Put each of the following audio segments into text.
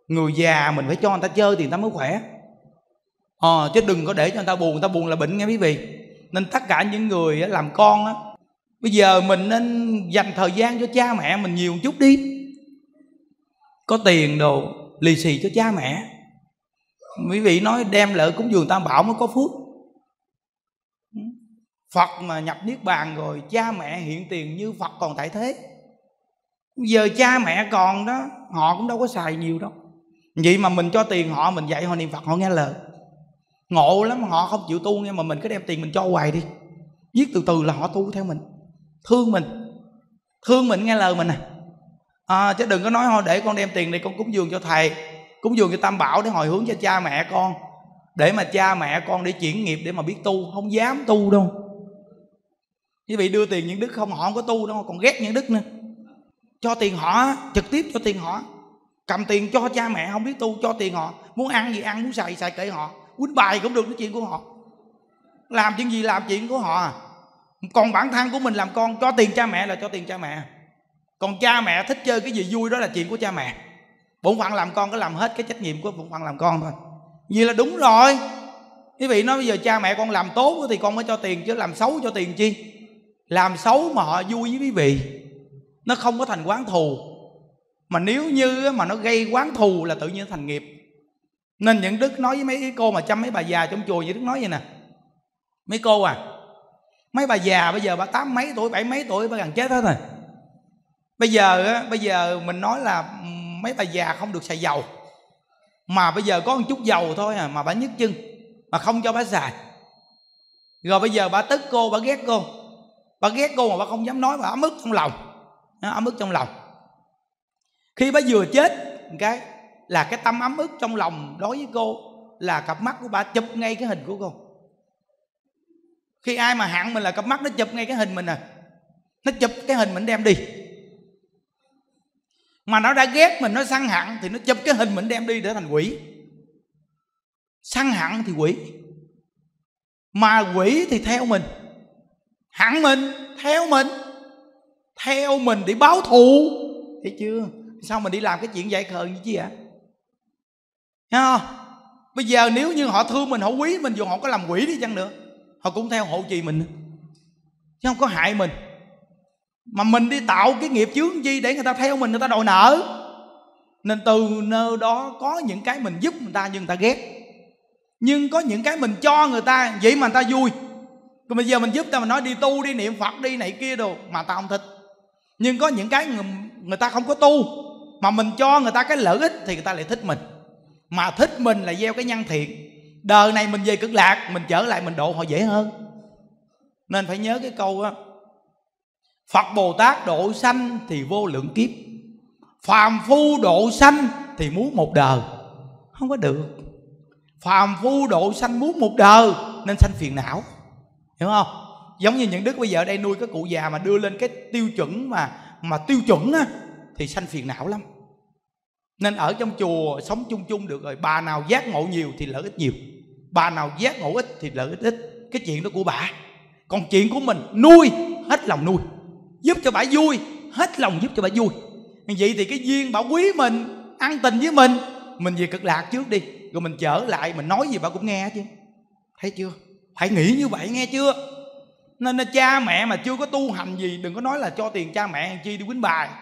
Người già mình phải cho người ta chơi thì người ta mới khỏe. Chứ đừng có để cho người ta buồn là bệnh nghe quý vị. Nên tất cả những người làm con á, bây giờ mình nên dành thời gian cho cha mẹ mình nhiều một chút đi. Có tiền đồ lì xì cho cha mẹ. Quý vị nói đem lợi cúng dường Tam Bảo mới có phước. Phật mà nhập Niết Bàn rồi, cha mẹ hiện tiền như Phật còn tại thế. Bây giờ cha mẹ còn đó, họ cũng đâu có xài nhiều đâu. Vậy mà mình cho tiền họ, mình dạy họ niệm Phật, họ nghe lời. Ngộ lắm, họ không chịu tu nghe, mà mình cứ đem tiền mình cho hoài đi. Viết từ từ là họ tu theo mình. Thương mình nghe lời mình chứ đừng có nói thôi để con đem tiền này con cúng dường cho thầy, cúng dường cho Tam Bảo để hồi hướng cho cha mẹ con, để mà cha mẹ con để chuyển nghiệp, để mà biết tu. Không dám tu đâu. Quý vị đưa tiền những đức không, họ không có tu đâu, còn ghét những đức nữa. Cho tiền họ, trực tiếp cho tiền họ. Cầm tiền cho cha mẹ không biết tu, cho tiền họ. Muốn ăn gì ăn, muốn xài xài kệ họ. Quýnh bài cũng được, nói chuyện của họ. Làm chuyện gì làm chuyện của họ. Còn bản thân của mình làm con, cho tiền cha mẹ là cho tiền cha mẹ. Còn cha mẹ thích chơi cái gì vui đó là chuyện của cha mẹ. Bổn phận làm con có làm hết cái trách nhiệm của bổn phận làm con thôi. Vì là đúng rồi. Quý vị nói bây giờ cha mẹ con làm tốt thì con mới cho tiền, chứ làm xấu cho tiền chi. Làm xấu mà họ vui với quý vị, nó không có thành oán thù. Mà nếu như mà nó gây oán thù là tự nhiên thành nghiệp. Nên những đức nói với mấy cái cô mà chăm mấy bà già trong chùa, như đức nói vậy nè: mấy cô mấy bà già bây giờ bà 8 mấy tuổi, 7 mấy tuổi bà gần chết hết rồi. Bây giờ mình nói là mấy bà già không được xài dầu, mà bây giờ có một chút dầu thôi mà bà nhức chân, mà không cho bà xài. Rồi bây giờ bà tức cô, bà ghét cô. Bà ghét cô mà bà không dám nói, bà ấm ức trong lòng. Ấm ức trong lòng. Khi bà vừa chết cái là cái tâm ấm ức trong lòng đối với cô là cặp mắt của bà chụp ngay cái hình của cô. Khi ai mà hận mình là cặp mắt nó chụp ngay cái hình mình nó chụp cái hình mình đem đi. Mà nó đã ghét mình, nó sân hận thì nó chụp cái hình mình đem đi để thành quỷ. Sân hận thì quỷ, mà quỷ thì theo mình. Hận mình, theo mình để báo thù. Thấy chưa? Sao mình đi làm cái chuyện dại khờ như chi ạ? Thấy không? Bây giờ nếu như họ thương mình, họ quý mình, dù họ có làm quỷ đi chăng nữa, họ cũng theo hộ trì mình, chứ không có hại mình. Mà mình đi tạo cái nghiệp chướng chi để người ta theo mình, người ta đòi nợ. Nên từ nơi đó có những cái mình giúp người ta nhưng người ta ghét. Nhưng có những cái mình cho người ta vậy mà người ta vui. Còn bây giờ mình giúp ta, mình nói đi tu, đi niệm Phật, đi này kia đồ, mà ta không thích. Nhưng có những cái người ta không có tu, mà mình cho người ta cái lợi ích thì người ta lại thích mình. Mà thích mình là gieo cái nhân thiện. Đời này mình về Cực Lạc, mình trở lại mình độ họ dễ hơn. Nên phải nhớ cái câu Phật Bồ Tát độ sanh thì vô lượng kiếp, phàm phu độ sanh thì muốn một đời. Không có được. Phàm phu độ sanh muốn một đời nên sanh phiền não. Hiểu không? Giống như những đức bây giờ đây nuôi cái cụ già mà đưa lên cái tiêu chuẩn mà tiêu chuẩn thì sanh phiền não lắm. Nên ở trong chùa sống chung chung được rồi. Bà nào giác ngộ nhiều thì lợi ích nhiều, bà nào giác ngộ ít thì lợi ích ít. Cái chuyện đó của bà. Còn chuyện của mình nuôi, hết lòng nuôi, giúp cho bà vui, hết lòng giúp cho bà vui. Vậy thì cái duyên bà quý mình, ăn tình với mình về Cực Lạc trước đi, rồi mình trở lại mình nói gì bà cũng nghe chứ. Thấy chưa? Phải nghĩ như vậy nghe chưa? Nên là cha mẹ mà chưa có tu hành gì, đừng có nói là cho tiền cha mẹ làm chi đi quýnh bài,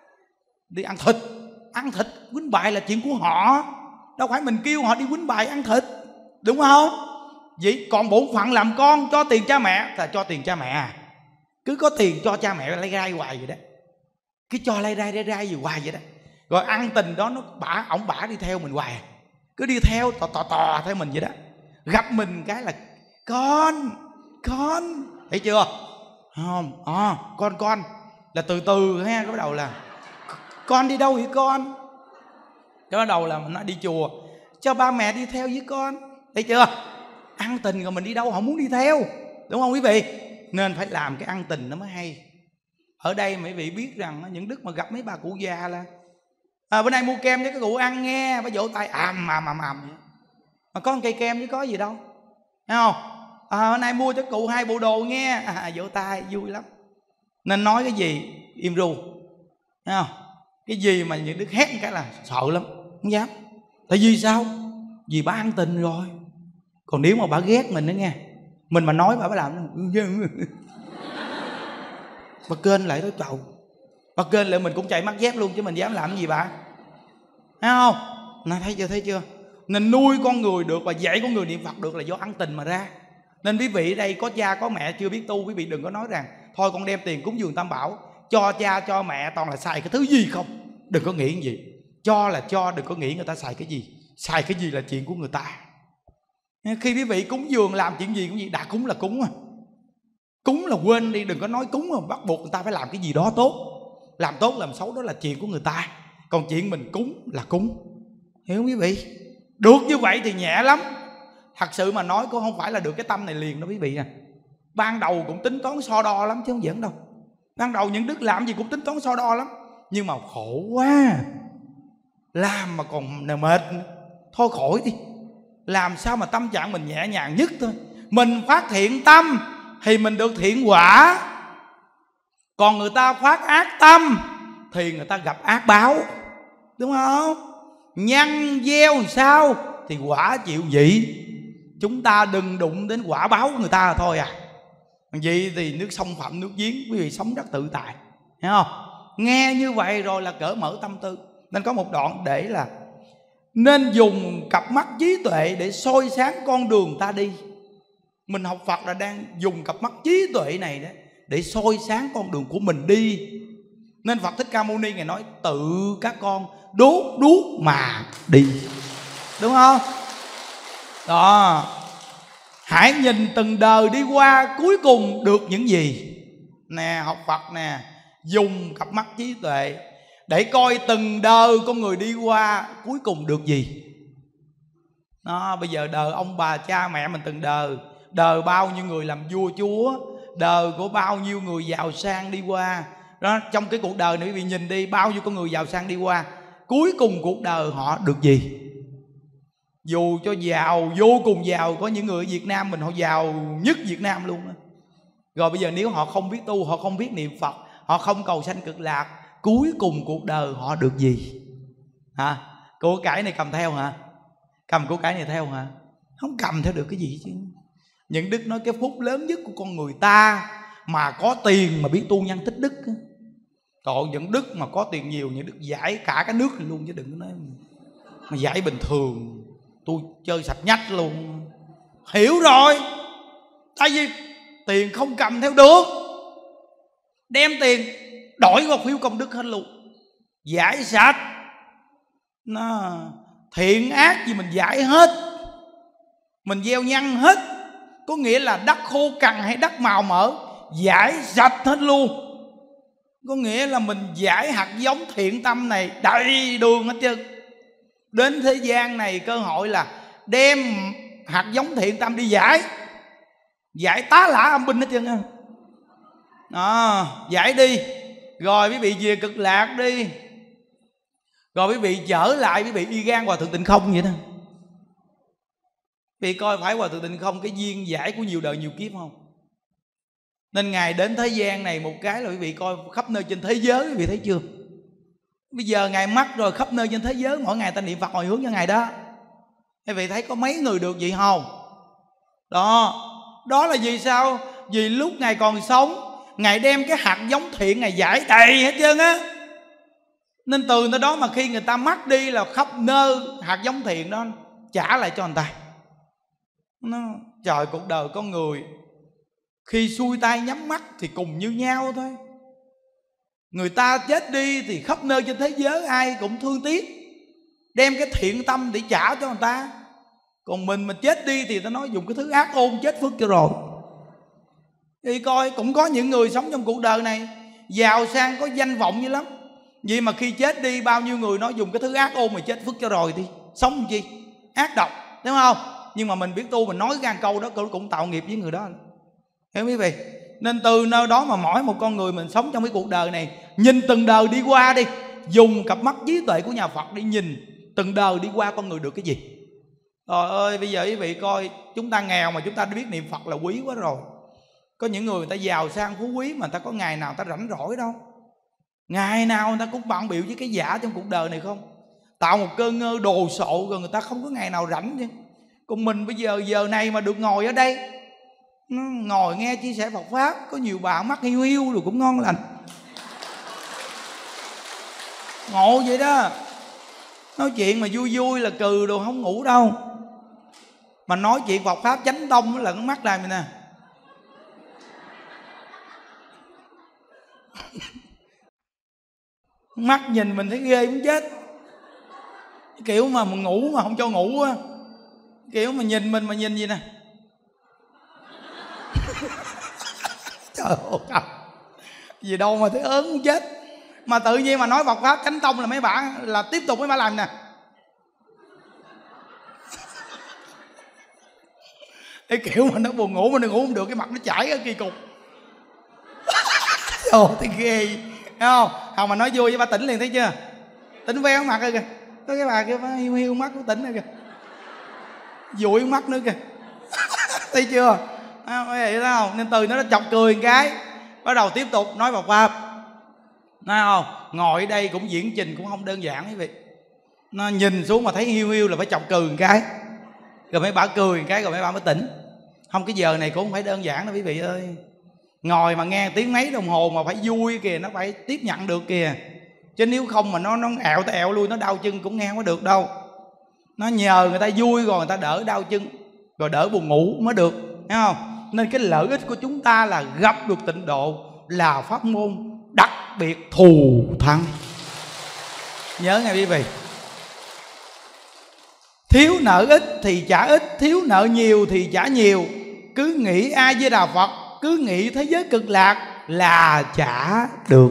đi ăn thịt. Ăn thịt quýnh bài là chuyện của họ, đâu phải mình kêu họ đi quýnh bài ăn thịt, đúng không? Vậy còn bổn phận làm con cho tiền cha mẹ là cho tiền cha mẹ cứ có tiền cho cha mẹ lay rai hoài vậy đó, cứ cho lay rai gì hoài vậy đó. Rồi ăn tình đó nó bả đi theo mình hoài, cứ đi theo tò theo mình vậy đó. Gặp mình cái là con thấy chưa? Không, con là từ từ ha. Cái bắt đầu là con đi đâu vậy con? Cái bắt đầu là mình nói đi chùa, cho ba mẹ đi theo với con. Thấy chưa? Ăn tình rồi mình đi đâu họ muốn đi theo, đúng không quý vị? Nên phải làm cái ăn tình nó mới hay. Ở đây mấy vị biết rằng những đức mà gặp mấy bà cụ già là bữa nay mua kem cho cái cụ ăn nghe, bà vỗ tay ầm mà có một cây kem chứ có gì đâu, thấy không? Hôm nay mua cho cụ 2 bộ đồ nghe, vỗ tay vui lắm. Nên nói cái gì im ru, thấy không? Cái gì mà những đức hét cái là sợ lắm, không dám. Tại vì sao? Vì bà ăn tình rồi. Còn nếu mà bà ghét mình đó nghe, mình mà nói bà làm bà kênh lại đó chầu. Bà kênh lại mình cũng chạy mắt dép luôn, chứ mình dám làm cái gì bà. Thấy không? Này, thấy chưa? Nên nuôi con người được và dạy con người niệm Phật được là do ăn tình mà ra. Nên quý vị ở đây có cha có mẹ chưa biết tu, quý vị đừng có nói rằng thôi con đem tiền cúng dường Tam Bảo, cho cha cho mẹ toàn là xài cái thứ gì không. Đừng có nghĩ cái gì. Cho là cho, đừng có nghĩ người ta xài cái gì. Xài cái gì là chuyện của người ta. Khi quý vị cúng dường làm chuyện gì cũng gì, đã cúng là cúng à. Cúng là quên đi, đừng có nói cúng mà bắt buộc người ta phải làm cái gì đó tốt. Làm tốt làm xấu đó là chuyện của người ta. Còn chuyện mình cúng là cúng. Hiểu không quý vị? Được như vậy thì nhẹ lắm. Thật sự mà nói cũng không phải là được cái tâm này liền đó quý vị à. Ban đầu cũng tính toán so đo lắm chứ không giỡn đâu. Ban đầu những đức làm gì cũng tính toán so đo lắm. Nhưng mà khổ quá, làm mà còn mệt. Thôi khỏi đi. Làm sao mà tâm trạng mình nhẹ nhàng nhất thôi. Mình phát thiện tâm thì mình được thiện quả. Còn người ta phát ác tâm thì người ta gặp ác báo. Đúng không? Nhân gieo sao thì quả chịu vậy. Chúng ta đừng đụng đến quả báo của người ta thôi à. Vậy thì nước sông phạm nước giếng, quý vị sống rất tự tại. Hiểu không? Nghe như vậy rồi là cởi mở tâm tư. Nên có một đoạn để là nên dùng cặp mắt trí tuệ để soi sáng con đường ta đi. Mình học Phật là đang dùng cặp mắt trí tuệ này đó để soi sáng con đường của mình đi. Nên Phật Thích Ca Mâu Ni Ngài nói tự các con đốt đuốc mà đi. Đúng không? Đó. Hãy nhìn từng đời đi qua cuối cùng được những gì. Nè, học Phật nè, dùng cặp mắt trí tuệ để coi từng đời con người đi qua cuối cùng được gì. Đó, bây giờ đời ông bà cha mẹ mình từng đời, đời bao nhiêu người làm vua chúa, đời của bao nhiêu người giàu sang đi qua. Đó, trong cái cuộc đời này quý vị nhìn đi, bao nhiêu con người giàu sang đi qua, cuối cùng cuộc đời họ được gì? Dù cho giàu, vô cùng giàu, có những người ở Việt Nam mình họ giàu nhất Việt Nam luôn đó. Rồi bây giờ nếu họ không biết tu, họ không biết niệm Phật, họ không cầu sanh cực lạc, cuối cùng cuộc đời họ được gì? Hả? Của cải này cầm theo hả? Cầm của cải này theo hả? Không cầm theo được cái gì chứ. Những đức nói cái phúc lớn nhất của con người ta mà có tiền mà biết tu nhân tích đức. Còn những đức mà có tiền nhiều, những đức giải cả cái nước này luôn, chứ đừng có nói mà giải bình thường tôi chơi sạch nhách luôn. Hiểu rồi. Tại vì tiền không cầm theo được, đem tiền đổi vào phiếu công đức hết luôn. Giải sạch nó, thiện ác gì mình giải hết, mình gieo nhân hết. Có nghĩa là đất khô cằn hay đất màu mỡ giải sạch hết luôn. Có nghĩa là mình giải hạt giống thiện tâm này đầy đường hết trơn. Đến thế gian này cơ hội là đem hạt giống thiện tâm đi giải, giải tá lả âm binh hết trơn á. Giải đi, rồi quý vị về cực lạc đi, rồi quý vị trở lại quý vị y gan Hòa Thượng Tịnh Không vậy đó. Quý vị coi phải Hòa Thượng Tịnh Không cái duyên giải của nhiều đời nhiều kiếp không? Nên Ngài đến thế gian này một cái là quý vị coi khắp nơi trên thế giới, quý vị thấy chưa? Bây giờ Ngài mắc rồi, khắp nơi trên thế giới mỗi ngày ta niệm Phật hồi hướng cho Ngài đó. Quý vị thấy có mấy người được vậy không? Đó là vì sao? Vì lúc Ngài còn sống, Ngài đem cái hạt giống thiện Ngài giải đầy hết trơn á. Nên từ nơi đó mà khi người ta mất đi là khắp nơi hạt giống thiện đó trả lại cho người ta. Trời, cuộc đời con người khi xuôi tay nhắm mắt thì cùng như nhau thôi. Người ta chết đi thì khắp nơi trên thế giới ai cũng thương tiếc, đem cái thiện tâm để trả cho người ta. Còn mình mà chết đi thì ta nói dùng cái thứ ác ôn chết phước cho rồi. Thì coi cũng có những người sống trong cuộc đời này giàu sang có danh vọng như lắm, vậy mà khi chết đi bao nhiêu người nói dùng cái thứ ác ôn mà chết phước cho rồi, thì sống làm chi? Ác độc, đúng không? Nhưng mà mình biết tu, mình nói gan câu đó cũng tạo nghiệp với người đó. Hiểu quý vị? Nên từ nơi đó mà mỗi một con người mình sống trong cái cuộc đời này, nhìn từng đời đi qua đi, dùng cặp mắt trí tuệ của nhà Phật để nhìn từng đời đi qua con người được cái gì. Trời ơi, bây giờ quý vị coi, chúng ta nghèo mà chúng ta biết niệm Phật là quý quá rồi. Có những người ta giàu sang phú quý mà người ta có ngày nào người ta rảnh rỗi đâu. Ngày nào người ta cũng bận bịu với cái giả trong cuộc đời này không? tạo một cơn đồ sộ, rồi người ta không có ngày nào rảnh chứ. Còn mình bây giờ này mà được ngồi ở đây, nó ngồi nghe chia sẻ Phật pháp, có nhiều bạn mắt hiu hiu rồi cũng ngon lành, ngộ vậy đó. Nói chuyện mà vui vui là cừ đồ, không ngủ đâu. Mà nói chuyện Phật pháp chánh tông là con mắt này nè. Mắt nhìn mình thấy ghê muốn chết. Kiểu mà ngủ mà không cho ngủ á, kiểu mà nhìn mình mà nhìn gì nè. Trời ơi, gì đâu mà thấy ớn muốn chết. Mà tự nhiên mà nói Phật pháp chánh tông là mấy bạn là tiếp tục mấy bạn làm nè. Cái kiểu mà nó buồn ngủ mà nó ngủ không được, cái mặt nó chảy ở kỳ cục. Ồ, thấy ghê, thấy không? Không mà nói vui với bà tỉnh liền, thấy chưa? Tỉnh véo mặt rồi kìa. Có cái bà kia hiu hiu mắt nó tỉnh rồi kìa, dụi mắt nữa kìa. Thấy chưa? Vậy đó không? Nên từ nó chọc cười một cái, bắt đầu tiếp tục nói Phật pháp. Thấy không? Ngồi ở đây cũng diễn trình cũng không đơn giản quý vị. Nó nhìn xuống mà thấy hiu hiu là phải chọc cười một cái, rồi mấy bà cười một cái rồi mấy bà mới tỉnh. Không, cái giờ này cũng không phải đơn giản đâu quý vị ơi. Ngồi mà nghe tiếng mấy đồng hồ mà phải vui kìa, nó phải tiếp nhận được kìa. Chứ nếu không mà nó ẹo tới ẹo lui, nó đau chân cũng nghe không có được đâu. Nó nhờ người ta vui rồi người ta đỡ đau chân, rồi đỡ buồn ngủ mới được, thấy không? Nên cái lợi ích của chúng ta là gặp được tịnh độ là pháp môn đặc biệt thù thắng. Nhớ nghe quý vị. Thiếu nợ ít thì trả ít, thiếu nợ nhiều thì trả nhiều. Cứ nghĩ A Di Đà Phật, cứ nghĩ thế giới cực lạc là trả được.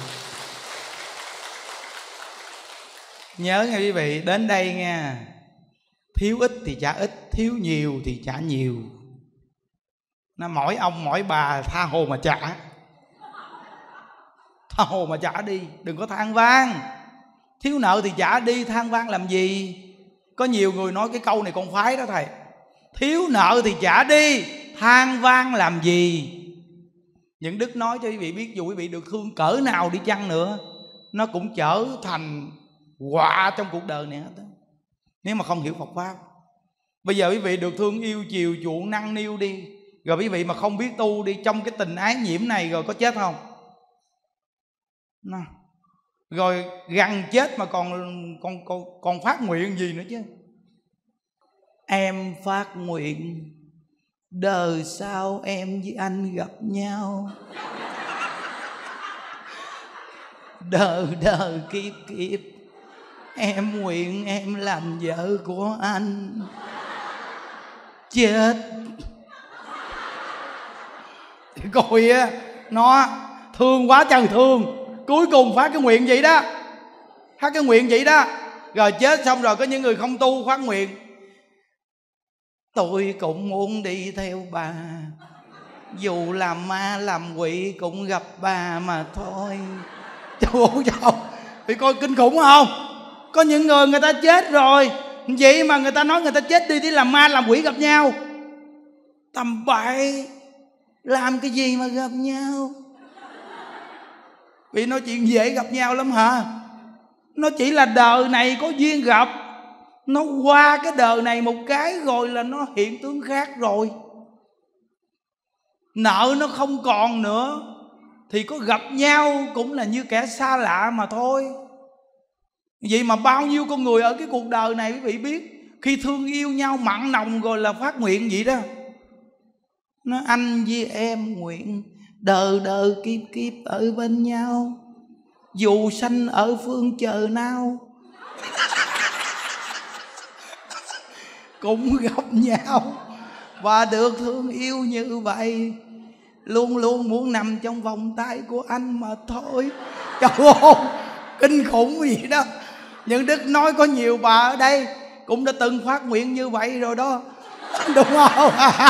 Nhớ nghe quý vị, đến đây nha. Thiếu ít thì trả ít, thiếu nhiều thì trả nhiều. Nó mỗi ông mỗi bà tha hồ mà trả. Tha hồ mà trả đi, đừng có than vang. Thiếu nợ thì trả đi, than vang làm gì? Có nhiều người nói cái câu này con phái đó thầy. Thiếu nợ thì trả đi, than vang làm gì? Những đức nói cho quý vị biết, dù quý vị được thương cỡ nào đi chăng nữa, nó cũng trở thành họa trong cuộc đời này hết, nếu mà không hiểu Phật pháp. Bây giờ quý vị được thương yêu chiều chuộng năn niu đi, rồi quý vị mà không biết tu đi, trong cái tình ái nhiễm này rồi có chết không? Rồi gần chết mà còn phát nguyện gì nữa chứ. Em phát nguyện đời sau em với anh gặp nhau, đời đời kiếp kiếp em nguyện em làm vợ của anh. Chết. Thì coi á, nó thương quá trời thương, cuối cùng phát cái nguyện vậy đó, phát cái nguyện vậy đó. Rồi chết xong rồi có những người không tu phát nguyện: tôi cũng muốn đi theo bà, dù làm ma làm quỷ cũng gặp bà mà thôi. Trời, bị coi kinh khủng không? Có những người người ta chết rồi, vậy mà người ta nói người ta chết đi để làm ma làm quỷ gặp nhau. Tầm bậy, làm cái gì mà gặp nhau? Vì nói chuyện dễ gặp nhau lắm hả? Nó chỉ là đời này có duyên gặp, nó qua cái đời này một cái rồi là nó hiện tướng khác rồi. Nợ nó không còn nữa thì có gặp nhau cũng là như kẻ xa lạ mà thôi. Vậy mà bao nhiêu con người ở cái cuộc đời này quý vị biết, khi thương yêu nhau mặn nồng rồi là phát nguyện vậy đó. Nó anh với em nguyện đời đời kiếp kiếp ở bên nhau, dù sanh ở phương trời nào cũng gặp nhau và được thương yêu như vậy. Luôn luôn muốn nằm trong vòng tay của anh mà thôi. Trời ơi, kinh khủng gì đó. Những đức nói có nhiều bà ở đây cũng đã từng phát nguyện như vậy rồi đó, đúng không?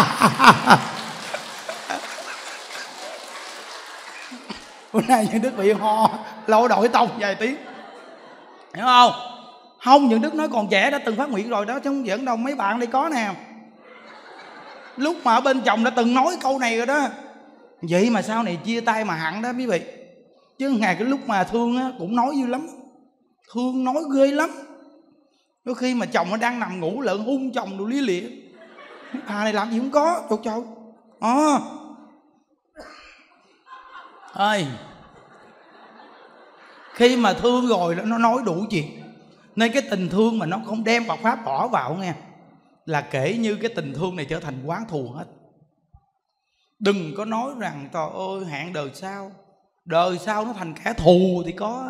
Bữa nay những đức bị ho lâu đổi tông vài tiếng, hiểu không? Không, những đức nói còn trẻ đã từng phát nguyện rồi đó, chứ không giỡn đâu. Mấy bạn đây có nè, lúc mà ở bên chồng đã từng nói câu này rồi đó. Vậy mà sau này chia tay mà hẳn đó quý vị. Chứ ngày cái lúc mà thương á, cũng nói dữ lắm, thương nói ghê lắm. Đôi khi mà chồng nó đang nằm ngủ lợn hung chồng đồ lý lịa. Này làm gì không có. Trời ơi, khi mà thương rồi nó nói đủ chuyện. Nên cái tình thương mà nó không đem Phật pháp bỏ vào nghe, là kể như cái tình thương này trở thành oán thù hết. Đừng có nói rằng trời ơi hẹn đời sau, đời sau nó thành kẻ thù thì có.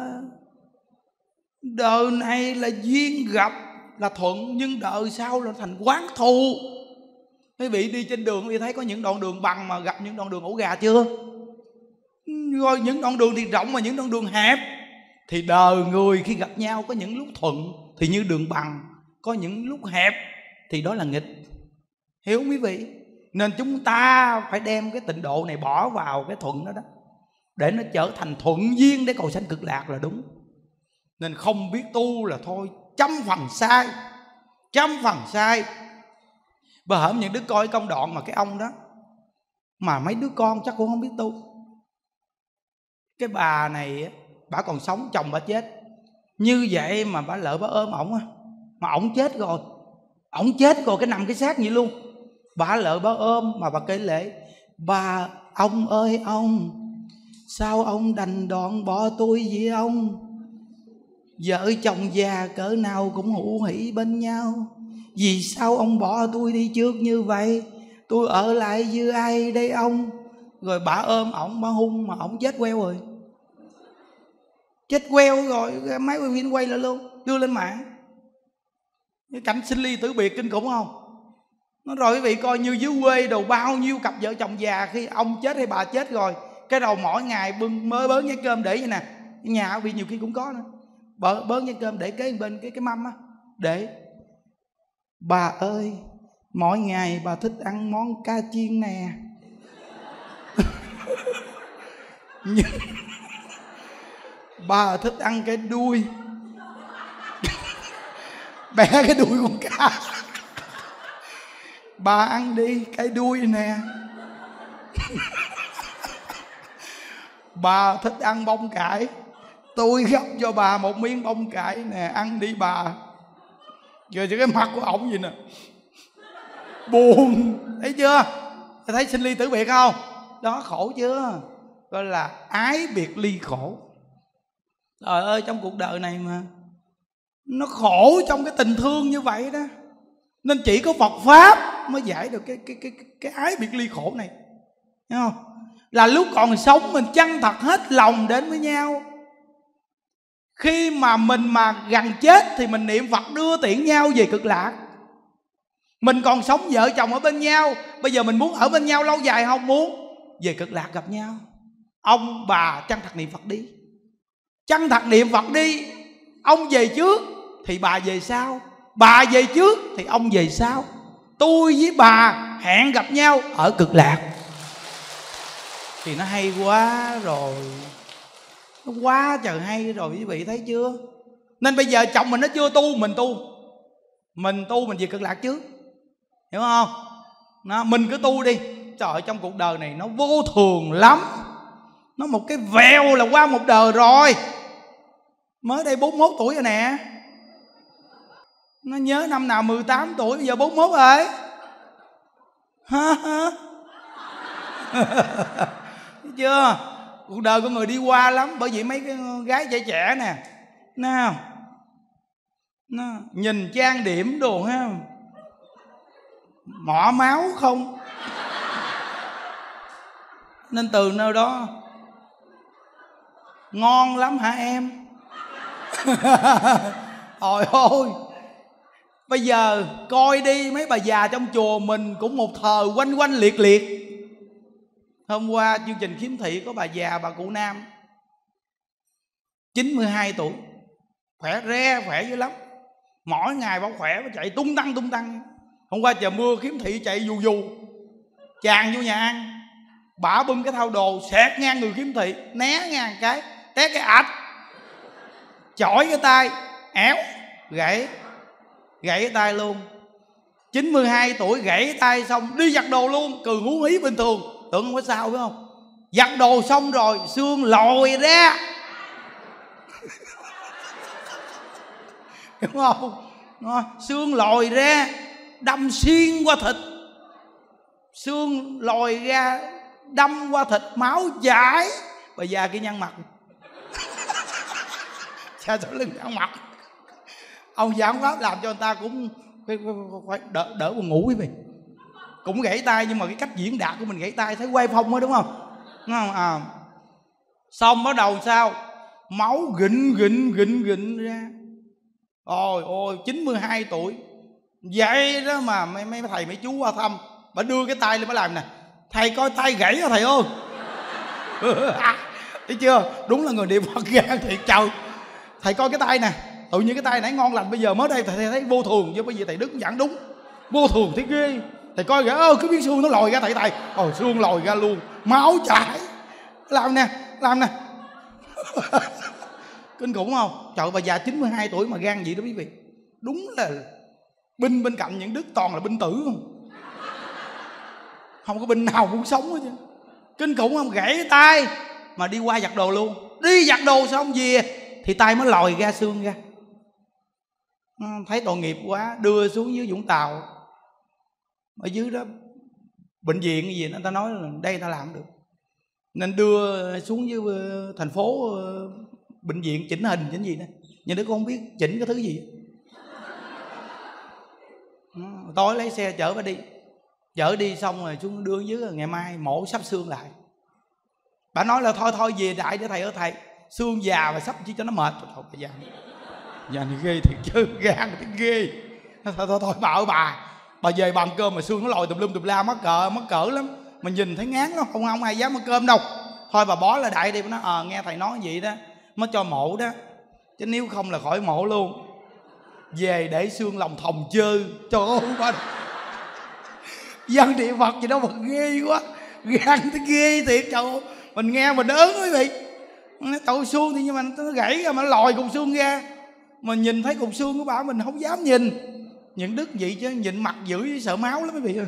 Đời này là duyên gặp là thuận, nhưng đời sau là thành oán thù. Quý vị đi trên đường thì thấy có những đoạn đường bằng mà gặp những đoạn đường ổ gà chưa? Rồi những đoạn đường thì rộng mà những đoạn đường hẹp. Thì đời người khi gặp nhau có những lúc thuận thì như đường bằng, có những lúc hẹp thì đó là nghịch. Hiểu không quý vị? Nên chúng ta phải đem cái tịnh độ này bỏ vào cái thuận đó đó, để nó trở thành thuận duyên để cầu sanh cực lạc là đúng. Nên không biết tu là thôi, trăm phần sai, trăm phần sai. Bà hởm những đứa coi công đoạn mà cái ông đó, mà mấy đứa con chắc cũng không biết tu. Cái bà này bà còn sống, chồng bà chết. Như vậy mà bà lỡ bà ôm ổng á, mà ổng chết rồi, ổng chết rồi cái nằm cái xác vậy luôn. Bà lỡ bà ôm mà bà kể lễ: bà ông ơi ông, sao ông đành đoạn bỏ tôi vậy ông? Vợ chồng già cỡ nào cũng hữu hỉ bên nhau, vì sao ông bỏ tôi đi trước như vậy? Tôi ở lại với ai đây ông? Rồi bà ôm ổng, bà hung mà ổng chết queo rồi. Chết queo rồi, máy quay phim quay lại luôn, đưa lên mạng. Cái cảnh sinh ly tử biệt kinh khủng không? Nó rồi quý vị coi như dưới quê đồ bao nhiêu cặp vợ chồng già, khi ông chết hay bà chết rồi, cái đầu mỗi ngày mới bớn cái cơm để vậy nè. Nhà bị nhiều khi cũng có nữa, bớn cái cơm để kế bên cái mâm á, để: bà ơi, mỗi ngày bà thích ăn món cá chiên nè. Bà thích ăn cái đuôi, bẻ cái đuôi con cá. Bà ăn đi cái đuôi nè. Bà thích ăn bông cải, tôi gấp cho bà một miếng bông cải nè, ăn đi bà. Rồi cái mặt của ổng gì nè, buồn. Thấy chưa? Thấy sinh ly tử biệt không? Đó, khổ chưa? Gọi là ái biệt ly khổ. Trời ơi, trong cuộc đời này mà nó khổ trong cái tình thương như vậy đó. Nên chỉ có Phật pháp mới giải được cái ái biệt ly khổ này. Thấy không? Là lúc còn sống mình chân thật hết lòng đến với nhau. Khi mà mình mà gần chết thì mình niệm Phật đưa tiễn nhau về cực lạc. Mình còn sống vợ chồng ở bên nhau, bây giờ mình muốn ở bên nhau lâu dài không? Muốn. Về cực lạc gặp nhau. Ông bà chân thật niệm Phật đi, chân thật niệm Phật đi. Ông về trước thì bà về sau, bà về trước thì ông về sau. Tôi với bà hẹn gặp nhau ở cực lạc. Thì nó hay quá rồi, nó quá trời hay rồi, quý vị thấy chưa? Nên bây giờ chồng mình nó chưa tu, mình tu. Mình tu mình về cực lạc trước, hiểu không? Nó, mình cứ tu đi. Trời ơi, trong cuộc đời này nó vô thường lắm. Nó một cái vèo là qua một đời rồi. Mới đây 41 tuổi rồi nè. Nó nhớ năm nào 18 tuổi, bây giờ 41 rồi. Thấy chưa? Cuộc đời của người đi qua lắm. Bởi vì mấy cái gái trẻ trẻ nè, nào nó nhìn trang điểm đồ ha, mỏ máu không. Nên từ nơi đó ngon lắm hả em? Trời ơi, bây giờ coi đi, mấy bà già trong chùa mình cũng một thời quanh quanh liệt liệt. Hôm qua chương trình khiếm thị có bà già, bà cụ Nam 92 tuổi, khỏe re, khỏe dữ lắm. Mỗi ngày bà khỏe, bà chạy tung tăng tung tăng. Hôm qua trời mưa khiếm thị chạy dù dù, chàng vô nhà ăn, bả bưng cái thao đồ xẹt ngang người khiếm thị, né ngang cái, té cái ạch, chỏi cái tay, éo, gãy cái tay luôn. 92 tuổi gãy cái tay xong đi giặt đồ luôn, cười hú hí bình thường, tưởng không có sao phải không? Giặt đồ xong rồi xương lòi ra. Đúng không? Xương lòi ra đâm xuyên qua thịt, xương lòi ra đâm qua thịt, máu chảy. Bà già kia nhăn mặt. Cha sau lưng nhăn mặt. Ông giảng pháp làm cho người ta cũng phải đỡ buồn ngủ quý vị. Cũng gãy tay, nhưng mà cái cách diễn đạt của mình gãy tay thấy quay phong đó, đúng không? Xong bắt đầu sao? Máu gịnh ra. Ôi ôi, 92 tuổi vậy đó mà mấy thầy mấy chú qua thăm, bà đưa cái tay lên bà làm nè: thầy coi tay gãy hả thầy ơi. Thấy chưa? Đúng là người niệm Phật gan thiệt trời. Thầy coi cái tay nè, tự nhiên cái tay nãy ngon lành, bây giờ mới đây thầy thấy vô thường. Chứ bây giờ thầy Đức giảng đúng, vô thường thấy ghê. Thầy coi kìa, cái miếng xương nó lòi ra thầy. Xương lòi ra luôn, máu chảy. Làm nè. Kinh khủng không? Trời, bà già 92 tuổi mà gan vậy đó quý vị. Đúng là binh bên cạnh những đức toàn là binh tử không? Không có binh nào muốn sống hết chứ. Kinh khủng không? Gãy tay mà đi qua giặt đồ luôn. Đi giặt đồ xong về thì tay mới lòi ra xương ra. Thấy tội nghiệp quá, đưa xuống dưới Vũng Tàu. Ở dưới đó bệnh viện cái gì đó, người ta nói là đây ta làm được, nên đưa xuống dưới thành phố bệnh viện chỉnh hình chỉnh gì đó. Nhưng đứa con không biết chỉnh cái thứ gì. Tối lấy xe chở bà đi. Chở đi xong rồi xuống đưa dưới, ngày mai mổ sắp xương lại. Bà nói là thôi về đại để thầy ơi thầy, xương già và sắp chỉ cho nó mệt. Thôi bà già này ghê thiệt chứ, gan thì ghê. Thôi bà ơi bà về bà ăn cơm mà xương nó lòi tùm lum tùm la, mắc cỡ lắm. Mình nhìn thấy ngán lắm, không ai dám ăn cơm đâu. Thôi bà bó lại đại đi. Bà nói nghe thầy nói vậy đó mới cho mổ đó, chứ nếu không là khỏi mổ luôn. Về để xương lòng thòng chơi. Trời ơi, dân địa Phật gì đó mà ghê quá, gan nó ghê thiệt. Trời ơi, mình nghe mình ớn quý vị. Tội xương thì nhưng mà nó gãy ra mà nó lòi cục xương ra, mà nhìn thấy cục xương của bà mình không dám nhìn. Những đức vậy chứ nhịn mặt dữ sợ máu lắm quý vị ơi.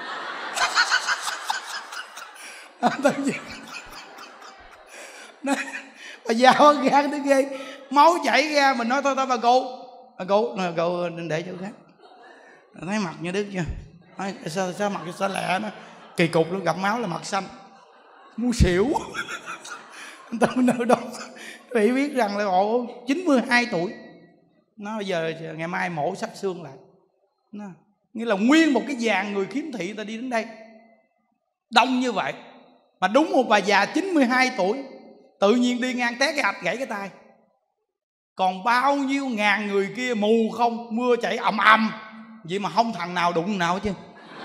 Bà già gan nó ghê, máu chảy ra. Mình nói thôi bà cụ để chỗ khác. Thấy mặt như đức chưa? Sao mặt sao lẹ nó kỳ cục luôn, gặp máu là mặt xanh muốn xỉu. Tôi nơi đó bị biết rằng là họ 92 tuổi. Nó bây giờ ngày mai mổ sắp xương lại. Nó, nghĩa là nguyên một cái dàn người khiếm thị người ta đi đến đây đông như vậy, mà đúng một bà già 92 tuổi tự nhiên đi ngang té cái ạch gãy cái tay. Còn bao nhiêu ngàn người kia mù không, mưa chảy ầm ầm vậy mà không thằng nào đụng nào hết chứ.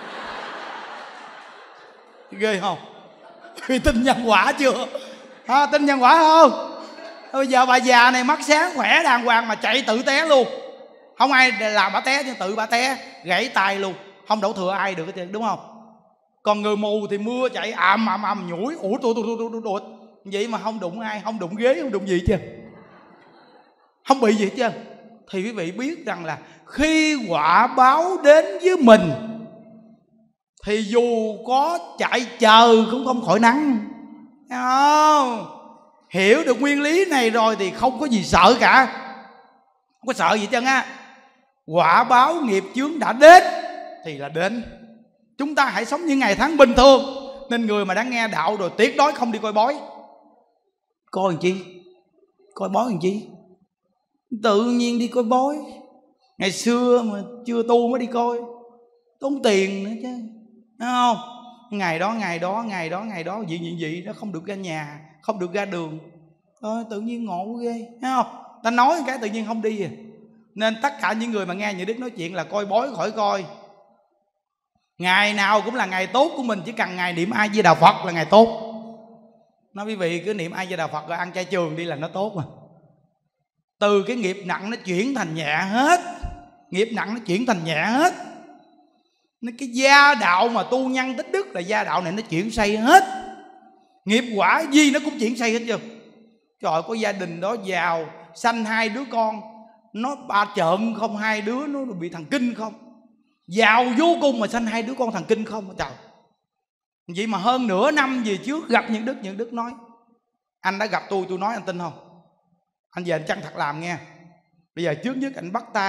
Ghê không? Tin nhân quả chưa? Tin nhân quả không? Bây giờ bà già này mắt sáng khỏe đàng hoàng mà chạy tự té luôn. Không ai làm bà té, nhưng tự bà té gãy tay luôn, không đổ thừa ai được hết trơn, đúng không? Còn người mù thì mưa chạy ầm nhủi ủi vậy mà không đụng ai, không đụng ghế, không đụng gì chứ, không bị gì hết trơn. Thì quý vị biết rằng là khi quả báo đến với mình thì dù có chạy chờ cũng không khỏi nắng. Thấy không? Hiểu được nguyên lý này rồi thì không có gì sợ cả, không có sợ gì hết trơn á. Quả báo nghiệp chướng đã đến thì là đến. Chúng ta hãy sống những ngày tháng bình thường. Nên người mà đã nghe đạo rồi tuyệt đối không đi coi bói. Coi làm chi? Coi bói làm chi? Tự nhiên đi coi bói. Ngày xưa mà chưa tu mới đi coi, tốn tiền nữa chứ, thấy không? Ngày đó vậy nó không được ra nhà, không được ra đường. Tự nhiên ngộ ghê, thấy không? Ta nói cái tự nhiên không đi à. Nên tất cả những người mà nghe những đức nói chuyện là coi bói khỏi coi. Ngày nào cũng là ngày tốt của mình, chỉ cần ngày niệm A Di Đà Phật là ngày tốt. Nói quý vị cứ niệm A Di Đà Phật rồi ăn chay trường đi là nó tốt mà. Từ cái nghiệp nặng nó chuyển thành nhẹ hết. Nghiệp nặng nó chuyển thành nhẹ hết. Nên cái gia đạo mà tu nhân tích đức là gia đạo này nó chuyển xây hết. Nghiệp quả gì nó cũng chuyển xây hết chưa. Trời ơi, có gia đình đó giàu, sanh 2 đứa con, nó ba trợn không, 2 đứa nó bị thần kinh không. Giàu vô cùng mà sanh 2 đứa con thần kinh không. Trời. Vậy mà hơn nửa năm về trước gặp những đức nói: anh đã gặp tôi nói anh tin không? Anh về anh chăng thật làm nghe. Bây giờ trước nhất anh bắt tay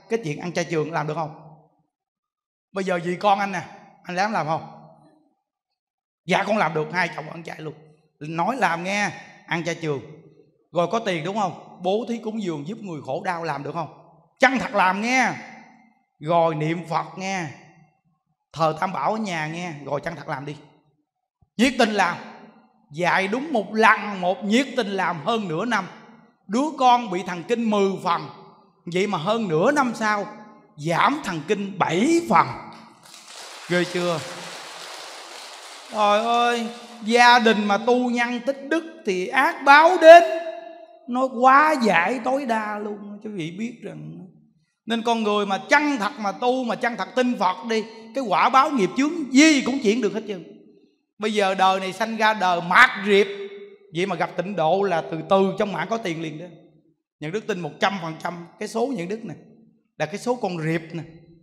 cái chuyện ăn chay trường làm được không? Bây giờ vì con anh nè, anh dám làm không? Dạ con làm được, hai chồng ăn chay luôn. Nói làm nghe, ăn chay trường. Rồi có tiền đúng không? Bố thí cúng dường giúp người khổ đau làm được không? Chăng thật làm nghe. Rồi niệm Phật nghe, thờ Tam Bảo ở nhà nghe. Rồi chăng thật làm đi, nhiệt tình làm. Dạy đúng một lần một, nhiệt tình làm hơn nửa năm. Đứa con bị thần kinh 10 phần, vậy mà hơn nửa năm sau giảm thần kinh 7 phần. Ghê chưa? Trời ơi, gia đình mà tu nhân tích đức thì ác báo đến. Nó quá giải tối đa luôn, quý vị biết rằng. Nên con người mà chân thật mà tu, mà chân thật tin Phật đi, cái quả báo nghiệp chướng gì cũng chuyển được hết trơn. Bây giờ đời này sanh ra đời mạt riệp, vậy mà gặp tịnh độ là từ từ trong mạng có tiền liền đó. Nhận đức tin 100%. Cái số nhận đức này là cái số con riệp nè.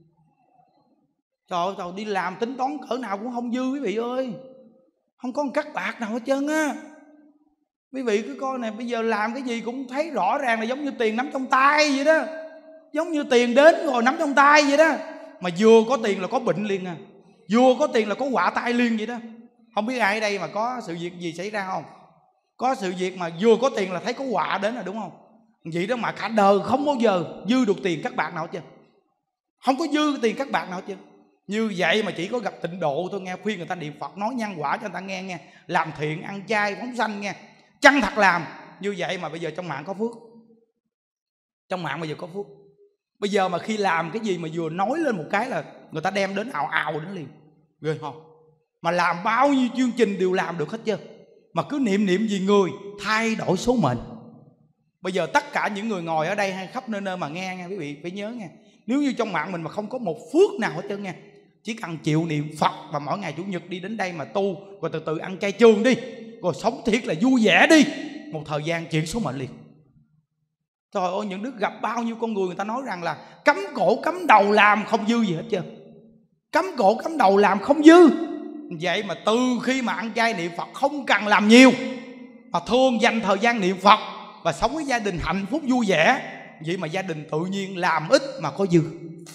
Trời ơi, đi làm tính toán cỡ nào cũng không dư quý vị ơi. Không có một cắt bạc nào hết trơn á. Quý vị cứ coi này, bây giờ làm cái gì cũng thấy rõ ràng là giống như tiền nắm trong tay vậy đó. Giống như tiền đến rồi nắm trong tay vậy đó. Mà vừa có tiền là có bệnh liền à, vừa có tiền là có họa tai liền vậy đó. Không biết ai ở đây mà có sự việc gì xảy ra không? Có sự việc mà vừa có tiền là thấy có họa đến rồi đúng không? Vậy đó mà cả đời không bao giờ dư được tiền cắt bạc nào hết trơn. Không có dư tiền cắt bạc nào hết trơn. Như vậy mà chỉ có gặp tịnh độ tôi nghe khuyên người ta niệm Phật, nói nhân quả cho người ta nghe, làm thiện, ăn chay, phóng sanh nghe. Chân thật làm. Như vậy mà bây giờ trong mạng có phước. Trong mạng bây giờ có phước. Bây giờ mà khi làm cái gì mà vừa nói lên một cái là người ta đem đến ào ào đến liền. Ghê không? Mà làm bao nhiêu chương trình đều làm được hết trơn. Mà cứ niệm vì người thay đổi số mệnh. Bây giờ tất cả những người ngồi ở đây hay khắp nơi nơi mà nghe quý vị phải nhớ nghe. Nếu như trong mạng mình mà không có một phước nào hết trơn nghe, chỉ cần chịu niệm Phật và mỗi ngày Chủ nhật đi đến đây mà tu, rồi từ từ ăn chay trường đi, rồi sống thiệt là vui vẻ đi, một thời gian chuyển số mệnh liền. Trời ơi, những đức gặp bao nhiêu con người ta nói rằng là cắm cổ cắm đầu làm không dư gì hết trơn. Cắm cổ cắm đầu làm không dư. Vậy mà từ khi mà ăn chay niệm Phật không cần làm nhiều, mà thường dành thời gian niệm Phật và sống với gia đình hạnh phúc vui vẻ, vậy mà gia đình tự nhiên làm ít mà có dư.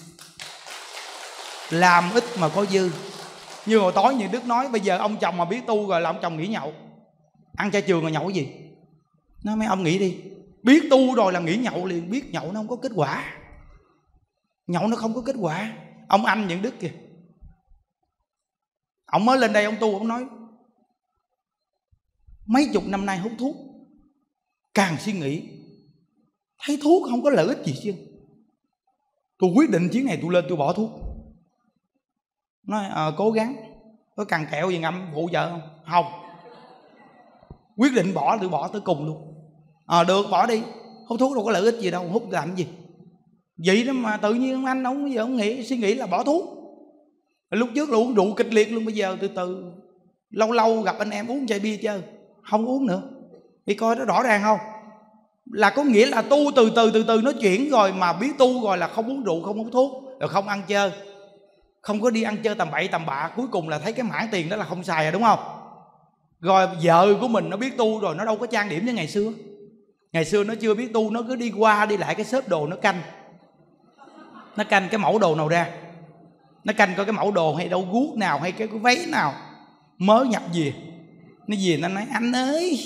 Làm ít mà có dư. Như hồi tối như Đức nói, bây giờ ông chồng mà biết tu rồi là ông chồng nghỉ nhậu. Ăn chay trường là nhậu cái gì? Nói mấy ông nghĩ đi. Biết tu rồi là nghỉ nhậu liền. Biết nhậu nó không có kết quả. Nhậu nó không có kết quả. Ông anh những Đức kìa, ông mới lên đây ông tu, ông nói mấy chục năm nay hút thuốc, càng suy nghĩ thấy thuốc không có lợi ích gì chứ. Tôi quyết định chuyến này tôi lên tôi bỏ thuốc. Nói cố gắng. Có cần kẹo gì ngâm phụ vợ không? Không. Quyết định bỏ, tôi bỏ tới cùng luôn. Được, bỏ đi. Hút thuốc đâu có lợi ích gì đâu, hút làm gì. Vậy đó mà tự nhiên anh ông giờ ông suy nghĩ là bỏ thuốc. Lúc trước là uống rượu kịch liệt luôn, bây giờ từ từ lâu lâu gặp anh em uống chai bia chơi, không uống nữa. Thì coi nó rõ ràng không? Là có nghĩa là tu từ từ nó chuyển rồi, mà biết tu rồi là không uống rượu, không uống thuốc, rồi không ăn chơi, không có đi ăn chơi tầm bậy tầm bạ. Cuối cùng là thấy cái mảng tiền đó là không xài rồi đúng không? Rồi vợ của mình nó biết tu rồi, nó đâu có trang điểm như ngày xưa. Ngày xưa nó chưa biết tu, nó cứ đi qua đi lại cái xếp đồ nó canh. Nó canh cái mẫu đồ nào ra, nó canh coi cái mẫu đồ hay đâu guốc nào hay cái váy nào mới nhập về. Nó về nó nói anh ơi,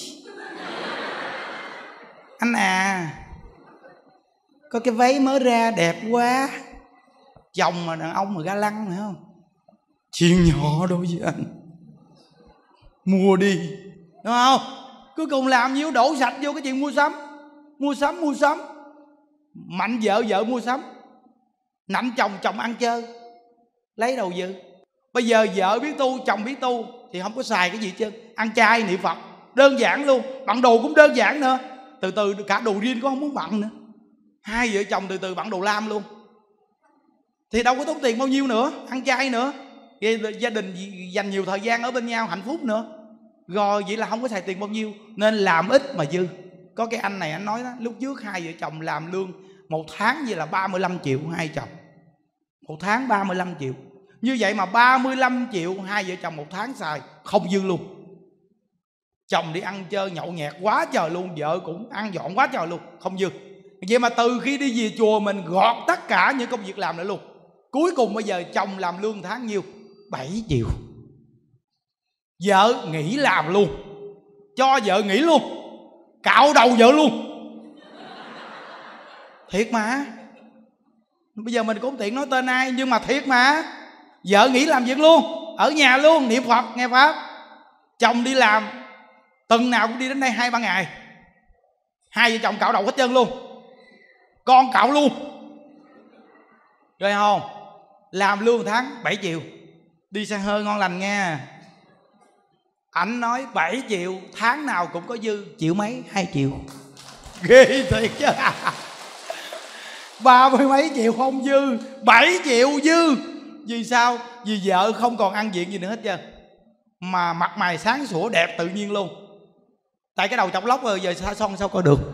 anh à, có cái váy mới ra đẹp quá. Chồng mà đàn ông mà ga lăng phải không? Chuyện nhỏ đối với anh, mua đi, đúng không? Cuối cùng làm nhiêu đổ sạch vô cái chuyện mua sắm. Mua sắm. Mạnh vợ vợ mua sắm, nạnh chồng chồng ăn chơi, lấy đầu dư. Bây giờ vợ biết tu, chồng biết tu thì không có xài cái gì chứ. Ăn chay niệm Phật đơn giản luôn. Bận đồ cũng đơn giản nữa. Từ từ cả đồ riêng cũng không muốn bận nữa. Hai vợ chồng từ từ bận đồ lam luôn. Thì đâu có tốn tiền bao nhiêu nữa. Ăn chay nữa, gia đình dành nhiều thời gian ở bên nhau, hạnh phúc nữa. Rồi vậy là không có xài tiền bao nhiêu. Nên làm ít mà dư. Có cái anh này anh nói đó, lúc trước hai vợ chồng làm lương một tháng vậy là 35 triệu hai chồng. Một tháng 35 triệu. Như vậy mà 35 triệu hai vợ chồng một tháng xài không dư luôn. Chồng đi ăn chơi nhậu nhẹt quá trời luôn, vợ cũng ăn dọn quá trời luôn, không dư. Vậy mà từ khi đi về chùa mình gọt tất cả những công việc làm lại luôn. Cuối cùng bây giờ chồng làm lương tháng nhiêu? 7 triệu. Vợ nghỉ làm luôn, cho vợ nghỉ luôn, cạo đầu vợ luôn. Thiệt mà. Bây giờ mình cũng tiện nói tên ai, nhưng mà thiệt mà. Vợ nghỉ làm việc luôn, ở nhà luôn, niệm Phật, nghe Pháp. Chồng đi làm, tuần nào cũng đi đến đây 2-3 ngày. Hai vợ chồng cạo đầu hết trơn luôn, con cạo luôn. Rồi không? Làm lương tháng 7 triệu, đi xe hơi ngon lành nha. Ảnh nói 7 triệu tháng nào cũng có dư, triệu mấy? 2 triệu. Ghê thiệt chứ. 30 mấy triệu không dư, 7 triệu dư. Vì sao? Vì vợ không còn ăn diện gì nữa hết trơn, mà mặt mày sáng sủa đẹp tự nhiên luôn. Tại cái đầu chọc lóc rồi, giờ tha son sao coi được.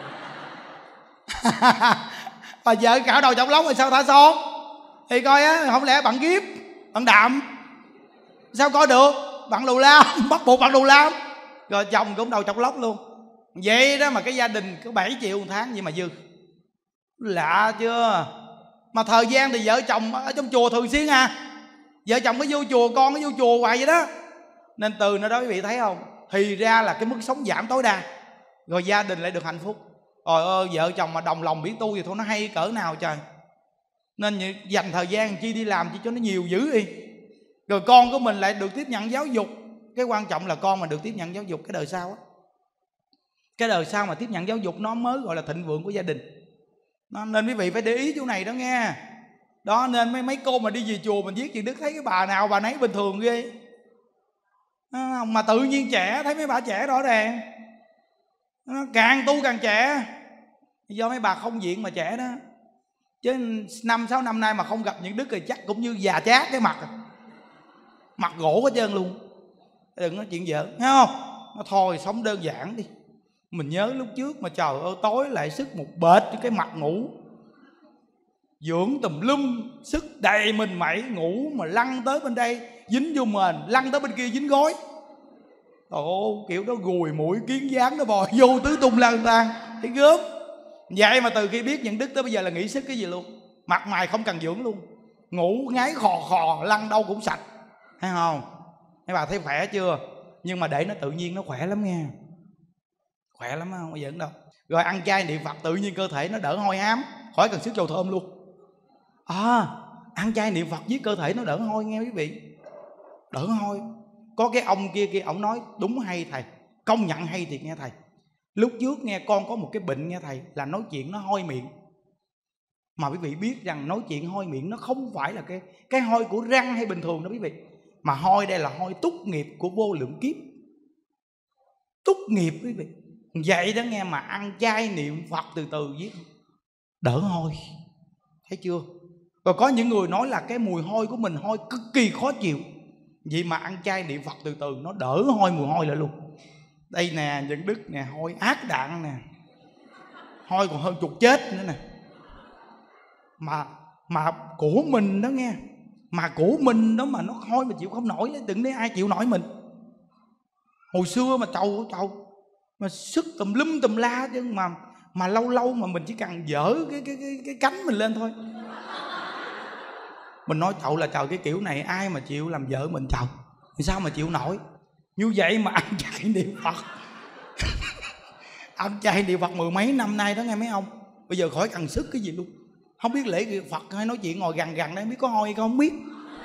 Mà vợ cạo đầu chọc lóc rồi sao tha son? Thì coi á, không lẽ bạn kiếp, bạn đạm, sao coi được? Bạn đầu lam, bắt buộc bạn đầu lam. Rồi chồng cũng đầu chọc lóc luôn. Vậy đó mà cái gia đình có 7 triệu một tháng nhưng mà dư. Lạ chưa? Mà thời gian thì vợ chồng ở trong chùa thường xuyên à. Vợ chồng có vô chùa, con có vô chùa hoài vậy đó. Nên từ nơi đó quý vị thấy không, thì ra là cái mức sống giảm tối đa, rồi gia đình lại được hạnh phúc. Trời ơi, vợ chồng mà đồng lòng biết tu thì thôi nó hay cỡ nào trời. Nên dành thời gian chi đi làm chi cho nó nhiều dữ đi. Rồi con của mình lại được tiếp nhận giáo dục. Cái quan trọng là con mà được tiếp nhận giáo dục cái đời sau á. Cái đời sau mà tiếp nhận giáo dục nó mới gọi là thịnh vượng của gia đình. Nên quý vị phải để ý chỗ này đó nghe. Đó nên mấy cô mà đi về chùa mình viết chuyện đức, thấy cái bà nào bà nấy bình thường ghê. Mà tự nhiên trẻ, thấy mấy bà trẻ rõ ràng, càng tu càng trẻ. Do mấy bà không diện mà trẻ đó. Chứ 5-6 năm nay mà không gặp những đức thì chắc cũng như già chát cái mặt. Mặt gỗ hết trơn luôn. Đừng nói chuyện giỡn, thấy không? Thôi sống đơn giản đi. Mình nhớ lúc trước mà trời ơi, tối lại sức một bệt cái mặt ngủ, dưỡng tùm lum, sức đầy mình mẩy, ngủ mà lăn tới bên đây dính vô mền, lăn tới bên kia dính gối. Ồ, kiểu đó gùi mũi kiến dáng nó bò vô tứ tung lang tan, thấy gớm. Vậy mà từ khi biết nhận đức tới bây giờ là nghỉ sức cái gì luôn. Mặt mày không cần dưỡng luôn, ngủ ngáy khò khò, lăn đâu cũng sạch. Thấy không? Mấy bà thấy khỏe chưa? Nhưng mà để nó tự nhiên nó khỏe lắm nha. Khỏe lắm không? Bây giờ đâu. Rồi ăn chay niệm Phật tự nhiên cơ thể nó đỡ hôi hám, khỏi cần sức dầu thơm luôn. Ăn chay niệm Phật với cơ thể nó đỡ hôi nghe quý vị. Đỡ hôi. Có cái ông kia ổng nói đúng hay thầy, công nhận hay thiệt nghe thầy. Lúc trước nghe con có một cái bệnh nghe thầy, là nói chuyện nó hôi miệng. Mà quý vị biết rằng nói chuyện hôi miệng nó không phải là cái hôi của răng hay bình thường đó quý vị. Mà hôi đây là hôi túc nghiệp của vô lượng kiếp. Túc nghiệp quý vị. Vậy đó nghe, mà ăn chay niệm Phật từ từ viết đỡ hôi. Thấy chưa? Rồi có những người nói là cái mùi hôi của mình hôi cực kỳ khó chịu. Vậy mà ăn chay niệm Phật từ từ nó đỡ hôi, mùi hôi lại luôn. Đây nè, Nhận Đức nè, hôi ác đạn nè, hôi còn hơn chuột chết nữa nè. Mà của mình đó nghe, mà của mình đó mà nó hôi mà chịu không nổi, đừng để ai chịu nổi mình. Hồi xưa mà trầu mà sức tùm lum tùm la chứ, mà lâu lâu mà mình chỉ cần dở cái cánh mình lên thôi, mình nói chậu là trời, cái kiểu này ai mà chịu làm vợ mình chậu, thì sao mà chịu nổi. Như vậy mà ăn chay niệm Phật ăn chay niệm Phật 10 mấy năm nay đó nghe mấy ông, bây giờ khỏi cần sức cái gì luôn. Không biết lễ Phật hay nói chuyện ngồi gần đây không biết có hôi hay không biết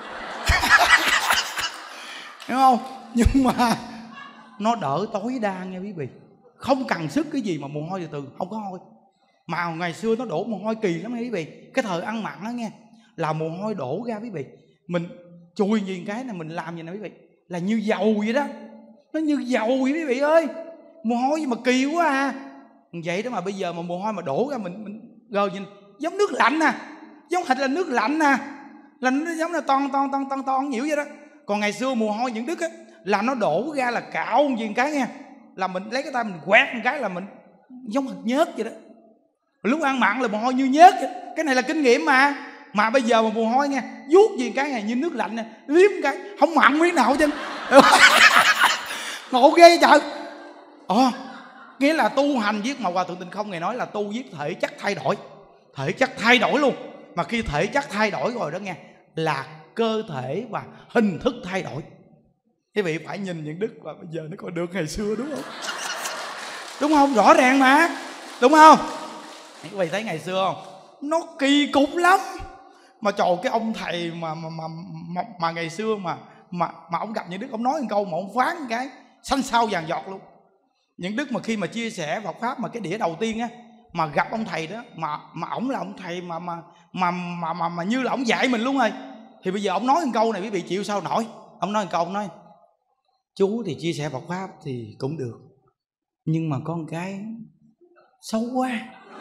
hiểu không? Nhưng mà nó đỡ tối đa nha quý vị. Không cần sức cái gì mà mồ hôi từ từ không có hôi. Mà ngày xưa nó đổ mồ hôi kỳ lắm nha quý vị. Cái thời ăn mặn đó nghe, là mồ hôi đổ ra quý vị. Mình chùi nhìn cái này, mình làm gì nè quý vị, là như dầu vậy đó. Nó như dầu vậy quý vị ơi. Mồ hôi mà kỳ quá à. Vậy đó mà bây giờ mà mồ hôi mà đổ ra mình gờ nhìn giống nước lạnh nè, giống hệt là nước lạnh nè, là nó giống là ton nhiễu vậy đó. Còn ngày xưa mồ hôi Những Đức á, là nó đổ ra là cạo gì một cái nha, là mình lấy cái tay mình quẹt một cái là mình giống hệt nhớt vậy đó. Lúc ăn mặn là mồ hôi như nhớt vậy. Cái này là kinh nghiệm mà. Mà bây giờ mà mồ hôi nha, vuốt gì cái này như nước lạnh nè, liếm cái không mặn miếng nào chứ ngộ ghê trời. Nghĩa là tu hành viết, mà Hòa Thượng Tịnh Không Ngài nói là tu viết thể chất thay đổi. Thể chất thay đổi luôn. Mà khi thể chất thay đổi rồi đó nghe, là cơ thể và hình thức thay đổi. Quý vị phải nhìn những đức và bây giờ nó còn được ngày xưa, đúng không? Đúng không? Rõ ràng mà, đúng không? Quý vị thấy ngày xưa không? Nó kỳ cục lắm. Mà trời, cái ông thầy mà ngày xưa mà ông gặp những đức, ông nói một câu mà ông phán một cái xanh xao vàng giọt luôn. Những đức mà khi mà chia sẻ Phật pháp, mà cái đĩa đầu tiên á, mà gặp ông thầy đó, mà ổng là ông thầy mà như là ổng dạy mình luôn rồi. Thì bây giờ ông nói một câu này quý vị chịu sao nổi. Ông nói một câu, ông nói: chú thì chia sẻ Phật pháp thì cũng được, nhưng mà có một cái xấu quá.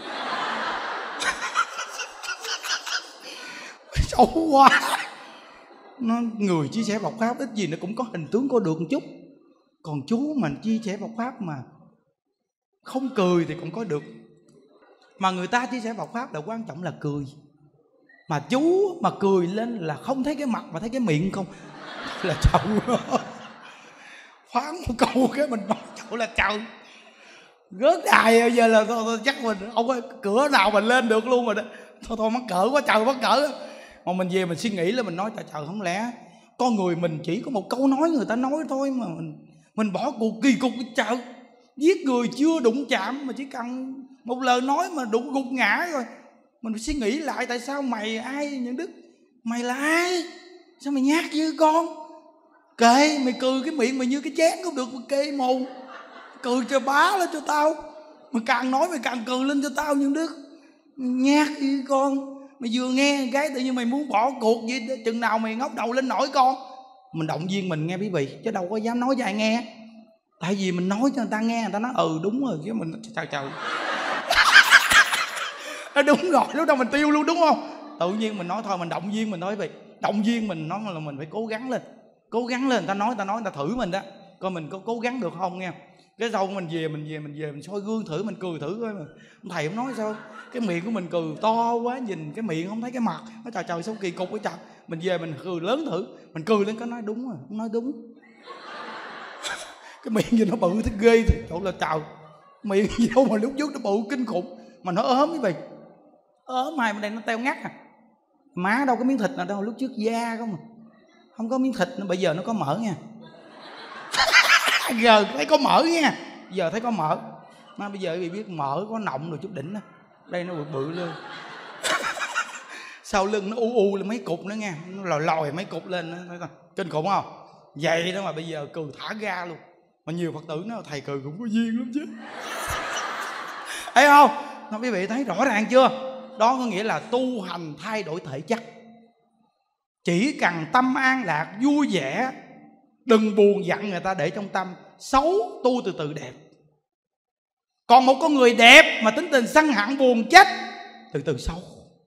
Xấu quá. Nó người chia sẻ Phật pháp ít gì nó cũng có hình tướng, có được một chút. Còn chú mà chia sẻ Phật pháp mà không cười thì cũng có được. Mà người ta chia sẻ Phật pháp là quan trọng là cười. Mà chú mà cười lên là không thấy cái mặt mà thấy cái miệng không là trời. Phán một câu cái mình nói trời là trời. Rớt đài bây giờ là thôi, chắc mình không có cửa nào mình lên được luôn rồi đó. Thôi mắc cỡ quá trời, mắc cỡ. Mà mình về mình suy nghĩ là mình nói trời, không lẽ con người mình chỉ có một câu nói người ta nói thôi mà mình bỏ cuộc kỳ cục cái trời. Giết người chưa đụng chạm mà chỉ cần một lời nói mà đụng gục ngã rồi. Mình phải suy nghĩ lại, tại sao mày ai Những Đức? Mày là ai? Sao mày nhát như con? Kệ, mày cười cái miệng mày như cái chén không được mà kê mù. Cười cho bá lên cho tao. Mày càng nói mày càng cười lên cho tao Những Đức. Nhát như con. Mày vừa nghe cái tự nhiên mày muốn bỏ cuộc vậy, chừng nào mày ngóc đầu lên nổi con. Mình động viên mình nghe quý vị, chứ đâu có dám nói cho ai nghe. Tại vì mình nói cho người ta nghe, người ta nói đúng rồi, chứ mình trời. Đúng rồi, lúc đó mình tiêu luôn, đúng không? Tự nhiên mình nói thôi, mình động viên mình thôi quý vị. Động viên mình nói là mình phải cố gắng lên. Cố gắng lên, người ta nói người ta thử mình đó, coi mình có cố gắng được không nghe. Cái sau mình về mình soi gương thử, mình cười thử coi mà. Ông thầy ông nói sao cái miệng của mình cười to quá, nhìn cái miệng không thấy cái mặt. Nói trời sao kỳ cục quá trời. Mình về mình cười lớn thử, mình cười lên cái nói đúng rồi, ông nói đúng. Cái miệng gì nó bự thế ghê thì chỗ là trời. Miệng gì đâu mà lúc trước nó bự kinh khủng. Mà nó ốm quý vị. Ốm hai bên đây nó teo ngắt à. Má đâu có miếng thịt nào đâu, lúc trước da không à. Không có miếng thịt nữa, bây giờ nó có mỡ nha. Giờ thấy có mỡ nha. Giờ thấy có mỡ. Mà bây giờ quý vị biết mỡ có nọng rồi chút đỉnh đó. Đây nó bự lên. Sau lưng nó u lên mấy cục nữa nha. Nó lòi mấy cục lên đó. Kinh khủng không? Vậy đó mà bây giờ cười thả ga luôn. Mà nhiều Phật tử nói thầy cười cũng có duyên lắm chứ. Thấy không? Nó quý vị thấy rõ ràng chưa? Đó có nghĩa là tu hành thay đổi thể chất. Chỉ cần tâm an lạc, vui vẻ, đừng buồn giận người ta để trong tâm. Xấu tu từ từ đẹp. Còn một con người đẹp mà tính tình sân hận buồn chết, từ từ xấu.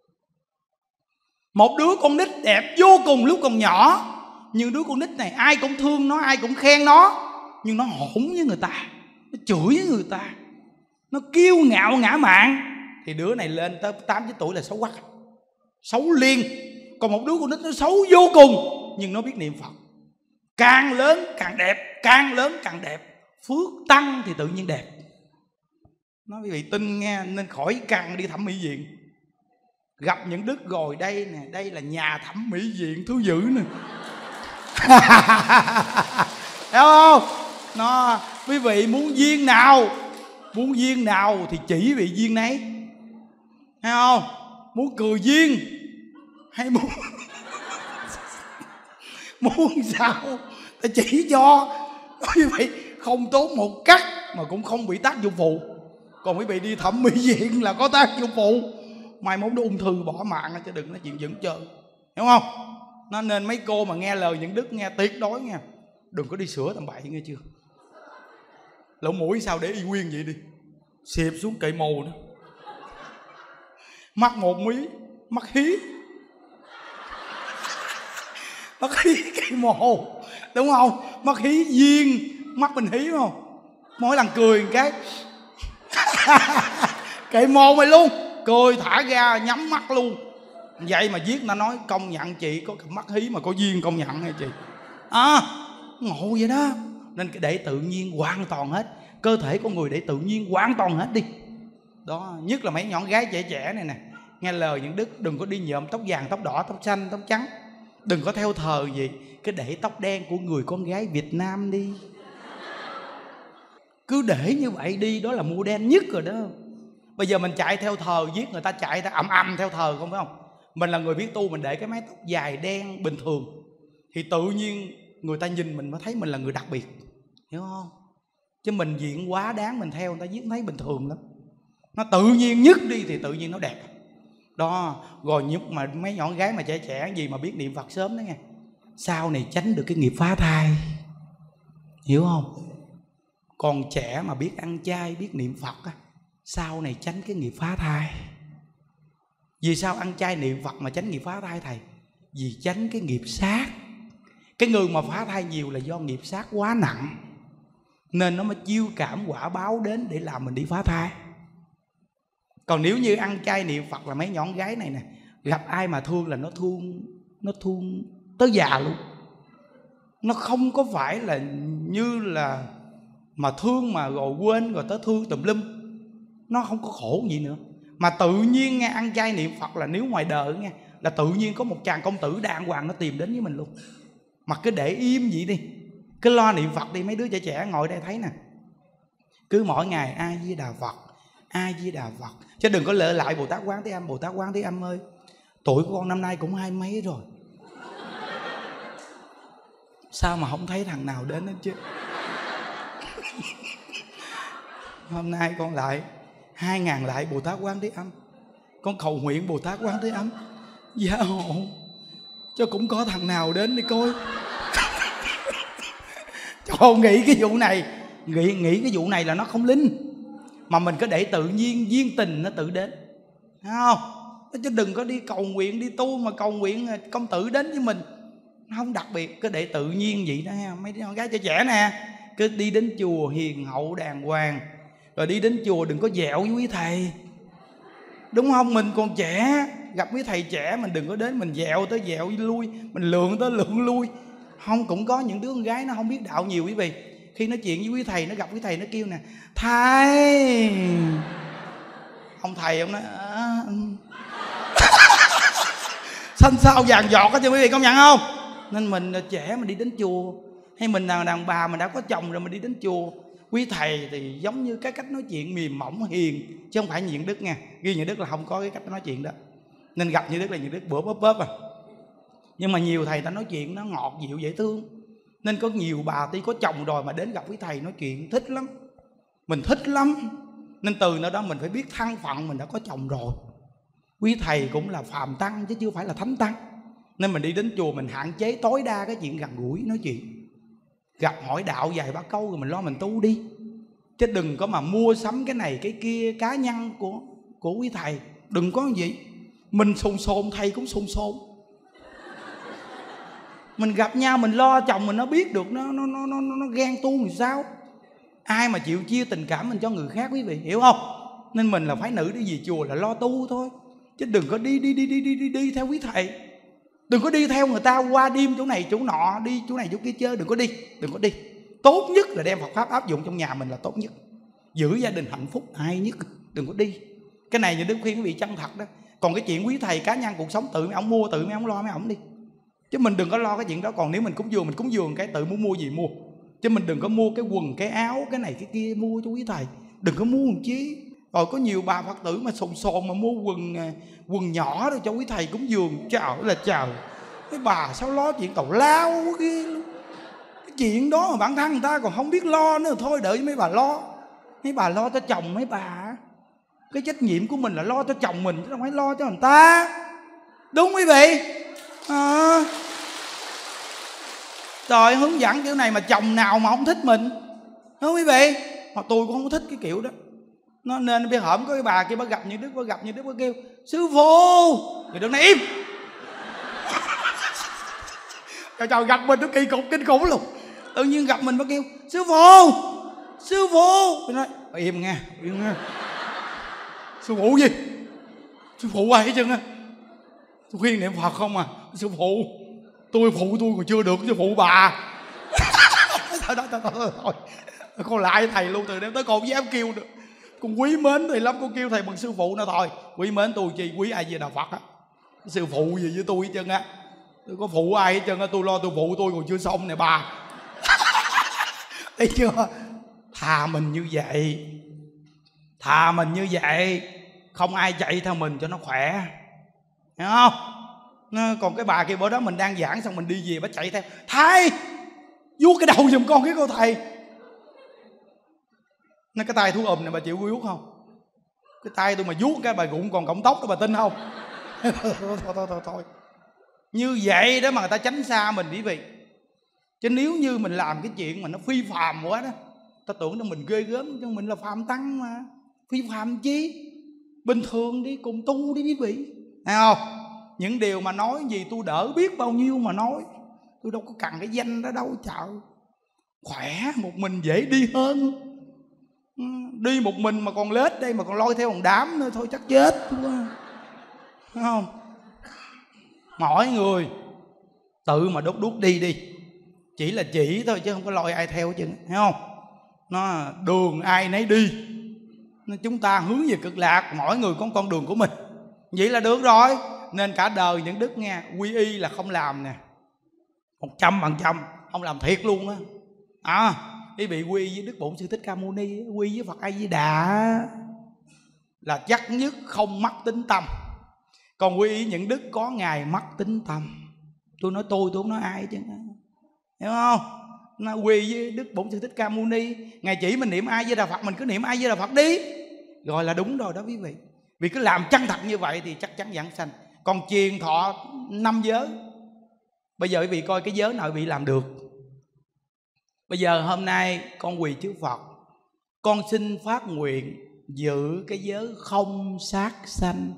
Một đứa con nít đẹp vô cùng lúc còn nhỏ, nhưng đứa con nít này ai cũng thương nó, ai cũng khen nó, nhưng nó hỗn với người ta, nó chửi với người ta, nó kiêu ngạo ngã mạn, thì đứa này lên tới 8-9 tuổi là xấu quắc, xấu liền. Còn một đứa con nít nó xấu vô cùng, nhưng nó biết niệm Phật. Càng lớn càng đẹp, càng lớn càng đẹp. Phước tăng thì tự nhiên đẹp. Nói quý vị tin nghe, nên khỏi cần đi thẩm mỹ viện. Gặp những đức rồi đây nè, đây là nhà thẩm mỹ viện thứ dữ nè. Hiểu không? Nó, quý vị muốn duyên nào, muốn duyên nào thì chỉ vị duyên nấy. Thấy không? Muốn cười duyên hay muốn sao ta chỉ cho. Quý vị không tốn một cắt mà cũng không bị tác dụng phụ. Còn quý vị đi thẩm mỹ viện là có tác dụng phụ. Mai mốt nó ung thư bỏ mạng chứ đừng nói chuyện dẫn chơi. Hiểu không? Nó nên mấy cô mà nghe lời những đức nghe tuyệt đối nha, đừng có đi sửa tầm bậy nghe chưa. Lỗ mũi sao để y nguyên vậy đi, xịp xuống cậy mồ nữa. Mắt một mí, mắt hí. Mắt hí cậy mồ, đúng không? Mắt hí duyên, mắt mình hí không? Mỗi lần cười một cái cậy mồ mày luôn. Cười thả ra nhắm mắt luôn. Vậy mà viết nó nói công nhận chị có mắt hí mà có duyên, công nhận hay chị. Ngộ vậy đó. Nên để tự nhiên hoàn toàn hết. cơ thể con người để tự nhiên hoàn toàn hết đi. Đó, nhất là mấy nhỏ gái trẻ trẻ này nè, nghe lời những đức, đừng có đi nhuộm tóc vàng, tóc đỏ, tóc xanh, tóc trắng. Đừng có theo thờ gì, cứ để tóc đen của người con gái Việt Nam đi. Cứ để như vậy đi, đó là mua đen nhất rồi đó. Bây giờ mình chạy theo thờ, giết người ta chạy ta ầm theo thờ không phải không? Mình là người biết tu, mình để cái mái tóc dài đen bình thường thì tự nhiên người ta nhìn mình mới thấy mình là người đặc biệt, hiểu không? Chứ mình diện quá đáng, mình theo người ta giết thấy bình thường lắm. Nó tự nhiên nhất đi thì tự nhiên nó đẹp. Đó, rồi nhưng mà mấy nhỏ gái mà trẻ trẻ gì mà biết niệm Phật sớm đó nghe, sau này tránh được cái nghiệp phá thai, hiểu không? Còn trẻ mà biết ăn chay, biết niệm Phật á, sau này tránh cái nghiệp phá thai. Vì sao ăn chay niệm Phật mà tránh nghiệp phá thai thầy? Vì tránh cái nghiệp sát. Cái người mà phá thai nhiều là do nghiệp sát quá nặng, nên nó mới chiêu cảm quả báo đến để làm mình đi phá thai. Còn nếu như ăn chay niệm Phật là mấy nhỏ gái này nè, gặp ai mà thương là nó thương tới già luôn. Nó không có phải là như là mà thương mà rồi quên rồi tới thương tùm lum. Nó không có khổ gì nữa. Mà tự nhiên nghe ăn chay niệm Phật là nếu ngoài đời nghe là tự nhiên có một chàng công tử đàng hoàng nó tìm đến với mình luôn. Mà cứ để im vậy đi, cứ lo niệm Phật đi. Mấy đứa trẻ trẻ ngồi đây thấy nè, cứ mỗi ngày A Di Đà Phật, A Di Đà Phật, chứ đừng có lỡ lại Bồ Tát Quán Thế Âm. Bồ Tát Quán Thế Âm ơi, tuổi của con năm nay cũng 20 mấy rồi, sao mà không thấy thằng nào đến hết chứ. Hôm nay con lại 2000 lại Bồ Tát Quán Thế Âm, con cầu nguyện Bồ Tát Quán Thế Âm gia hộ cho cũng có thằng nào đến đi coi. Cho nghĩ cái vụ này, nghĩ cái vụ này là nó không linh, mà mình cứ để tự nhiên duyên tình nó tự đến, thấy không? Chứ đừng có đi cầu nguyện, đi tu mà cầu nguyện công tử đến với mình, nó không đặc biệt. Cứ để tự nhiên vậy đó. Mấy đứa gái trẻ trẻ nè, cứ đi đến chùa hiền hậu đàng hoàng, rồi đi đến chùa đừng có dẹo với quý thầy, đúng không? Mình còn trẻ, gặp quý thầy trẻ mình đừng có đến mình dẹo tới dẹo lui, mình lượng tới lượng lui. Không, cũng có những đứa con gái nó không biết đạo nhiều quý vị. Khi nói chuyện với quý thầy, nó gặp quý thầy nó kêu nè, thầy. Ông thầy ông nói xanh sao vàng giọt á, chứ quý vị công nhận không? Nên mình trẻ mình đi đến chùa, hay mình là đàn bà mình đã có chồng rồi mình đi đến chùa, quý thầy thì giống như cái cách nói chuyện mềm mỏng hiền, chứ không phải Nhuận Đức nha. Ghi Nhuận Đức là không có cái cách nói chuyện đó, nên gặp Nhuận Đức là Nhuận Đức bữa bóp à. Nhưng mà nhiều thầy ta nói chuyện nó ngọt dịu dễ thương, nên có nhiều bà tuy có chồng rồi mà đến gặp quý thầy nói chuyện thích lắm. Mình thích lắm, nên từ nơi đó mình phải biết thân phận mình đã có chồng rồi. Quý thầy cũng là phàm tăng chứ chưa phải là thánh tăng, nên mình đi đến chùa mình hạn chế tối đa cái chuyện gần gũi nói chuyện. Gặp hỏi đạo vài ba câu rồi mình lo mình tu đi, chứ đừng có mà mua sắm cái này cái kia cá nhân của quý thầy. Đừng có gì mình sồn sồn thầy cũng sồn sồn. Mình gặp nhau mình lo chồng mình nó biết được nó ghen tuông thì sao? Ai mà chịu chia tình cảm mình cho người khác quý vị hiểu không? Nên mình là phái nữ đi về chùa là lo tu thôi, chứ đừng có đi theo quý thầy. Đừng có đi theo người ta qua đêm chỗ này chỗ nọ, đi chỗ này chỗ kia chơi. Đừng có đi. Tốt nhất là đem Phật pháp áp dụng trong nhà mình là tốt nhất, giữ gia đình hạnh phúc hay nhất. Đừng có đi. Cái này như Đức khuyên quý vị chân thật đó. Còn cái chuyện quý thầy cá nhân cuộc sống tự mấy ông mua, tự mấy ông lo mấy ông đi, chứ mình đừng có lo cái chuyện đó. Còn nếu mình cúng dường cái tự muốn mua gì mua, chứ mình đừng có mua cái quần cái áo cái này cái kia mua cho quý thầy. Đừng có mua làm chi. Rồi có nhiều bà Phật tử mà sồn mà mua quần nhỏ rồi cho quý thầy cúng dường. Trời, cái bà sao lo chuyện tào lao quá ghê luôn. Cái chuyện đó mà bản thân người ta còn không biết lo nữa, thôi đợi mấy bà lo. Mấy bà lo cho chồng mấy bà. Cái trách nhiệm của mình là lo cho chồng mình chứ không phải lo cho người ta, đúng quý vị? Trời, hướng dẫn kiểu này mà chồng nào mà không thích mình, đúng quý vị? Mà tôi cũng không thích cái kiểu đó. Nó nên bây hổm có cái bà kia bà gặp Như Đức, bà kêu sư phụ, người đừng này im. Trời, gặp mình nó kỳ cục kinh khủng luôn. Tự nhiên gặp mình bà kêu sư phụ. Tôi nói im nghe. Sư phụ gì? Sư phụ ai hết trơn á? Tôi khuyên niệm Phật không à. Sư phụ tôi còn chưa được, sư phụ bà. Thôi Con lại thầy luôn, từ đêm tới con không dám kêu nữa. Con quý mến thầy lắm, con kêu thầy bằng sư phụ nữa thôi. Quý mến tôi chi, quý ai về Đạo Phật á. Sư phụ gì với tôi hết trơn á. Tôi có phụ ai hết trơn á, tôi lo tôi phụ tôi còn chưa xong nè bà. Thấy chưa? Thà mình như vậy, thà mình như vậy, không ai chạy theo mình cho nó khỏe, hiểu không? Còn cái bà kia bữa đó mình đang giảng xong mình đi về, bà chạy theo, thầy vuốt cái đầu giùm con cái cô thầy. Nó cái tay thú này bà chịu vuốt không? Cái tay tôi mà vuốt cái bà rụng còn cọng tóc đó, bà tin không? Thôi. Như vậy đó mà người ta tránh xa mình, quý vị. Chứ nếu như mình làm cái chuyện mà nó phi phàm quá đó, ta tưởng là mình ghê gớm, chứ mình là phàm tăng mà. Phi phàm chi? Bình thường đi, cùng tu đi quý vị, thấy không? Những điều mà nói gì tôi đỡ biết bao nhiêu mà nói. Tôi đâu có cần cái danh đó đâu chợ. Khỏe, một mình dễ đi hơn. Đi một mình mà còn lết đây, mà còn lôi theo một đám nữa thôi chắc chết quá. Thấy không? Mỗi người tự mà đốt đi đi. Chỉ là chỉ thôi chứ không có lôi ai theo chứ, thấy không? Nó đường ai nấy đi. Chúng ta hướng về cực lạc, mỗi người có con đường của mình. Vậy là được rồi. Nên cả đời những đức nghe, quy y là không làm nè, 100%, không làm thiệt luôn á. Quý vị quy với Đức Bổn Sư Thích Ca Mâu Ni, quy với Phật A Di Đà là chắc nhất không mắc tính tâm. Còn quy y những đức có ngày mắc tính tâm. Tôi nói tôi không nói ai chứ, hiểu không? Nó quy với Đức Bổn Sư Thích Ca Mâu Ni, Ngài chỉ mình niệm A Di Đà Phật, mình cứ niệm A Di Đà Phật đi, rồi là đúng rồi đó quý vị. Vì cứ làm chân thật như vậy thì chắc chắn giảng sanh. Còn truyền thọ 5 giới, bây giờ quý vị coi cái giới nào quý vị làm được. Bây giờ hôm nay con quỳ trước Phật, con xin phát nguyện giữ cái giới không sát sanh.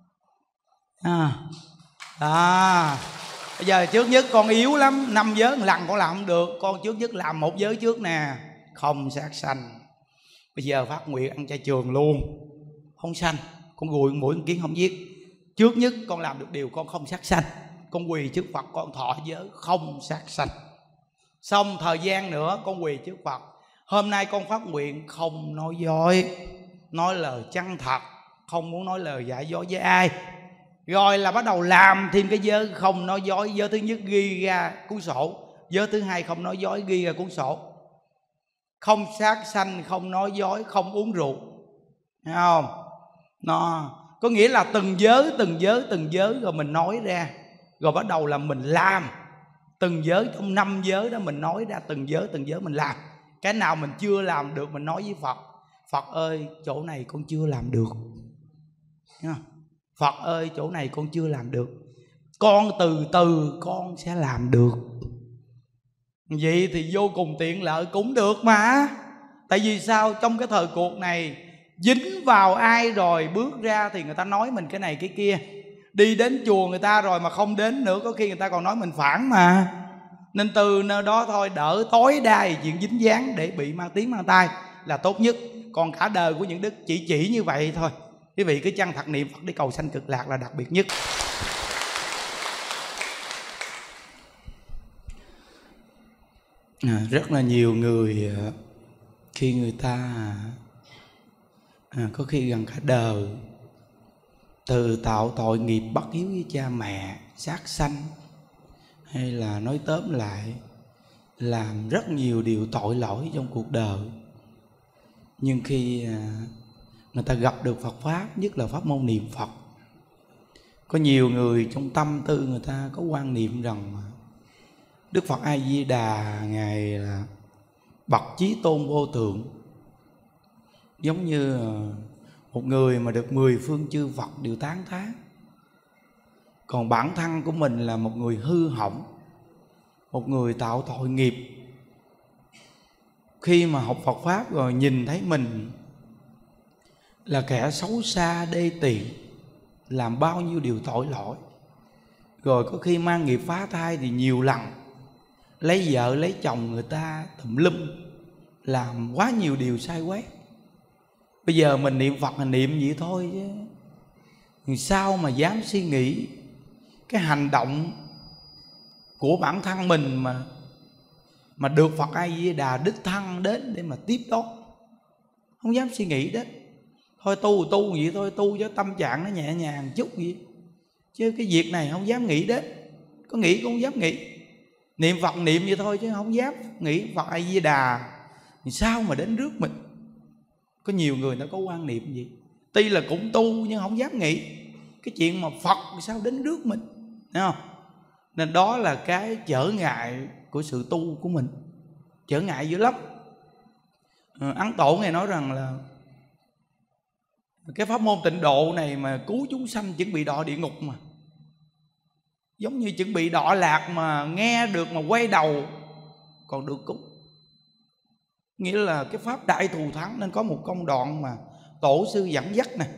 Bây giờ trước nhất con yếu lắm, 5 giới một lần con làm không được. Con trước nhất làm một giới trước nè, không sát sanh. Bây giờ phát nguyện ăn chay trường luôn, không sanh. Con gùi mũi con kiến không giết. Trước nhất con làm được điều con không sát sanh. Con quỳ trước Phật con thọ giới không sát sanh. Xong thời gian nữa con quỳ trước Phật, hôm nay con phát nguyện không nói dối, nói lời chân thật, không muốn nói lời giả dối với ai. Rồi là bắt đầu làm thêm cái giới không nói dối. Giới thứ nhất ghi ra cuốn sổ, giới thứ hai không nói dối ghi ra cuốn sổ. Không sát sanh, không nói dối, không uống rượu, thấy không? Nó có nghĩa là từng giới rồi mình nói ra. Rồi bắt đầu là mình làm từng giới, trong 5 giới đó mình nói ra từng giới mình làm. Cái nào mình chưa làm được mình nói với Phật, Phật ơi chỗ này con chưa làm được, Phật ơi chỗ này con chưa làm được, con từ từ con sẽ làm được. Vậy thì vô cùng tiện lợi cũng được mà. Tại vì sao? Trong cái thời cuộc này dính vào ai rồi bước ra thì người ta nói mình cái này cái kia. Đi đến chùa người ta rồi mà không đến nữa, có khi người ta còn nói mình phản mà. Nên từ nơi đó thôi, đỡ tối đa chuyện dính dáng để bị mang tiếng mang tai là tốt nhất. Còn cả đời của những đức chỉ như vậy thôi. Quý vị cứ chân thật niệm Phật đi cầu sanh cực lạc là đặc biệt nhất. Rất là nhiều người khi người ta có khi gần cả đời từ tạo tội nghiệp bất hiếu với cha mẹ, sát sanh, hay là nói tóm lại làm rất nhiều điều tội lỗi trong cuộc đời. Nhưng khi người ta gặp được Phật Pháp, nhất là pháp môn niệm Phật, có nhiều người trong tâm tư người ta có quan niệm rằng Đức Phật A Di Đà Ngài là bậc chí tôn vô thượng, giống như một người mà được 10 phương chư Phật đều tán thán. Còn bản thân của mình là một người hư hỏng, một người tạo tội nghiệp. Khi mà học Phật Pháp rồi nhìn thấy mình là kẻ xấu xa đê tiện, làm bao nhiêu điều tội lỗi. Rồi có khi mang nghiệp phá thai thì nhiều lần, lấy vợ lấy chồng người ta tùm lum, làm quá nhiều điều sai quét. Bây giờ mình niệm Phật là niệm vậy thôi chứ thì sao mà dám suy nghĩ cái hành động của bản thân mình mà được Phật A Di Đà đích thân đến để mà tiếp đón, không dám suy nghĩ đến. Thôi tu vậy thôi, tu cho tâm trạng nó nhẹ nhàng chút vậy, chứ cái việc này không dám nghĩ đến. Có nghĩ cũng không dám nghĩ, niệm Phật niệm vậy thôi chứ không dám nghĩ Phật A Di Đà thì sao mà đến rước mình. Có nhiều người nó có quan niệm gì, tuy là cũng tu nhưng không dám nghĩ cái chuyện mà Phật sao đến rước mình, thấy không? Nên đó là cái trở ngại của sự tu của mình, trở ngại dữ lắm. Ấn Tổ Ngài nói rằng là cái pháp môn tịnh độ này mà cứu chúng sanh chuẩn bị đọa địa ngục, mà giống như chuẩn bị đọa lạc mà nghe được mà quay đầu còn được cứu. Nghĩa là cái pháp đại thù thắng. Nên có một công đoạn mà tổ sư dẫn dắt nè: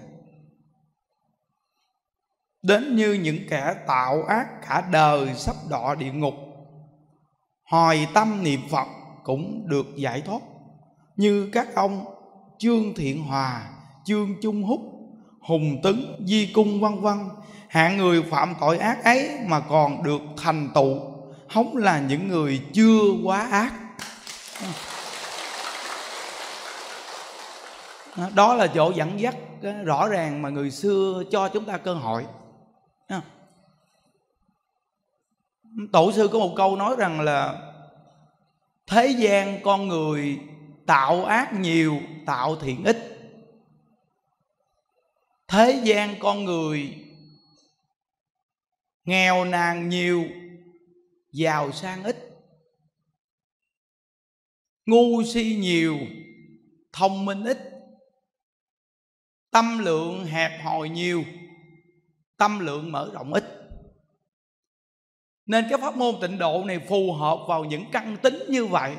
đến như những kẻ tạo ác cả đời sắp đọa địa ngục, hồi tâm niệm Phật cũng được giải thoát. Như các ông Trương Thiện Hòa, Trương Trung Húc, Hùng Tấn, Di Cung vân vân, hạng người phạm tội ác ấy mà còn được thành tựu, hống là những người chưa quá ác. Đó là chỗ dẫn dắt rõ ràng mà người xưa cho chúng ta cơ hội. Tổ sư có một câu nói rằng là thế gian con người tạo ác nhiều, tạo thiện ít. Thế gian con người nghèo nàn nhiều, giàu sang ít. Ngu si nhiều, thông minh ít. Tâm lượng hẹp hòi nhiều, tâm lượng mở rộng ít. Nên cái pháp môn tịnh độ này phù hợp vào những căn tính như vậy.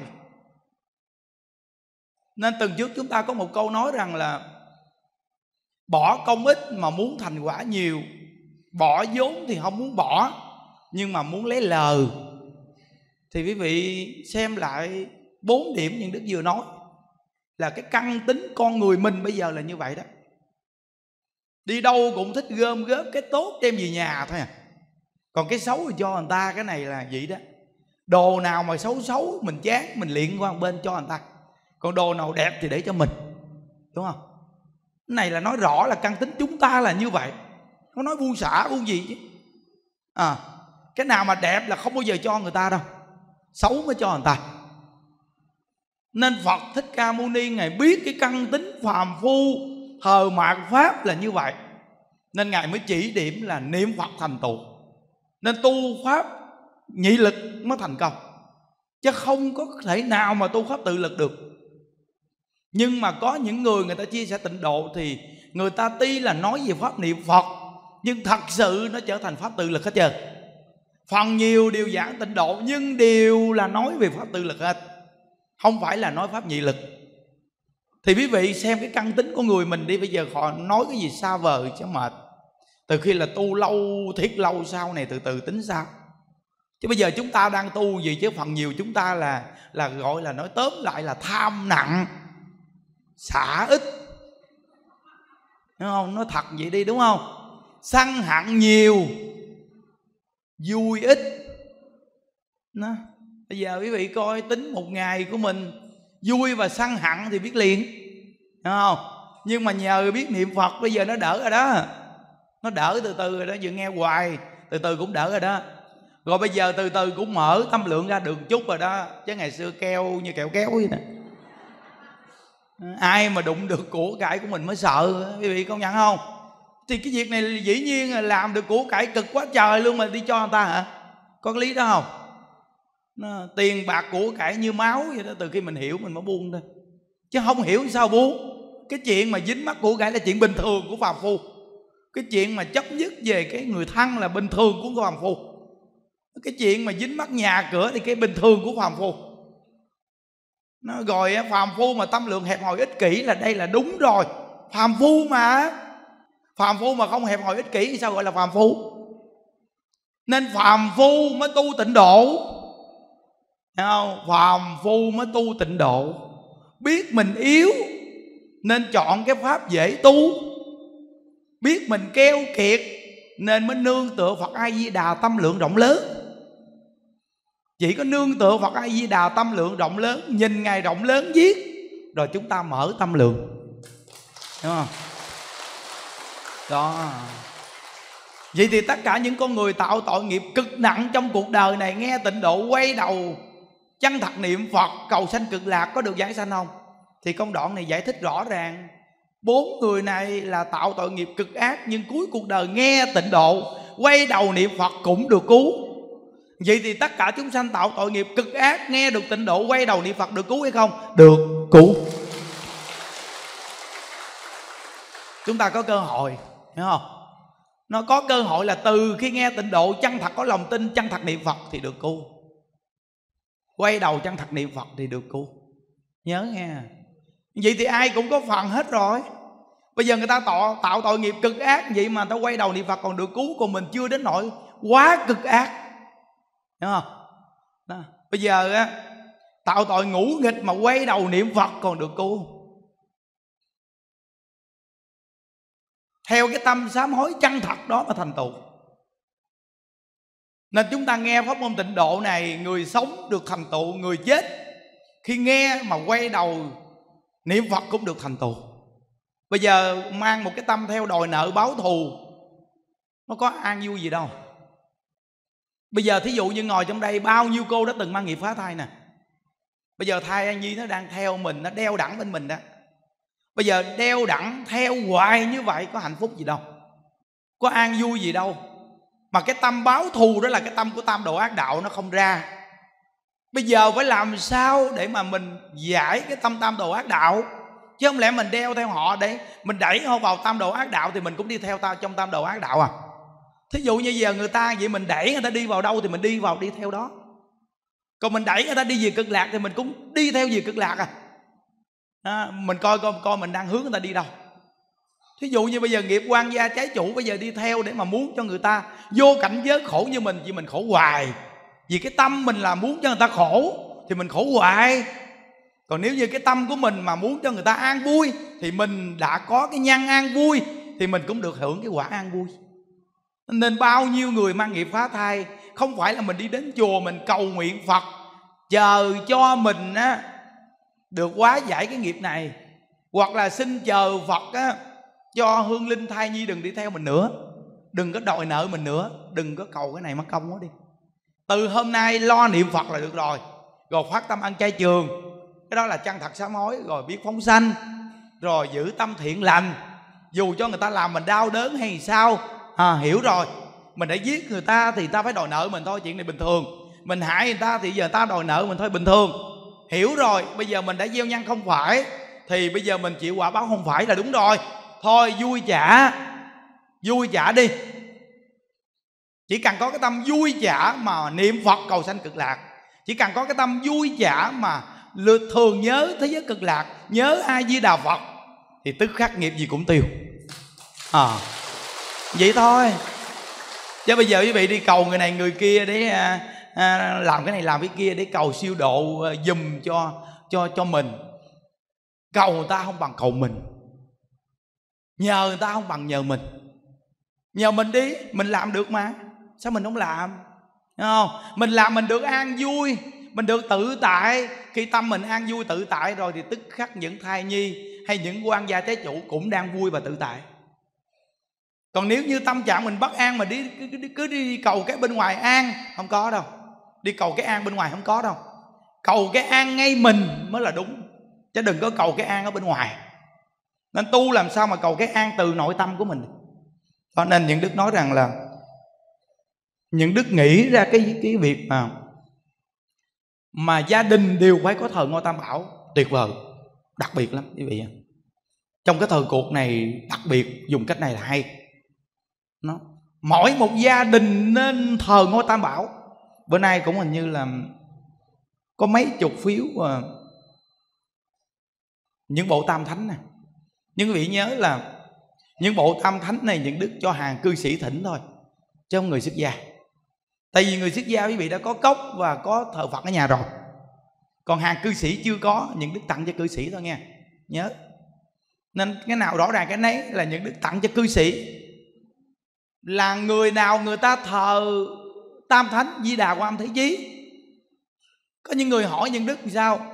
Nên tuần trước chúng ta có một câu nói rằng là bỏ công ít mà muốn thành quả nhiều, bỏ vốn thì không muốn bỏ nhưng mà muốn lấy lời. Thì quý vị xem lại 4 điểm những Đức vừa nói là cái căn tính con người mình bây giờ là như vậy đó. Đi đâu cũng thích gom góp cái tốt đem về nhà thôi à, còn cái xấu thì cho người ta. Cái này là vậy đó. Đồ nào mà xấu xấu mình chán, mình liệng qua một bên cho người ta, còn đồ nào đẹp thì để cho mình, đúng không? Cái này là nói rõ là căn tính chúng ta là như vậy. Không nói buông xả buông gì chứ. Cái nào mà đẹp là không bao giờ cho người ta đâu, xấu mới cho người ta. Nên Phật Thích Ca Mâu Ni Ngài biết cái căn tính phàm phu hờ mạt pháp là như vậy, nên Ngài mới chỉ điểm là niệm Phật thành tựu. Nên tu pháp nhị lực mới thành công, chứ không có thể nào mà tu pháp tự lực được. Nhưng mà có những người ta chia sẻ tịnh độ thì người ta tuy là nói về pháp niệm Phật nhưng thật sự nó trở thành pháp tự lực hết trơn. Phần nhiều đều giảng tịnh độ nhưng đều là nói về pháp tự lực hết, không phải là nói pháp nhị lực. Thì quý vị xem cái căn tính của người mình đi. Bây giờ họ nói cái gì xa vời chứ mệt. Từ khi là tu lâu, thiết lâu, sau này từ từ tính sao. Chứ bây giờ chúng ta đang tu gì chứ phần nhiều chúng ta là gọi là nói tóm lại là tham nặng, xả ít, đúng không? Nói thật vậy đi, đúng không? Sân hận nhiều, vui ít. Bây giờ quý vị coi tính một ngày của mình, vui và sân hận thì biết liền, đúng không? Nhưng mà nhờ biết niệm Phật bây giờ nó đỡ rồi đó. Nó đỡ từ từ rồi đó, vừa nghe hoài từ từ cũng đỡ rồi đó. Rồi bây giờ từ từ cũng mở tâm lượng ra được chút rồi đó. Chứ ngày xưa keo như kẹo kéo vậy nè. Ai mà đụng được của cải của mình mới sợ, quý vị công nhận không? Thì cái việc này dĩ nhiên là làm được của cải cực quá trời luôn mà đi cho người ta hả? Có cái lý đó không? Tiền bạc của cải như máu vậy đó. Từ khi mình hiểu mình mới buông thôi, chứ không hiểu sao buông. Cái chuyện mà dính mắc của cải là chuyện bình thường của phàm phu. Cái chuyện mà chấp nhất về cái người thân là bình thường của phàm phu. Cái chuyện mà dính mắc nhà cửa thì cái bình thường của phàm phu. Nó rồi phàm phu mà tâm lượng hẹp hòi ích kỷ là đây là đúng rồi. Phàm phu mà. Phàm phu mà không hẹp hòi ích kỷ thì sao gọi là phàm phu? Nên phàm phu mới tu tịnh độ. Thấy không? Phàm phu mới tu tịnh độ. Biết mình yếu nên chọn cái pháp dễ tu. Biết mình keo kiệt nên mới nương tựa Phật A Di Đà tâm lượng rộng lớn. Chỉ có nương tựa Phật A Di Đà, tâm lượng rộng lớn, nhìn Ngài rộng lớn viết, rồi chúng ta mở tâm lượng, đúng không? Đó. Vậy thì tất cả những con người tạo tội nghiệp cực nặng trong cuộc đời này, nghe tịnh độ quay đầu chân thật niệm Phật cầu sanh cực lạc, có được giải sanh không? Thì công đoạn này giải thích rõ ràng. 4 người này là tạo tội nghiệp cực ác, nhưng cuối cuộc đời nghe tịnh độ quay đầu niệm Phật cũng được cứu. Vậy thì tất cả chúng sanh tạo tội nghiệp cực ác, nghe được tịnh độ quay đầu niệm Phật được cứu hay không? Được cứu. Chúng ta có cơ hội, hiểu không? Nó có cơ hội là từ khi nghe tịnh độ chân thật có lòng tin, chân thật niệm Phật thì được cứu. Quay đầu chân thật niệm Phật thì được cứu. Nhớ nghe. Vậy thì ai cũng có phần hết rồi. Bây giờ người ta tạo tội nghiệp cực ác vậy mà người ta quay đầu niệm Phật còn được cứu, còn mình chưa đến nỗi quá cực ác, hiểu không? Đó. Bây giờ á, tạo tội ngũ nghịch mà quay đầu niệm Phật còn được cứu. Theo cái tâm sám hối chân thật đó mà thành tựu. Nên chúng ta nghe pháp môn tịnh độ này, người sống được thành tựu, người chết khi nghe mà quay đầu niệm Phật cũng được thành tựu. Bây giờ mang một cái tâm theo đòi nợ báo thù, nó có an vui gì đâu. Bây giờ thí dụ như ngồi trong đây, bao nhiêu cô đã từng mang nghiệp phá thai nè. Bây giờ thai An Nhi nó đang theo mình, nó đeo đẳng bên mình đó. Bây giờ đeo đẳng theo hoài như vậy có hạnh phúc gì đâu, có an vui gì đâu. Mà cái tâm báo thù đó là cái tâm của tam đồ ác đạo nó không ra. Bây giờ phải làm sao để mà mình giải cái tâm tam đồ ác đạo, chứ không lẽ mình đeo theo họ để mình đẩy họ vào tam đồ ác đạo thì mình cũng đi theo trong tam đồ ác đạo à. Thí dụ như giờ người ta vậy, mình đẩy người ta đi vào đâu thì mình đi theo đó. Còn mình đẩy người ta đi về cực lạc thì mình cũng đi theo về cực lạc à. Mình coi mình đang hướng người ta đi đâu. Thí dụ như bây giờ nghiệp quan gia trái chủ, bây giờ đi theo để mà muốn cho người ta vô cảnh giới khổ như mình, vì mình khổ hoài. Vì cái tâm mình là muốn cho người ta khổ thì mình khổ hoài. Còn nếu như cái tâm của mình mà muốn cho người ta an vui thì mình đã có cái nhân an vui, thì mình cũng được hưởng cái quả an vui. Nên bao nhiêu người mang nghiệp phá thai, không phải là mình đi đến chùa mình cầu nguyện Phật chờ cho mình á được hóa giải cái nghiệp này, hoặc là xin chờ Phật á cho hương linh thai nhi đừng đi theo mình nữa, đừng có đòi nợ mình nữa, đừng có cầu cái này mất công quá đi. Từ hôm nay lo niệm Phật là được rồi. Rồi phát tâm ăn chay trường, cái đó là chân thật sám hối. Rồi biết phóng sanh, rồi giữ tâm thiện lành, dù cho người ta làm mình đau đớn hay sao hiểu rồi. Mình đã giết người ta thì ta phải đòi nợ mình thôi, chuyện này bình thường. Mình hại người ta thì giờ ta đòi nợ mình thôi, bình thường. Hiểu rồi, bây giờ mình đã gieo nhân không phải thì bây giờ mình chịu quả báo không phải là đúng rồi. Thôi vui chả đi. Chỉ cần có cái tâm vui chả mà niệm Phật cầu sanh cực lạc, chỉ cần có cái tâm vui chả mà thường nhớ thế giới cực lạc, nhớ A Di Đà Phật, thì tức khắc nghiệp gì cũng tiêu. Vậy thôi. Chứ bây giờ quý vị đi cầu người này người kia để làm cái này làm cái kia để cầu siêu độ giùm cho mình. Cầu người ta không bằng cầu mình, nhờ người ta không bằng nhờ mình. Nhờ mình đi, mình làm được mà, sao mình không làm? Đúng không? Mình làm mình được an vui, mình được tự tại. Khi tâm mình an vui tự tại rồi thì tức khắc những thai nhi hay những quan gia trái chủ cũng đang vui và tự tại. Còn nếu như tâm trạng mình bất an mà cứ đi cầu cái bên ngoài an, không có đâu. Đi cầu cái an bên ngoài không có đâu. Cầu cái an ngay mình mới là đúng, chứ đừng có cầu cái an ở bên ngoài. Nên tu làm sao mà cầu cái an từ nội tâm của mình. Cho nên những đức nói rằng là những đức nghĩ ra cái việc mà gia đình đều phải có thờ Ngôi Tam Bảo tuyệt vời, đặc biệt lắm quý vị. Trong cái thời cuộc này đặc biệt dùng cách này là hay. Mỗi một gia đình nên thờ Ngôi Tam Bảo. Bữa nay cũng hình như là có mấy chục phiếu những bộ tam thánh này. Nhưng quý vị nhớ là những bộ tam thánh này những đức cho hàng cư sĩ thỉnh thôi, chứ không người xuất gia. Tại vì người xuất gia quý vị đã có cốc và có thờ Phật ở nhà rồi. Còn hàng cư sĩ chưa có, những đức tặng cho cư sĩ thôi nha, nhớ. Nên cái nào rõ ràng cái nấy là những đức tặng cho cư sĩ. Là người nào người ta thờ tam thánh Di Đà Quan Thế Chí Có những người hỏi những đức làm sao?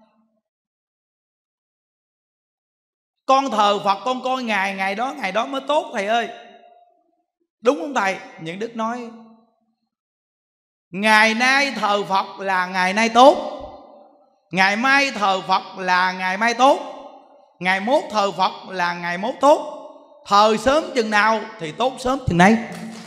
Con thờ Phật, con coi ngày đó mới tốt thầy ơi. Đúng không thầy? Những đức nói ngày nay thờ Phật là ngày nay tốt, ngày mai thờ Phật là ngày mai tốt, ngày mốt thờ Phật là ngày mốt tốt. Thờ sớm chừng nào thì tốt sớm chừng nay.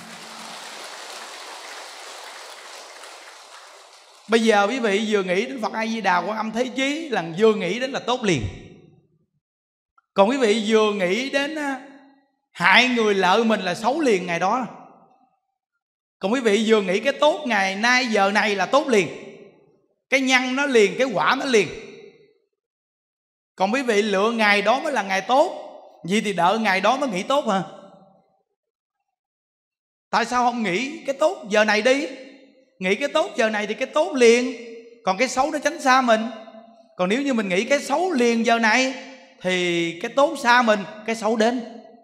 Bây giờ quý vị vừa nghĩ đến Phật A Di Đà Quan Âm Thế Chí là vừa nghĩ đến là tốt liền. Còn quý vị vừa nghĩ đến hại người lợi mình là xấu liền ngày đó. Còn quý vị vừa nghĩ cái tốt ngày nay giờ này là tốt liền. Cái nhân nó liền, cái quả nó liền. Còn quý vị lựa ngày đó mới là ngày tốt, vậy thì đợi ngày đó mới nghĩ tốt hả? Tại sao không nghĩ cái tốt giờ này đi? Nghĩ cái tốt giờ này thì cái tốt liền, còn cái xấu nó tránh xa mình. Còn nếu như mình nghĩ cái xấu liền giờ này thì cái tốt xa mình, cái xấu đến.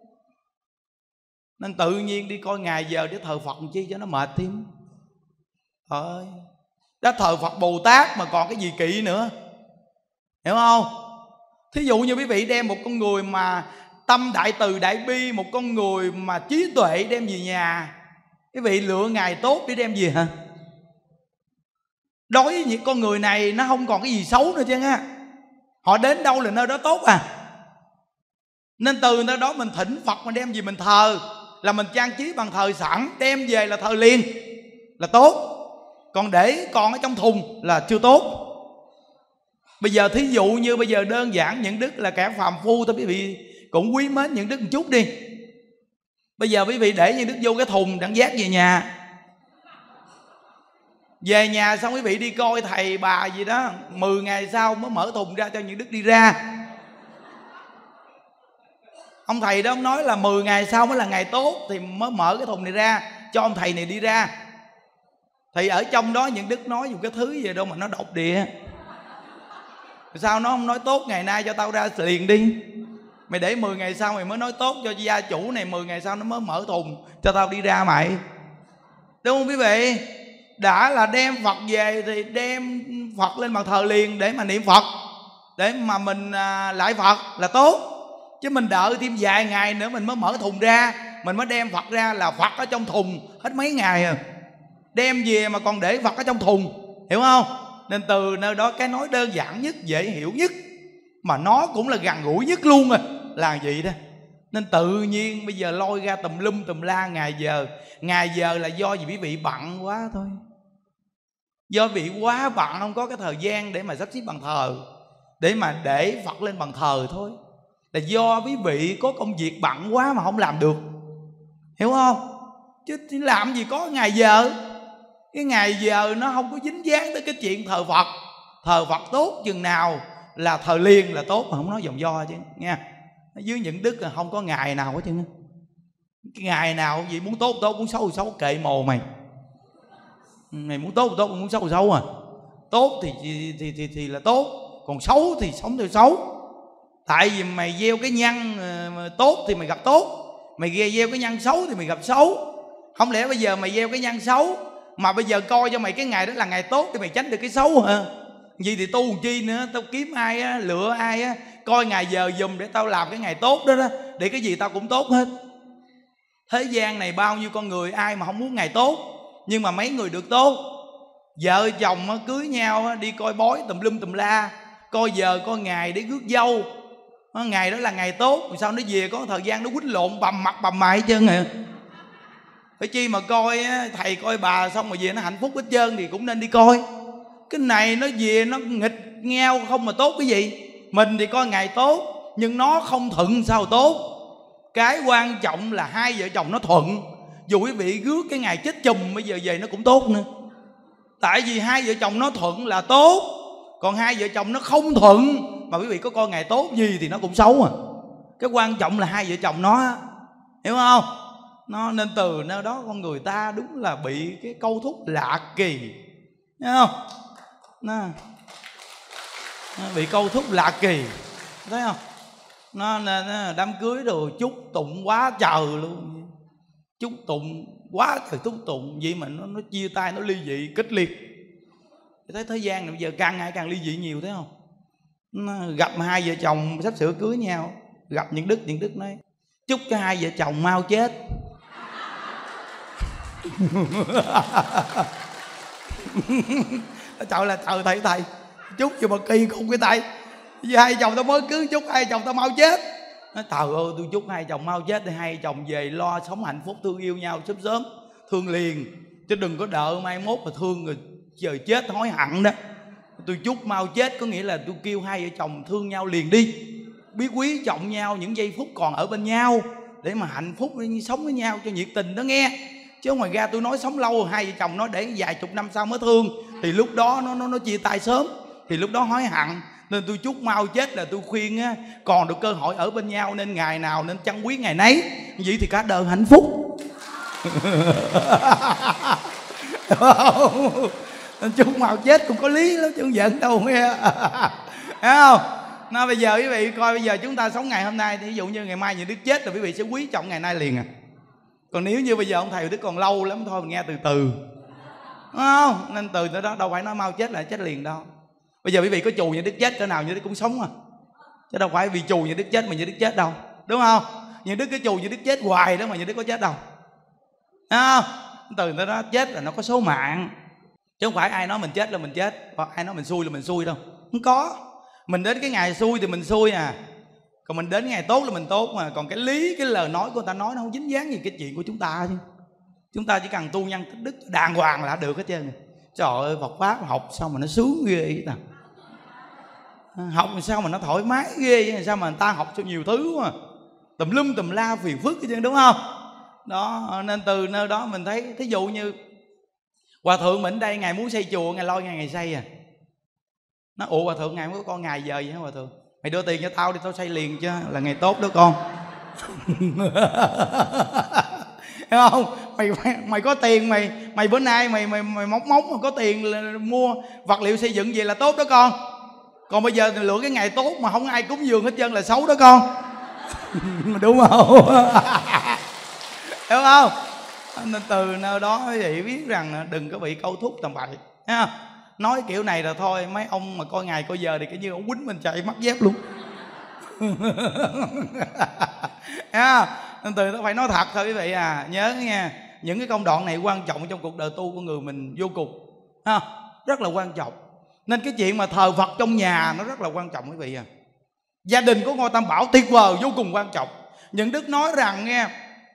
Nên tự nhiên đi coi ngày giờ để thờ Phật chi cho nó mệt thêm. Ơi, đã thờ Phật Bồ Tát mà còn cái gì kỵ nữa, hiểu không? Thí dụ như quý vị đem một con người mà tâm đại từ đại bi, một con người mà trí tuệ đem về nhà, quý vị lựa ngày tốt để đem về hả? Đối với những con người này nó không còn cái gì xấu nữa chứ ha. Họ đến đâu là nơi đó tốt à. Nên từ nơi đó mình thỉnh Phật, mình đem gì mình thờ là mình trang trí bằng thờ sẵn, đem về là thờ liền là tốt. Còn để còn ở trong thùng là chưa tốt. Bây giờ thí dụ như bây giờ đơn giản những đức là kẻ phàm phu thôi, quý vị cũng quý mến những đức một chút đi. Bây giờ quý vị để những đức vô cái thùng đặng vác về nhà. Về nhà xong quý vị đi coi thầy bà gì đó, 10 ngày sau mới mở thùng ra cho những đức đi ra. Ông thầy đó ông nói là 10 ngày sau mới là ngày tốt thì mới mở cái thùng này ra cho ông thầy này đi ra. Thì ở trong đó những đức nói dùng cái thứ gì đâu mà nó độc địa. Sao nó không nói tốt ngày nay cho tao ra liền đi? Mày để 10 ngày sau mày mới nói tốt cho gia chủ này, 10 ngày sau nó mới mở thùng cho tao đi ra mày. Đúng không quý vị? Đã là đem Phật về thì đem Phật lên bàn thờ liền để mà niệm Phật, để mà mình lại Phật là tốt. Chứ mình đợi thêm vài ngày nữa mình mới mở thùng ra, mình mới đem Phật ra là Phật ở trong thùng hết mấy ngày rồi. Đem về mà còn để Phật ở trong thùng, hiểu không? Nên từ nơi đó cái nói đơn giản nhất, dễ hiểu nhất, mà nó cũng là gần gũi nhất luôn rồi, là gì đó. Nên tự nhiên bây giờ lôi ra tùm lum tùm la ngày giờ. Ngày giờ là do vì quý vị bận quá thôi. Do vị quá bận không có cái thời gian để mà sắp xếp bàn thờ, để mà để Phật lên bàn thờ thôi. Là do quý vị có công việc bận quá mà không làm được, hiểu không? Chứ làm gì có ngày giờ. Cái ngày giờ nó không có dính dáng tới cái chuyện thờ Phật. Thờ Phật tốt chừng nào là thờ liền là tốt, mà không nói vòng do chứ nha. Dưới những đức là không có ngày nào hết chứ. Cái ngày nào gì muốn tốt tốt, muốn xấu thì xấu, kệ mồ mày. Mày muốn tốt thì tốt, muốn xấu thì xấu à. Tốt thì là tốt, còn xấu thì sống theo xấu. Tại vì mày gieo cái nhân tốt thì mày gặp tốt, mày gieo cái nhân xấu thì mày gặp xấu. Không lẽ bây giờ mày gieo cái nhân xấu mà bây giờ coi cho mày cái ngày đó là ngày tốt thì mày tránh được cái xấu hả? Vậy thì tu chi nữa, tao kiếm ai á, lựa ai á, coi ngày giờ dùm để tao làm cái ngày tốt đó đó, để cái gì tao cũng tốt hết. Thế gian này bao nhiêu con người, ai mà không muốn ngày tốt, nhưng mà mấy người được tốt. Vợ chồng cưới nhau đi coi bói tùm lum tùm la, coi giờ coi ngày để rước dâu. Ngày đó là ngày tốt, sao nó về có thời gian nó quýnh lộn bầm mặt bầm mày hết trơn à. Phải chi mà coi thầy coi bà xong rồi về nó hạnh phúc hết trơn thì cũng nên đi coi. Cái này nó về nó nghịch nhau không mà tốt cái gì. Mình thì coi ngày tốt, nhưng nó không thuận sao tốt. Cái quan trọng là hai vợ chồng nó thuận. Dù quý vị rước cái ngày chết chùm bây giờ về nó cũng tốt nữa. Tại vì hai vợ chồng nó thuận là tốt. Còn hai vợ chồng nó không thuận mà quý vị có coi ngày tốt gì thì nó cũng xấu à. Cái quan trọng là hai vợ chồng nó, hiểu không? Nó nên từ nơi đó con người ta đúng là bị cái câu thúc lạ kỳ, thấy không? Nó bị câu thúc lạ kỳ, thấy không? Nó đám cưới rồi chúc tụng quá trời luôn, chúc tụng quá trời chúc tụng, vậy mà nó chia tay, nó ly dị kịch liệt. Thấy thế gian này bây giờ càng ngày càng ly dị nhiều, thấy không? Gặp hai vợ chồng sắp sửa cưới nhau, gặp những Đức nói chúc cho hai vợ chồng mau chết. Trời là trời, thầy chúc cho mà kỳ khùng cái tay, hai chồng tao mới cưới chúc hai chồng tao mau chết. Nói trời ơi, tôi chúc hai chồng mau chết để hai chồng về lo sống hạnh phúc, thương yêu nhau sớm sớm, thương liền, chứ đừng có đợi mai mốt mà thương rồi trời chết hối hận đó. Tôi chúc mau chết có nghĩa là tôi kêu hai vợ chồng thương nhau liền đi, biết quý trọng nhau những giây phút còn ở bên nhau để mà hạnh phúc sống với nhau cho nhiệt tình đó nghe. Chứ ngoài ra tôi nói sống lâu hai vợ chồng nó để vài chục năm sau mới thương thì lúc đó nó chia tay sớm, thì lúc đó hối hận. Nên tôi chúc mau chết là tôi khuyên á, còn được cơ hội ở bên nhau nên ngày nào nên trân quý ngày nấy, vậy thì cả đời hạnh phúc. Chúc mau chết cũng có lý lắm chứ không giận đâu nghe. Thấy không? Nó bây giờ quý vị coi, bây giờ chúng ta sống ngày hôm nay thì ví dụ như ngày mai nhà Đức chết là quý vị sẽ quý trọng ngày nay liền à. Còn nếu như bây giờ ông thầy Đức còn lâu lắm thôi, mình nghe từ từ, đúng không? Nên từ đó đâu phải nói mau chết là chết liền đâu. Bây giờ quý vị có chù nhà Đức chết cỡ nào nhà Đức cũng sống à, chứ đâu phải vì chù nhà Đức chết mà nhà Đức chết đâu, đúng không? Nhà Đức cái chù nhà Đức chết hoài đó mà nhà Đức có chết đâu, đúng không? Từ đó chết là nó có số mạng, chứ không phải ai nói mình chết là mình chết, hoặc ai nói mình xui là mình xui đâu. Không có. Mình đến cái ngày xui thì mình xui à, còn mình đến ngày tốt là mình tốt mà. Còn cái lý, cái lời nói của người ta nói nó không dính dáng gì cái chuyện của chúng ta chứ. Chúng ta chỉ cần tu nhân tích đức đàng hoàng là được hết trơn. Trời ơi, Phật Pháp học sao mà nó sướng ghê vậy ta. Học sao mà nó thoải mái ghê vậy, sao mà người ta học cho nhiều thứ mà tùm lum tùm la phiền phức hết trơn, đúng không? Đó, nên từ nơi đó mình thấy, thí dụ như hòa thượng mình đây ngày muốn xây chùa, ngày lo ngày xây à. Nó ủa hòa thượng ngày mới có con ngày giờ vậy hả hòa thượng? Mày đưa tiền cho tao đi, tao xây liền chứ, là ngày tốt đó con. Hiểu không? Mày có tiền, mày bữa nay mày móc mà có tiền là mua vật liệu xây dựng gì là tốt đó con. Còn bây giờ lựa cái ngày tốt mà không ai cúng dường hết trơn là xấu đó con. Đúng không? Hiểu không? Nên từ nơi đó quý vị biết rằng đừng có bị câu thúc tầm bậy ha. Nói kiểu này là thôi, mấy ông mà coi ngày coi giờ thì cái như ông quýnh mình chạy mất dép luôn. Nên từ đó phải nói thật thôi quý vị à. Nhớ nha, những cái công đoạn này quan trọng trong cuộc đời tu của người mình vô cùng ha, rất là quan trọng. Nên cái chuyện mà thờ Phật trong nhà nó rất là quan trọng quý vị à. Gia đình có ngôi Tam Bảo tuyệt vời, vô cùng quan trọng. Những Đức nói rằng nghe,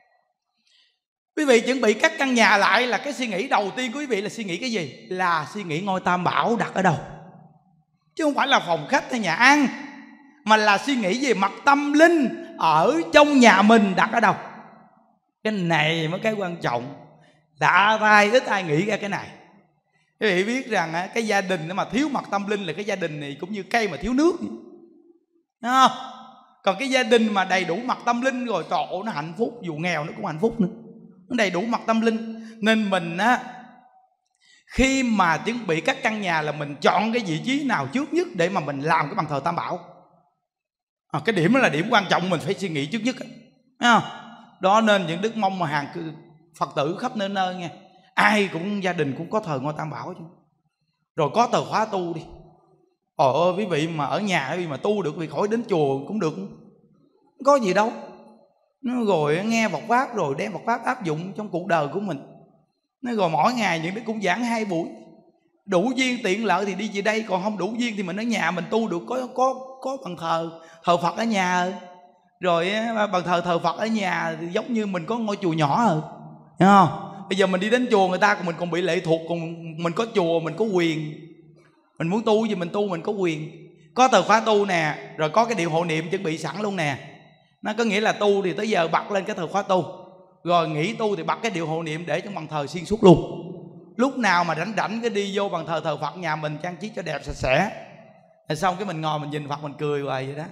quý vị chuẩn bị cắt căn nhà lại là cái suy nghĩ đầu tiên của quý vị là suy nghĩ cái gì? Là suy nghĩ ngôi Tam Bảo đặt ở đâu, chứ không phải là phòng khách hay nhà ăn, mà là suy nghĩ về mặt tâm linh ở trong nhà mình đặt ở đâu. Cái này mới cái quan trọng. Lạ tai ít ai nghĩ ra cái này. Quý vị biết rằng cái gia đình mà thiếu mặt tâm linh là cái gia đình này cũng như cây mà thiếu nước, đúng không? Còn cái gia đình mà đầy đủ mặt tâm linh rồi, trời ơi, nó hạnh phúc, dù nghèo nó cũng hạnh phúc nữa. Nó đầy đủ mặt tâm linh. Nên mình á, khi mà chuẩn bị các căn nhà là mình chọn cái vị trí nào trước nhất để mà mình làm cái bàn thờ Tam Bảo. Cái điểm đó là điểm quan trọng mình phải suy nghĩ trước nhất. Đó nên những Đức mong mà hàng Phật tử khắp nơi nơi nghe, ai cũng gia đình cũng có thờ ngôi Tam Bảo chứ. Rồi có tờ khóa tu đi. Ơi quý vị mà ở nhà quý vị mà tu được, quý vị khỏi đến chùa cũng được, không có gì đâu. Rồi nghe Phật Pháp rồi đem Phật Pháp áp dụng trong cuộc đời của mình. Rồi mỗi ngày những Đức cũng giảng 2 buổi. Đủ duyên tiện lợi thì đi về đây, còn không đủ duyên thì mình ở nhà mình tu được, có bàn thờ Phật ở nhà. Rồi bàn thờ Phật ở nhà thì giống như mình có ngôi chùa nhỏ rồi, hiểu không? Bây giờ mình đi đến chùa người ta mình còn bị lệ thuộc, còn mình có chùa mình có quyền. Mình muốn tu gì mình tu, mình có quyền. Có tờ khóa tu nè, rồi có cái điệu hộ niệm chuẩn bị sẵn luôn nè. Nó có nghĩa là tu thì tới giờ bật lên cái tờ khóa tu, rồi nghỉ tu thì bật cái điệu hộ niệm để trong bàn thờ xuyên suốt luôn. Lúc nào mà rảnh cái đi vô bàn thờ Phật nhà mình trang trí cho đẹp sạch sẽ. Rồi xong cái mình ngồi mình nhìn Phật mình cười hoài vậy đó.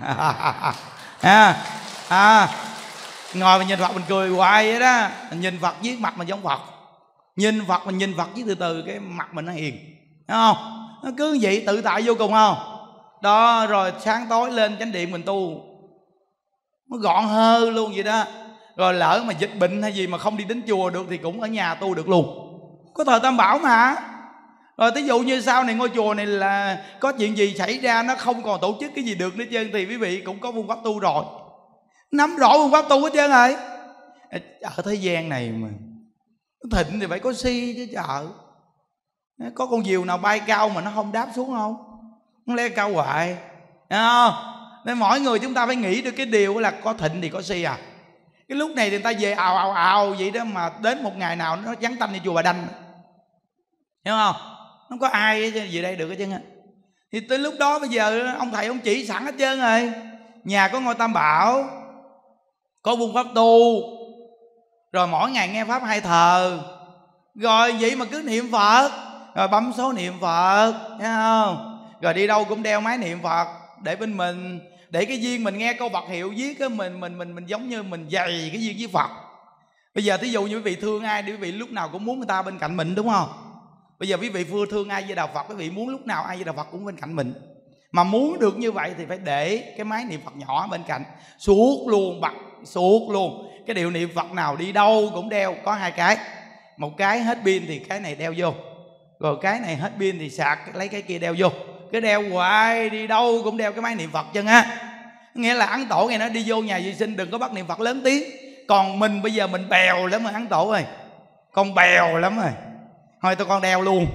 Ngồi mình nhìn Phật mình cười hoài vậy đó. Mình nhìn Phật viết mặt mình giống Phật. Nhìn Phật mình nhìn Phật viết từ từ cái mặt mình nó hiền, thấy không? Nó cứ vậy tự tại vô cùng không? Đó, rồi sáng tối lên chánh điện mình tu nó gọn hơ luôn vậy đó. Rồi lỡ mà dịch bệnh hay gì mà không đi đến chùa được thì cũng ở nhà tu được luôn. Có thờ Tam Bảo mà. Rồi thí dụ như sau này ngôi chùa này là có chuyện gì xảy ra, nó không còn tổ chức cái gì được nữa trơn, thì quý vị cũng có phương pháp tu rồi, nắm rõ phương pháp tu hết trơn rồi. Ở thế gian này mà thịnh thì phải có si chứ chợ. Có con diều nào bay cao mà nó không đáp xuống không? Nó leo cao hoài, thấy không? Nên mỗi người chúng ta phải nghĩ được cái điều là có thịnh thì có si à. Cái lúc này thì người ta về ào ào ào vậy đó, mà đến một ngày nào nó vắng tanh như chùa Bà Đanh, hiểu không? Không có ai về đây được hết trơn á. Thì tới lúc đó bây giờ ông thầy ông chỉ sẵn hết trơn rồi. Nhà có ngôi Tam Bảo, có phương pháp tu, rồi mỗi ngày nghe pháp 2 thờ, rồi vậy mà cứ niệm Phật, rồi bấm số niệm Phật, thấy không? Rồi đi đâu cũng đeo máy niệm Phật để bên mình, để cái duyên mình nghe câu Phật hiệu viết á, mình giống như mình dày cái duyên với Phật. Bây giờ thí dụ như quý vị thương ai thì quý vị lúc nào cũng muốn người ta bên cạnh mình, đúng không? Bây giờ quý vị thương ai với Đạo Phật, quý vị muốn lúc nào ai với Đạo Phật cũng bên cạnh mình. Mà muốn được như vậy thì phải để cái máy niệm Phật nhỏ bên cạnh suốt luôn, bật suốt luôn. Cái điệu niệm Phật nào đi đâu cũng đeo, có 2 cái. Một cái hết pin thì cái này đeo vô, rồi cái này hết pin thì sạc lấy cái kia đeo vô. Cái đeo hoài, đi đâu cũng đeo cái máy niệm Phật chân á. Nghĩa là Ấn Tổ nghe nói đi vô nhà vệ sinh đừng có bắt niệm Phật lớn tiếng. Còn mình bây giờ mình bèo lắm rồi Ấn Tổ ơi, con bèo lắm rồi, thôi tôi con đeo luôn.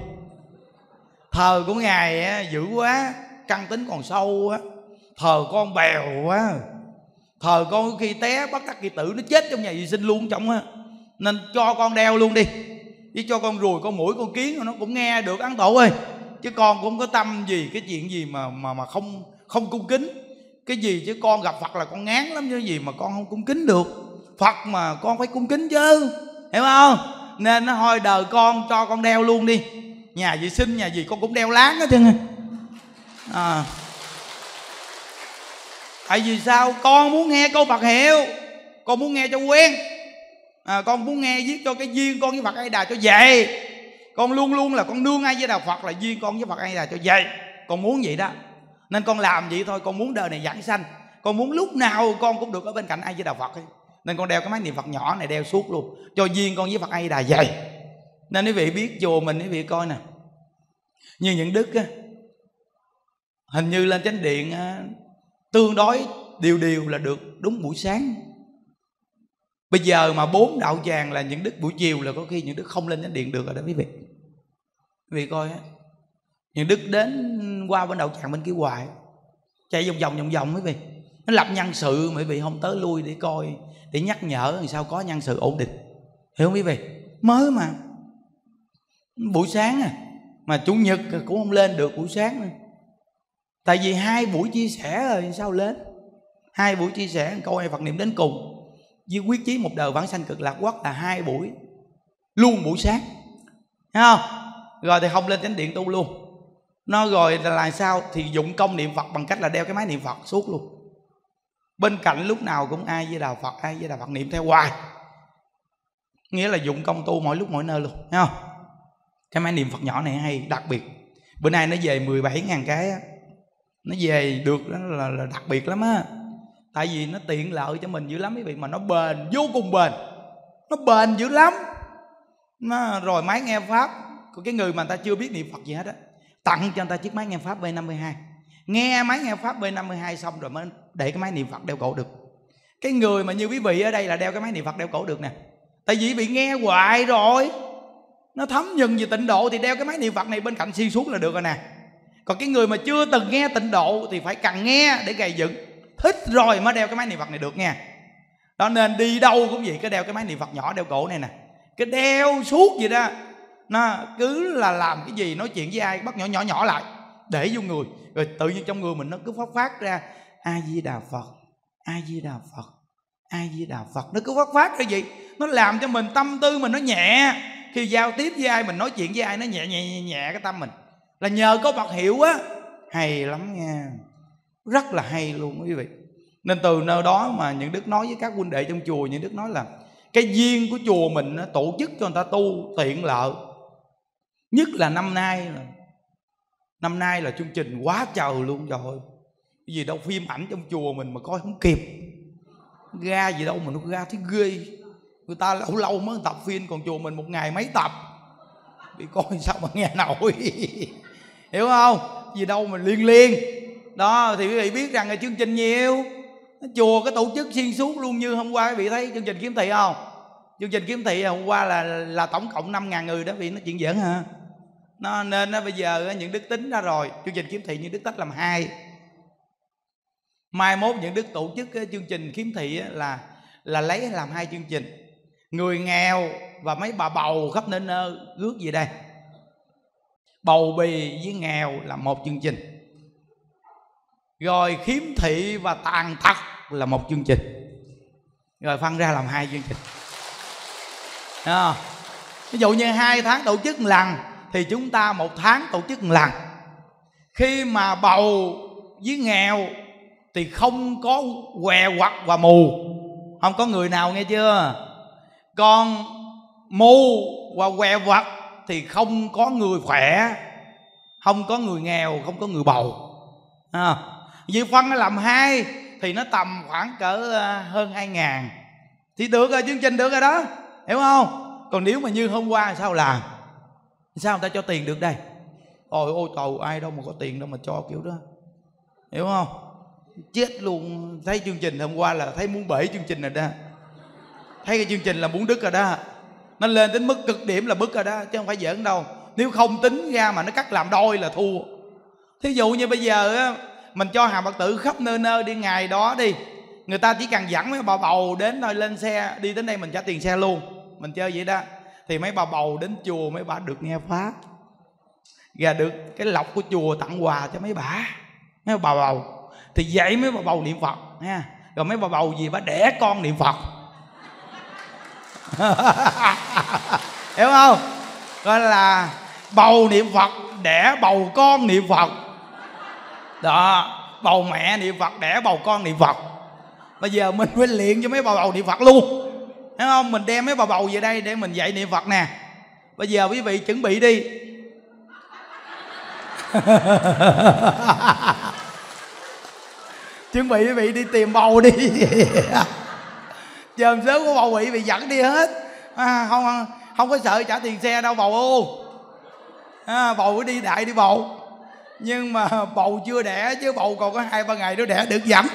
Thờ của Ngài á, dữ quá, căn tính còn sâu á. Thờ con bèo quá, thờ con khi té bắt đắc kỳ tử nó chết trong nhà vệ sinh luôn trong á. Nên cho con đeo luôn đi, chứ cho con ruồi, con muỗi, con kiến nó cũng nghe được Ấn Tổ ơi. Chứ con cũng không có tâm gì cái chuyện gì mà không cung kính cái gì. Chứ con gặp Phật là con ngán lắm, như gì mà con không cung kính được Phật, mà con phải cung kính chứ, hiểu không? Nên nó thôi đời con cho con đeo luôn đi, nhà vệ sinh nhà gì con cũng đeo láng hết trơn à. Tại vì sao? Con muốn nghe câu Phật hiệu, con muốn nghe cho quen con muốn nghe viết cho cái duyên con với Phật A Đà cho vậy. Con luôn luôn là con nương ai với Đạo Phật là duyên con với Phật A Đà cho vậy. Con muốn vậy đó, nên con làm vậy thôi. Con muốn đời này giảng sanh, con muốn lúc nào con cũng được ở bên cạnh ai với Đạo Phật ấy. Nên con đeo cái máy niệm Phật nhỏ này đeo suốt luôn, cho duyên con với Phật A Đà vậy. Nên quý vị biết chùa mình, quý vị coi nè, như những đức á, hình như lên chánh điện tương đối điều là được đúng buổi sáng. Bây giờ mà 4 đạo tràng là những đức buổi chiều là có khi những đức không lên chánh điện được rồi đó quý vị. Quý vị coi á, những đức đến qua bên đạo tràng bên kia hoài, chạy vòng vòng quý vị. Nó lập nhân sự mà quý vị không tới lui để coi, để nhắc nhở làm sao có nhân sự ổn định, hiểu không quý vị? Mới mà buổi sáng mà chủ nhật cũng không lên được buổi sáng nữa. Tại vì 2 buổi chia sẻ rồi sao lên. 2 buổi chia sẻ câu này Phật niệm đến cùng với quyết chí một đời vãng sanh cực lạc quốc là 2 buổi luôn buổi sáng, thấy không? Rồi thì không lên chánh điện tu luôn. Nó rồi là sao? Thì dụng công niệm Phật bằng cách là đeo cái máy niệm Phật suốt luôn. Bên cạnh lúc nào cũng ai với Đạo Phật, ai với Đạo Phật niệm theo hoài. Nghĩa là dụng công tu mỗi lúc mỗi nơi luôn, thấy không? Cái máy niệm Phật nhỏ này hay, đặc biệt. Bữa nay nó về 17.000 cái á. Nó về được đó là đặc biệt lắm á. Tại vì nó tiện lợi cho mình dữ lắm quý vị. Mà nó bền, vô cùng bền. Nó bền dữ lắm. Rồi máy nghe Pháp của cái người mà người ta chưa biết niệm Phật gì hết á, tặng cho người ta chiếc máy nghe Pháp B52. Nghe máy nghe Pháp B52 xong rồi mới để cái máy niệm Phật đeo cổ được. Cái người mà như quý vị ở đây là đeo cái máy niệm Phật đeo cổ được nè. Tại vì bị nghe hoài rồi, nó thấm nhuần về tịnh độ thì đeo cái máy niệm Phật này bên cạnh xuyên suốt là được rồi nè. Còn cái người mà chưa từng nghe tịnh độ thì phải cần nghe để gầy dựng, thích rồi mới đeo cái máy niệm Phật này được nha. Đó nên đi đâu cũng vậy, cái đeo cái máy niệm Phật nhỏ đeo cổ này nè, cái đeo suốt vậy đó. Nó cứ là làm cái gì, nói chuyện với ai bắt nhỏ lại để vô người, rồi tự nhiên trong người mình nó cứ phát ra A Di Đà Phật, A Di Đà Phật, A Di Đà Phật. Nó cứ phát ra vậy. Nó làm cho mình tâm tư mình nó nhẹ. Khi giao tiếp với ai, mình nói chuyện với ai nó nhẹ cái tâm mình. Là nhờ có Phật hiệu á. Hay lắm nha, rất là hay luôn quý vị. Nên từ nơi đó mà những đức nói với các huynh đệ trong chùa, những đức nói là cái duyên của chùa mình tổ chức cho người ta tu tiện lợi. Nhất là năm nay là chương trình quá trời luôn trời ơi. Cái gì đâu phim ảnh trong chùa mình mà coi không kịp, ra gì đâu mà nó ra thấy ghê. Người ta lâu mới tập phim, còn chùa mình một ngày mấy tập. bị coi sao mà nghe nổi. Hiểu không? Gì đâu mà liên liên. Đó thì quý vị biết rằng là chương trình nhiều, chùa cái tổ chức xuyên suốt luôn. Như hôm qua quý vị thấy chương trình kiếm thị không? Chương trình kiếm thị hôm qua là tổng cộng 5.000 người đó, vì nó chuyện giỡn hả? Nó nên bây giờ những Đức tính ra rồi, chương trình kiếm thị những Đức tách làm 2. Mai mốt những Đức tổ chức cái chương trình kiếm thị là lấy làm 2 chương trình. Người nghèo và mấy bà bầu khắp nơi rước về đây. Bầu bì với nghèo là một chương trình, rồi khiếm thị và tàn tật là một chương trình, rồi phân ra làm 2 chương trình. Ví dụ như 2 tháng tổ chức một lần thì chúng ta 1 tháng tổ chức một lần. Khi mà bầu với nghèo thì không có què quặt và mù, không có người nào, nghe chưa? Còn mù và què quặt thì không có người khỏe, không có người nghèo, không có người bầu. Vì phân làm 2 thì nó tầm khoảng cỡ hơn 2.000 thì được rồi, chương trình được rồi đó, hiểu không? Còn nếu mà như hôm qua sao làm? Sao người ta cho tiền được đây? Ôi trời, ai đâu mà có tiền đâu mà cho kiểu đó, hiểu không? Chết luôn. Thấy chương trình hôm qua là thấy muốn bể chương trình rồi đó. Thấy cái chương trình là muốn đứt rồi đó. Nó lên đến mức cực điểm là bứt rồi đó, chứ không phải giỡn đâu. Nếu không tính ra mà nó cắt làm đôi là thua. Thí dụ như bây giờ á, mình cho hàng Phật tử khắp nơi đi, ngày đó đi, người ta chỉ cần dẫn mấy bà bầu đến thôi, lên xe đi đến đây mình trả tiền xe luôn, mình chơi vậy đó. Thì mấy bà bầu đến chùa mấy bà được nghe pháp, và được cái lộc của chùa tặng quà cho mấy bà bầu. Thì dạy mấy bà bầu niệm Phật nha. Rồi mấy bà bầu gì bà đẻ con niệm Phật. Hiểu không? Gọi là bầu niệm Phật đẻ bầu con niệm Phật. Đó, bầu mẹ niệm Phật đẻ bầu con niệm Phật. Bây giờ mình phải luyện cho mấy bà bầu niệm Phật luôn, hiểu không? Mình đem mấy bà bầu về đây để mình dạy niệm Phật nè. Bây giờ quý vị chuẩn bị đi. Chuẩn bị quý vị đi tìm bầu đi. Chờ sớm có bầu bị dẫn đi hết. Không có sợ trả tiền xe đâu bầu ô. Bầu cứ đi đại đi bầu. Nhưng mà bầu chưa đẻ, chứ bầu còn có 2-3 ngày nữa đẻ được dẫn.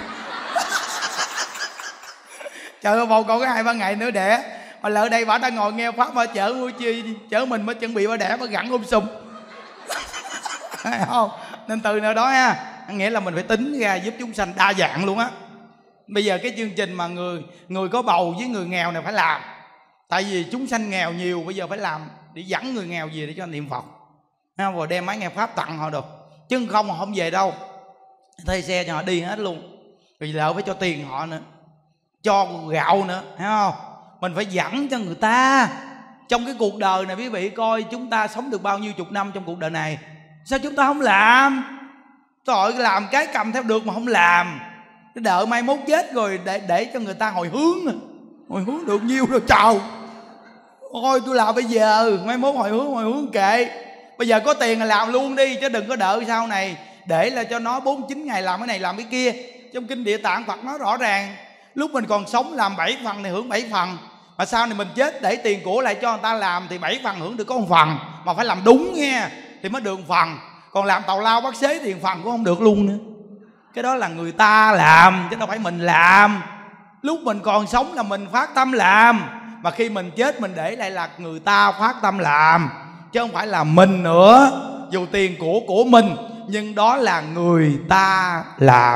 Trời ơi, bầu còn có 2-3 ngày nữa đẻ. Mà lỡ đây bà đang ngồi nghe pháp mà chở mình mới chuẩn bị bà đẻ bà gặn sum. Không? Nên từ nơi đó ha, nghĩa là mình phải tính ra giúp chúng sanh đa dạng luôn á. Bây giờ cái chương trình mà người có bầu với người nghèo này phải làm. Tại vì chúng sanh nghèo nhiều, bây giờ phải làm để dẫn người nghèo về để cho niệm Phật. Rồi đem máy nghe pháp tặng họ được. Chứ không về đâu, thuê xe cho họ đi hết luôn. Rồi lỡ phải cho tiền họ nữa, cho gạo nữa, thấy không? Mình phải dẫn cho người ta. Trong cái cuộc đời này quý vị coi chúng ta sống được bao nhiêu chục năm trong cuộc đời này, sao chúng ta không làm? Trời ơi, làm cái cầm theo được mà không làm, cái đợi mai mốt chết rồi để cho người ta hồi hướng được nhiêu rồi trời. Thôi tôi làm bây giờ, mai mốt hồi hướng kệ. Bây giờ có tiền là làm luôn đi, chứ đừng có đợi sau này để là cho nó 49 ngày làm cái này làm cái kia. Trong kinh Địa Tạng Phật nói rõ ràng, lúc mình còn sống làm 7 phần thì hưởng 7 phần, mà sau này mình chết để tiền của lại cho người ta làm thì 7 phần hưởng được có 1 phần. Mà phải làm đúng nghe thì mới được 1 phần. Còn làm tào lao bắt xế thì 1 phần cũng không được luôn nữa. Cái đó là người ta làm chứ đâu phải mình làm. Lúc mình còn sống là mình phát tâm làm, mà khi mình chết mình để lại là người ta phát tâm làm, chứ không phải là mình nữa. Dù tiền của mình, nhưng đó là người ta làm.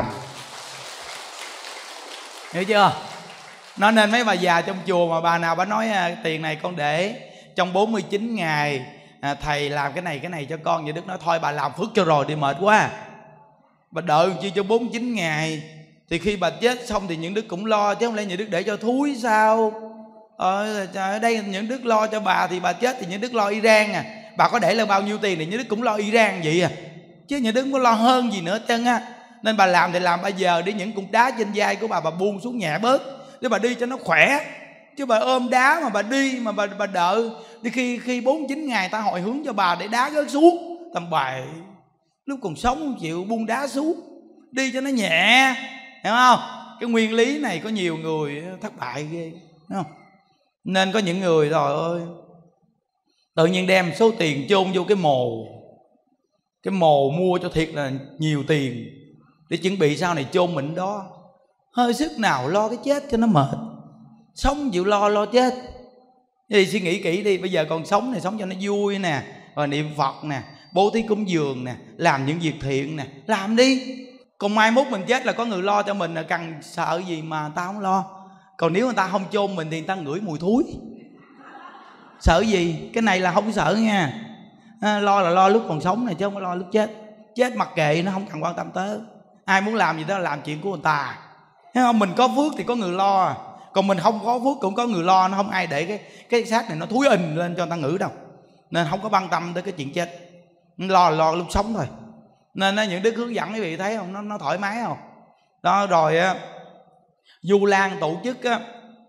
Hiểu chưa? Nó nên mấy bà già trong chùa mà bà nào bà nói tiền này con để trong 49 ngày thầy làm cái này cho con. Vậy Đức nói thôi bà làm phước cho rồi đi, mệt quá. Bà đợi chi cho 49 ngày thì khi bà chết xong thì những Đức cũng lo, chứ không lẽ những Đức để cho thúi sao? Ở đây những Đức lo cho bà thì bà chết thì những Đức lo Iran à. Bà có để là bao nhiêu tiền thì những Đức cũng lo Iran vậy à, chứ những Đức không có lo hơn gì nữa chân á. Nên bà làm thì làm bây giờ để những cục đá trên vai của bà buông xuống nhẹ bớt để bà đi cho nó khỏe. Chứ bà ôm đá mà bà đi mà bà đợi đi khi 49 ngày ta hồi hướng cho bà để đá rớt xuống tầm bậy. Lúc còn sống không chịu buông đá xuống, đi cho nó nhẹ, hiểu không? Cái nguyên lý này có nhiều người thất bại ghê, đúng không? Nên có những người rồi ơi, tự nhiên đem số tiền chôn vô cái mồ mua cho thiệt là nhiều tiền để chuẩn bị sau này chôn mình đó. Hơi sức nào lo cái chết cho nó mệt, sống chịu lo chết. Thì suy nghĩ kỹ đi, bây giờ còn sống này sống cho nó vui nè, rồi niệm Phật nè, bố thí cúng dường nè, làm những việc thiện nè, làm đi. Còn mai mốt mình chết là có người lo cho mình, là cần sợ gì mà ta không lo. Còn nếu người ta không chôn mình thì người ta ngửi mùi thúi, sợ gì? Cái này là không sợ nha. Lo là lo lúc còn sống này chứ không có lo lúc chết. Chết mặc kệ, nó không cần quan tâm tới. Ai muốn làm gì đó là làm chuyện của người ta. Thấy không? Mình có phước thì có người lo, còn mình không có phước cũng có người lo. Nó không ai để cái xác này nó thúi ình lên cho người ta ngửi đâu. Nên không có quan tâm tới cái chuyện chết, lo lúc sống thôi. Nên những đức hướng dẫn quý vị thấy không, nó thoải mái không đó. Rồi Du Lan tổ chức á,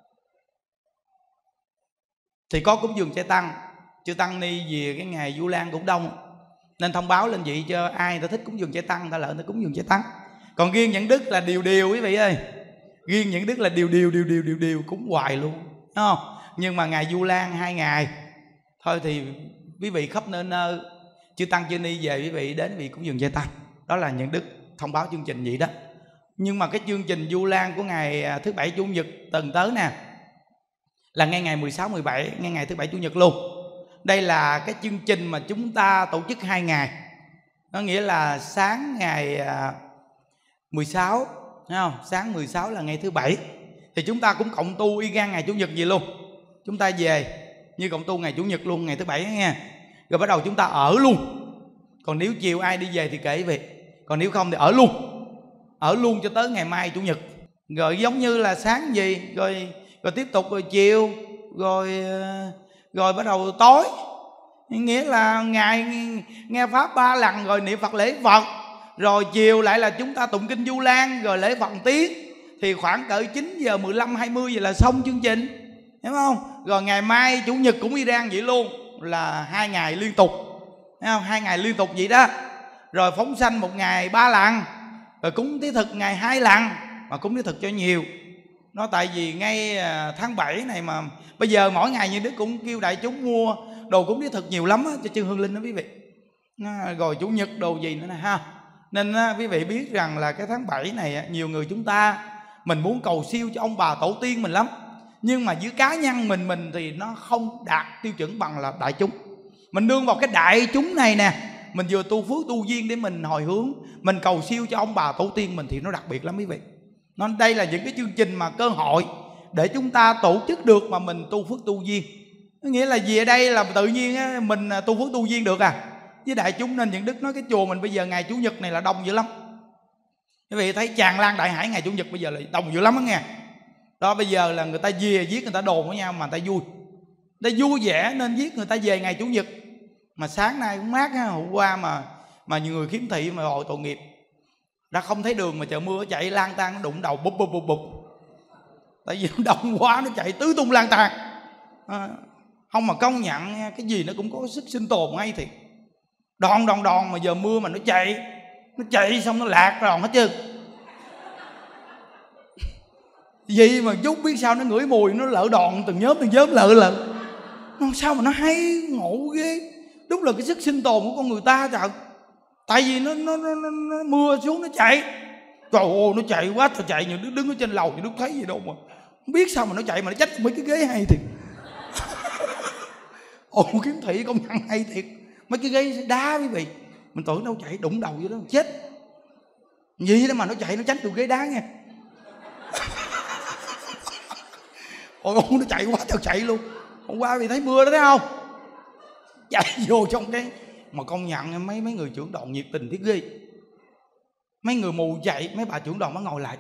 thì có cúng dường chay tăng. Chư tăng ni về cái ngày Du Lan cũng đông, nên thông báo lên vậy cho ai người ta thích cúng dường chay tăng, người ta lại người ta cúng dường chay tăng. Còn riêng những đức là điều quý vị ơi, riêng những đức là điều cúng hoài luôn, đúng không? Nhưng mà ngày Du Lan 2 ngày thôi thì quý vị khắp nơi nơi chư tăng chư ni về, quý vị đến quý vị cúng dường chay tăng. Đó là những đức thông báo chương trình vậy đó. Nhưng mà cái chương trình Du Lan của ngày thứ Bảy Chủ nhật tuần tới nè, là ngay ngày 16, 17, ngay ngày thứ Bảy Chủ nhật luôn. Đây là cái chương trình mà chúng ta tổ chức 2 ngày. Nó nghĩa là sáng ngày 16, thấy không? Sáng 16 là ngày thứ Bảy, thì chúng ta cũng cộng tu y gan ngày Chủ nhật gì luôn. Chúng ta về như cộng tu ngày Chủ nhật luôn, ngày thứ Bảy nha. Rồi bắt đầu chúng ta ở luôn. Còn nếu chiều ai đi về thì kể về, còn nếu không thì ở luôn cho tới ngày mai Chủ nhật. Rồi giống như là sáng gì rồi tiếp tục, rồi chiều, rồi bắt đầu tối. Nghĩa là ngày nghe pháp 3 lần, rồi niệm Phật lễ Phật, rồi chiều lại là chúng ta tụng kinh Du Lan, rồi lễ Phật tiếng. Thì khoảng cỡ 9 giờ 15, 20 giờ là xong chương trình, hiểu không? Rồi ngày mai Chủ nhật cũng y rang vậy luôn, là 2 ngày liên tục, thấy không? 2 ngày liên tục vậy đó. Rồi phóng sanh 1 ngày 3 lần, rồi cúng thí thực ngày 2 lần, mà cúng thí thực cho nhiều. Nó tại vì ngay tháng 7 này mà bây giờ mỗi ngày như Đức cũng kêu đại chúng mua đồ cúng thí thực nhiều lắm á, cho chư hương linh đó quý vị. Rồi Chủ nhật đồ gì nữa nè ha. Nên quý vị biết rằng là cái tháng 7 này nhiều người chúng ta mình muốn cầu siêu cho ông bà tổ tiên mình lắm, nhưng mà dưới cá nhân mình thì nó không đạt tiêu chuẩn bằng là đại chúng. Mình nương vào cái đại chúng này nè, mình vừa tu phước tu duyên để mình hồi hướng, mình cầu siêu cho ông bà tổ tiên mình thì nó đặc biệt lắm quý vị. Nên đây là những cái chương trình mà cơ hội để chúng ta tổ chức được mà mình tu phước tu duyên. Nghĩa là về đây là tự nhiên á, mình tu phước tu duyên được với đại chúng. Nên những đức nói cái chùa mình bây giờ ngày Chủ nhật này là đông dữ lắm. Quý vị thấy tràn lan Đại Hải ngày Chủ nhật bây giờ là đông dữ lắm đó nghe. Đó, bây giờ là người ta về viết, người ta đồn với nhau mà người ta vui. Người ta vui vẻ nên viết người ta về ngày Chủ nhật. Mà sáng nay cũng mát ha, hôm qua mà nhiều người khiếm thị mà hội tội nghiệp, đã không thấy đường mà trời mưa chạy lang tan, nó đụng đầu bụp. Tại vì nó đông quá, nó chạy tứ tung lang tan. Không mà công nhận cái gì nó cũng có sức sinh tồn ngay thiệt. Đòn mà giờ mưa mà nó chạy xong nó lạc đòn hết trơn. Vậy mà chút biết sao nó ngửi mùi, nó lỡ đòn từng nhóm lợ. Sao mà nó hay ngộ ghê. Đúng là cái sức sinh tồn của con người ta trời. Tại vì nó mưa xuống nó chạy. Trời ơi nó chạy quá trời chạy, nhiều đứa đứng ở trên lầu nhiều đứa thấy gì đâu mà không biết sao mà nó chạy mà nó trách mấy cái ghế hay thiệt. Ồ kiếm thị công nhận hay thiệt. Mấy cái ghế đá quý vị, mình tưởng đâu chạy đụng đầu vô đó chết. Gì đó mà nó chạy nó tránh được ghế đá nha. Ôi nó chạy quá trời chạy luôn. Hôm qua vì thấy mưa đó thấy không, chạy vô trong cái mà công nhận mấy người trưởng đoàn nhiệt tình thiết ghê. Mấy người mù chạy, mấy bà trưởng đoàn mới ngồi lại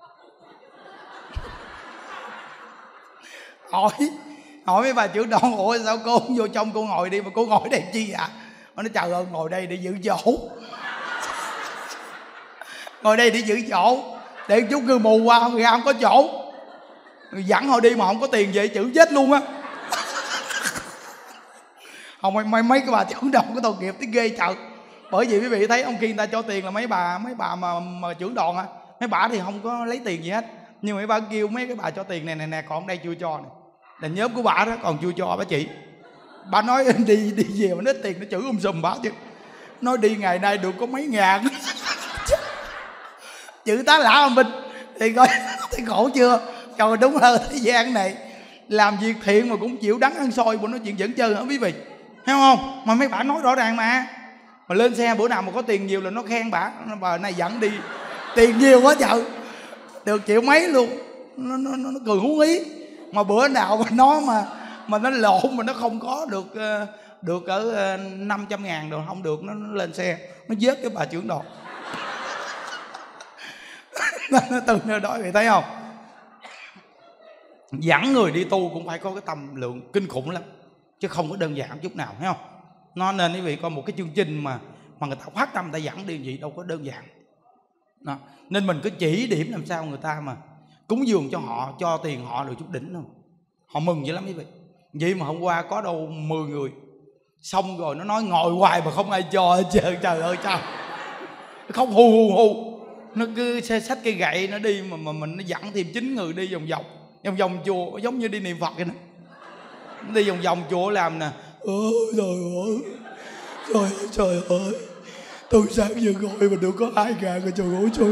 hỏi mấy bà trưởng đoàn: ủa sao cô không vô trong cô ngồi đi mà cô ngồi đây chi ạ? Nó nói trời ơi ngồi đây để giữ chỗ. Ngồi đây để giữ chỗ, để chút người mù qua người không có chỗ, người dẫn họ đi mà không có tiền về chữ chết luôn á. Không mấy cái bà trưởng đoàn có tội nghiệp tới ghê trời. Bởi vì quý vị thấy ông kia người ta cho tiền là mấy bà mà trưởng đoàn á, mấy bà thì không có lấy tiền gì hết, nhưng mấy bà kêu mấy cái bà cho tiền này, còn đây chưa cho này, là nhóm của bà đó còn chưa cho bà chị. Bà nói đi về mà nói tiền nó chửi sùm bà chứ. Nói đi ngày nay được có mấy ngàn. Chữ tá lạ mình thì coi thấy khổ chưa. Trời, đúng là thế gian này làm việc thiện mà cũng chịu đắng ăn xôi. Bộ nói chuyện dẫn chơi hả quý vị, thấy không? Mà mấy bà nói rõ ràng mà lên xe bữa nào mà có tiền nhiều là nó khen bà này dẫn đi tiền nhiều quá trời, được triệu mấy luôn. Nó cười hú ý. Mà bữa nào mà nó mà nó lộn mà nó không có được ở 500.000 rồi không được, nó lên xe nó vớt cái bà trưởng đoàn. Nó từ nơi đó thì thấy không, dẫn người đi tu cũng phải có cái tầm lượng kinh khủng lắm, chứ không có đơn giản chút nào, thấy không? Nó nên quý vị coi một cái chương trình mà người ta phát tâm, người ta dẫn đi vậy đâu có đơn giản đó. Nên mình cứ chỉ điểm làm sao người ta mà cúng dường cho họ, cho tiền họ được chút đỉnh thôi, họ mừng dữ lắm quý vị. Vậy mà hôm qua có đâu 10 người, xong rồi nó nói ngồi hoài mà không ai cho hết trơn. Trời ơi trời, không hù nó cứ xách cây gậy nó đi mà mình nó dẫn thêm 9 người đi vòng vòng chùa, giống như đi niệm Phật vậy nè. Đi vòng vòng chùa làm nè. Trời ơi, tôi sáng giờ gọi mà được có 2.000 rồi, trời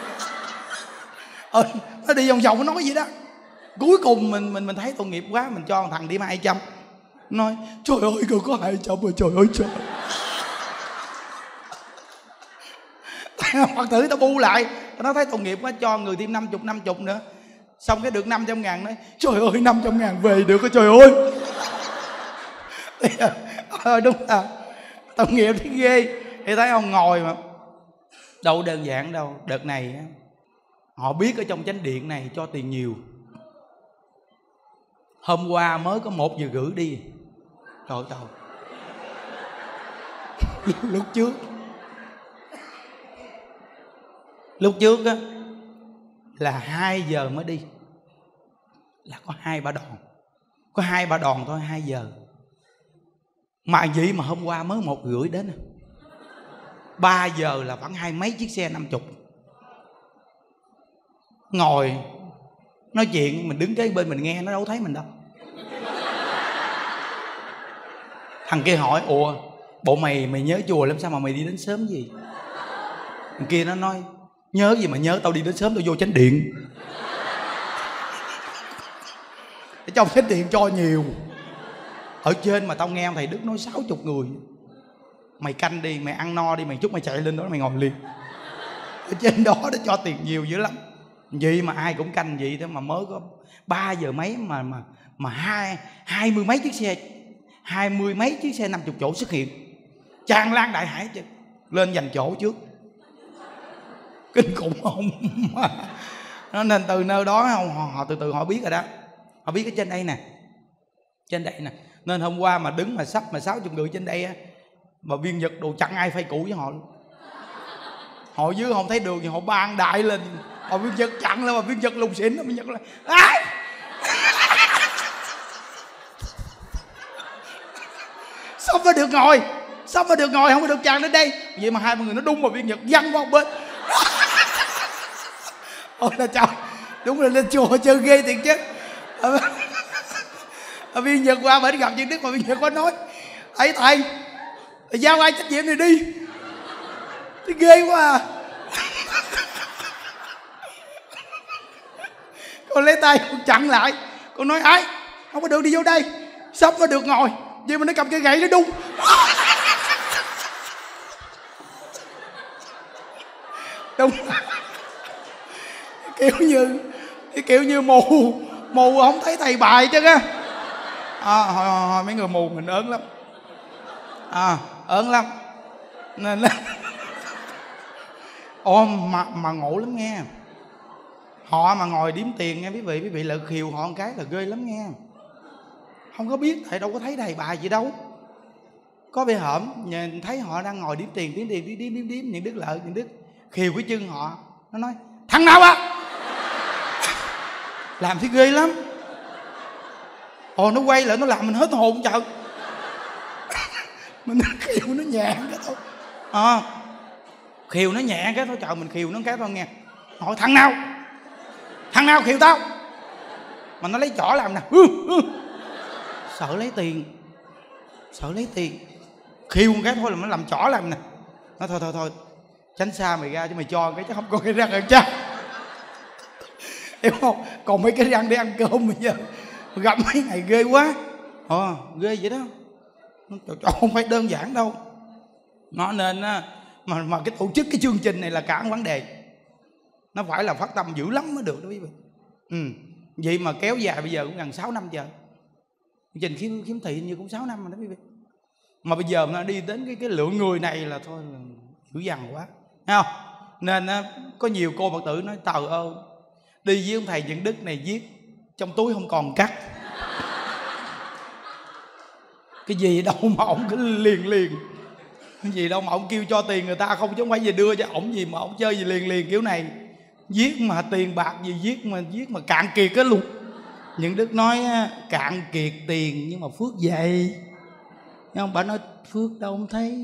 ơi. Nó đi vòng vòng nó nói gì đó. Cuối cùng mình thấy tội nghiệp quá, mình cho thằng đi 200. Nói trời ơi còn có 200 rồi, trời ơi trời. Phật tử ta bu lại, nó thấy tội nghiệp quá, cho người thêm 50 nữa. Xong cái được 500.000 nói trời ơi 500.000 về được rồi, trời ơi. Đúng là tội nghiệp thì ghê. Thì thấy ông ngồi mà đâu đơn giản đâu. Đợt này họ biết ở trong chánh điện này cho tiền nhiều. Hôm qua mới có 1 giờ rưỡi đi. Trời ơi. Lúc trước á là 2 giờ mới đi, là có 2-3 đòn, có 2-3 đòn thôi, 2 giờ. Mà vậy mà hôm qua mới 1 giờ rưỡi đến, 3 giờ là khoảng 20 mấy chiếc xe 50. Ngồi nói chuyện, mình đứng kế bên mình nghe, nó đâu thấy mình đâu. Thằng kia hỏi ủa bộ mày nhớ chùa lắm sao mà mày đi đến sớm gì? Thằng kia nó nói nhớ gì mà nhớ, tao đi đến sớm tao vô chánh điện. Ở trong chánh điện cho nhiều. Ở trên mà tao nghe thầy Đức nói 60 người. Mày canh đi, mày ăn no đi, mày chút mày chạy lên đó mày ngồi liền. Ở trên đó nó cho tiền nhiều dữ lắm. Vậy mà ai cũng canh vậy thôi, mà mới có 3 giờ mấy mà 20 mấy chiếc xe, 20 mấy chiếc xe 50 chỗ xuất hiện, tràn lan đại hải chứ. Lên giành chỗ trước, kinh khủng không? Nó nên từ nơi đó họ từ từ họ biết rồi đó. Họ biết ở trên đây nè, nên hôm qua mà đứng mà sắp mà 60 người trên đây á, mà viên Nhật đồ chặn ai phây cũ với họ luôn. Họ dưới không thấy đường thì họ ban đại lên, họ viên Nhật chặn lên, mà viên Nhật lùng xỉn, viên Nhật là xong mới được ngồi, không có được tràn đến đây. Vậy mà 20 người nó đung mà viên Nhật văng qua một bên. Ôi là trời, đúng là lên chùa chơi ghê thiệt chứ. Viên Nhật qua bển gặp viên Đức, mà viên Nhật có nói ấy thầy giao ai trách nhiệm này đi. Thì ghê quá à. Con lấy tay con chặn lại, con nói ai không có được đi vô đây, sắp mới được ngồi. Vậy mà nó cầm cây gậy nó đung. Đúng kiểu như mù không thấy thầy bài chứ á. Hồi mấy người mù mình ớn lắm, ớn lắm nên là mà ngộ lắm nghe. Họ mà ngồi đếm tiền nghe quý vị lợi khiều họ một cái là ghê lắm nghe. Không có biết, thầy đâu có thấy thầy bài gì đâu. Có bề hổm nhìn thấy họ đang ngồi đếm tiền, những Đức lợi, những Đức khiều cái chân họ, nó nói thằng nào á. Làm thì ghê lắm. Nó quay lại nó làm mình hết hồn trời. Mình khiều nó nhẹ cái thôi. Khiều nó nhẹ cái thôi, trời mình khiều nó cái thôi nghe. Hỏi thằng nào khiều tao. Mà nó lấy chỏ làm nè. Sợ lấy tiền. sợ lấy tiền. Khiêu một cái thôi là nó làm chỏ làm nè. Nó thôi tránh xa mày ra chứ mày cho cái chứ không có cái răng ăn chắc. Hiểu không? Còn mấy cái răng để ăn cơm bây giờ gặp mấy ngày ghê quá. Ghê vậy đó. Không phải đơn giản đâu. Nó nên mà cái tổ chức cái chương trình này là cả một vấn đề. Nó phải là phát tâm dữ lắm mới được đó quý vị. Vậy mà kéo dài bây giờ cũng gần 6 năm giờ. Chương trình khiếm thị như cũng 6 năm rồi đó quý vị. Mà bây giờ nó đi đến cái lượng người này là thôi là dữ dằn quá. Thấy không? Nên có nhiều cô Phật tử nói trời ơi, đi với ông thầy Nhuận Đức này viết trong túi không còn cắt. Cái gì đâu mà ổng cứ liền. Cái gì đâu mà ổng kêu cho tiền người ta không, chứ không phải về đưa cho ổng gì mà ổng chơi gì liền kiểu này. Viết mà tiền bạc gì viết mà cạn kiệt á luôn. Nhuận Đức nói cạn kiệt tiền nhưng mà phước dày. Thấy không? Bà nói phước đâu không thấy.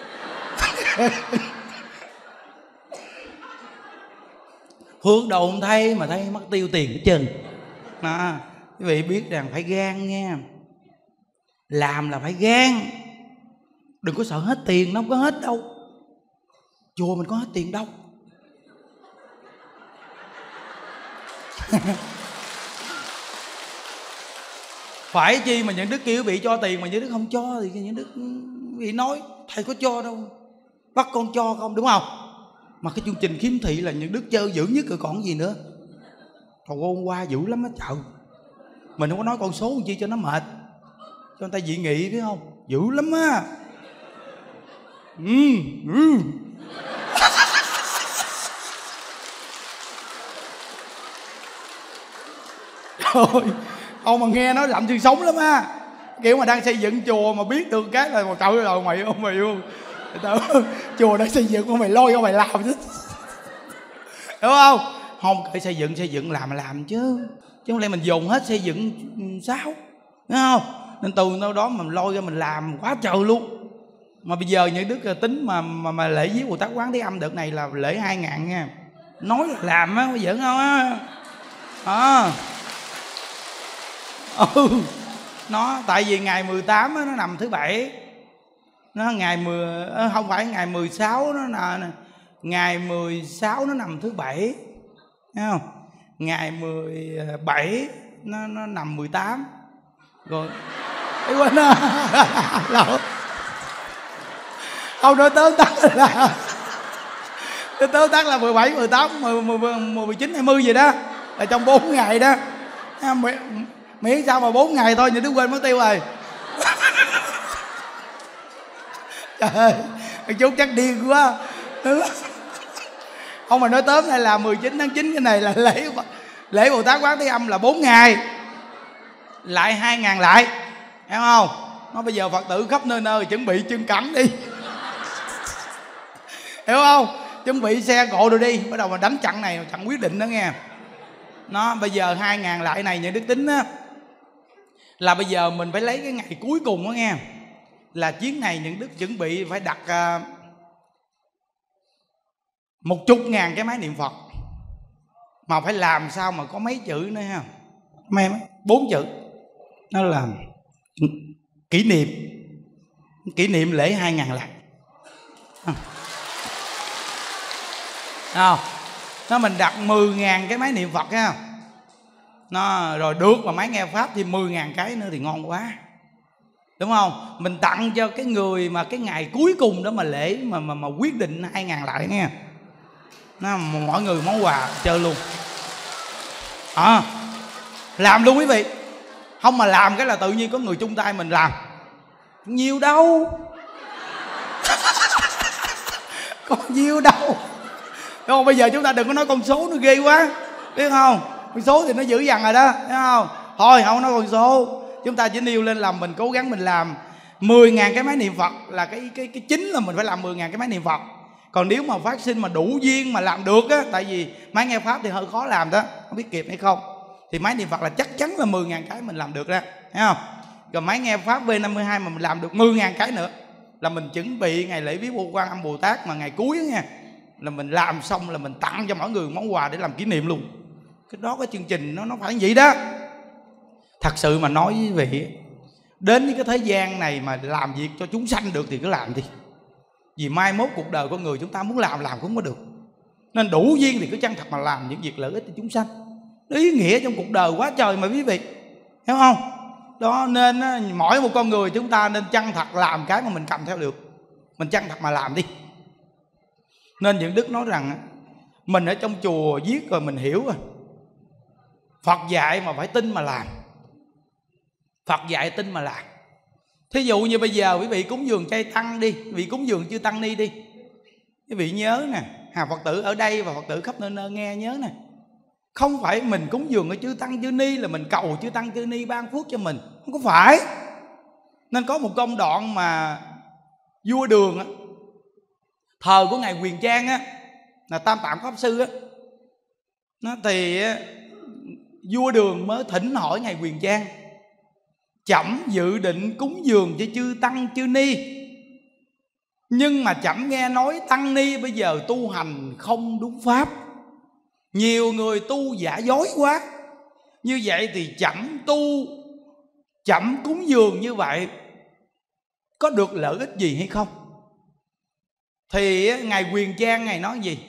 Phước đâu không thấy mà thấy mất tiêu tiền hết trơn. Quý vị biết rằng phải gan nha. Làm là phải gan. Đừng có sợ hết tiền, nó không có hết đâu. Chùa mình có hết tiền đâu. Phải chi mà Nhuận Đức kêu bị cho tiền mà Nhuận Đức không cho thì Nhuận Đức bị nói thầy có cho đâu, bắt con cho không, đúng không? Mà cái chương trình khiếm thị là Nhuận Đức chơi dữ nhất rồi còn gì nữa. Trời ơi, hôm qua dữ lắm á trời. Mình không có nói con số chi cho nó mệt, cho người ta dị nghị biết không? Dữ lắm á. Trời, ông mà nghe nói lạnh xương sống lắm á. Kiểu mà đang xây dựng chùa mà biết được cái là trời ơi mày yêu chùa đang xây dựng, mày lôi mày làm chứ. Đúng không? Không, phải xây dựng làm chứ không lẽ mình dồn hết xây dựng sao, đúng không? Nên từ đâu đó mà lôi ra mình làm quá trời luôn. Mà bây giờ Nhuận Đức tính mà lễ viếng Bồ Tát Quán Thế Âm đợt này là lễ 2000 nha. Nói là làm á, có giỡn không á? Nó tại vì ngày 18 á, nó nằm thứ bảy. Nó ngày 10 không phải ngày 16, nó là ngày 16 nó nằm thứ bảy. Thấy không? Ngày 17 nó nằm 18. Rồi quên đó. Ông nói tóm tắt là 17, 18, 19, 20 gì đó. Là trong 4 ngày đó. Miễn sao mà 4 ngày thôi, nhưng đứa quên mất tiêu rồi. Trời ơi, chú chắc điên quá. Ông mà nói tóm này là 19 tháng 9 cái này là lễ Bồ Tát Quán Thế Âm là 4 ngày. Lại 2000 lại. Hiểu không? Nó bây giờ Phật tử khắp nơi chuẩn bị chân cẳng đi. Hiểu không? Chuẩn bị xe cộ rồi đi. Bắt đầu mà đánh trận này, trận quyết định đó nghe. Nó bây giờ 2000 lại này Nhuận Đức tính á, là bây giờ mình phải lấy cái ngày cuối cùng đó nghe. Là chuyến này Nhuận Đức chuẩn bị phải đặt 10.000 cái máy niệm Phật. Mà phải làm sao mà có mấy chữ nữa ha. 4 chữ. Nó là kỷ niệm lễ 2000 lại. Nó mình đặt 10.000 cái máy niệm Phật ha. Nó rồi được mà máy nghe Pháp thì 10.000 cái nữa thì ngon quá. Đúng không? Mình tặng cho cái người mà cái ngày cuối cùng đó mà lễ mà quyết định 2000 lại nghe. Nó mỗi người món quà chơi luôn. Làm luôn quý vị. Không mà làm cái là tự nhiên có người chung tay mình làm. Nhiều đâu. Có nhiều đâu. Đúng không? Bây giờ chúng ta đừng có nói con số nó ghê quá. Biết không? Con số thì nó dữ dằn rồi đó. Thấy không? Thôi không nói con số. Chúng ta chỉ nêu lên làm, mình cố gắng mình làm 10.000 cái máy niệm Phật. Là cái chính là mình phải làm 10.000 cái máy niệm Phật. Còn nếu mà phát sinh mà đủ duyên mà làm được á, tại vì máy nghe Pháp thì hơi khó làm đó, không biết kịp hay không. Thì máy niệm Phật là chắc chắn là 10.000 cái mình làm được đó. Thấy không? Rồi máy nghe Pháp V52 mà mình làm được 10.000 cái nữa là mình chuẩn bị ngày lễ viếng Quan Âm Bồ Tát mà ngày cuối đó nha. Là mình làm xong là mình tặng cho mỗi người món quà để làm kỷ niệm luôn. Cái đó cái chương trình nó phải như vậy đó. Thật sự mà nói với vị, đến với cái thế gian này mà làm việc cho chúng sanh được thì cứ làm đi. Vì mai mốt cuộc đời con người chúng ta muốn làm cũng không có được. Nên đủ duyên thì cứ chân thật mà làm những việc lợi ích cho chúng sanh. Ý nghĩa trong cuộc đời quá trời mà quý vị, hiểu không? Đó nên mỗi một con người chúng ta nên chân thật làm cái mà mình cầm theo được. Mình chân thật mà làm đi. Nên những Đức nói rằng mình ở trong chùa viết rồi mình hiểu rồi, Phật dạy mà phải tin mà làm. Phật dạy tin mà làm. Thí dụ như bây giờ quý vị cúng dường chay tăng đi, quý vị cúng dường chư tăng ni đi, quý vị nhớ nè, Phật tử ở đây và Phật tử khắp nơi nơi nghe nhớ nè, không phải mình cúng dường ở chư tăng chư ni là mình cầu chư tăng chư ni ban phước cho mình, không có phải. Nên có một công đoạn mà vua Đường á, thờ của ngài Huyền Trang á, là Tam Tạng Pháp Sư á, nó thì vua Đường mới thỉnh hỏi ngài Huyền Trang: chậm dự định cúng dường cho chư tăng chư ni, nhưng mà chậm nghe nói tăng ni bây giờ tu hành không đúng pháp, nhiều người tu giả dối quá, như vậy thì chậm tu, chậm cúng dường như vậy có được lợi ích gì hay không? Thì ngài Huyền Trang ngài nói gì?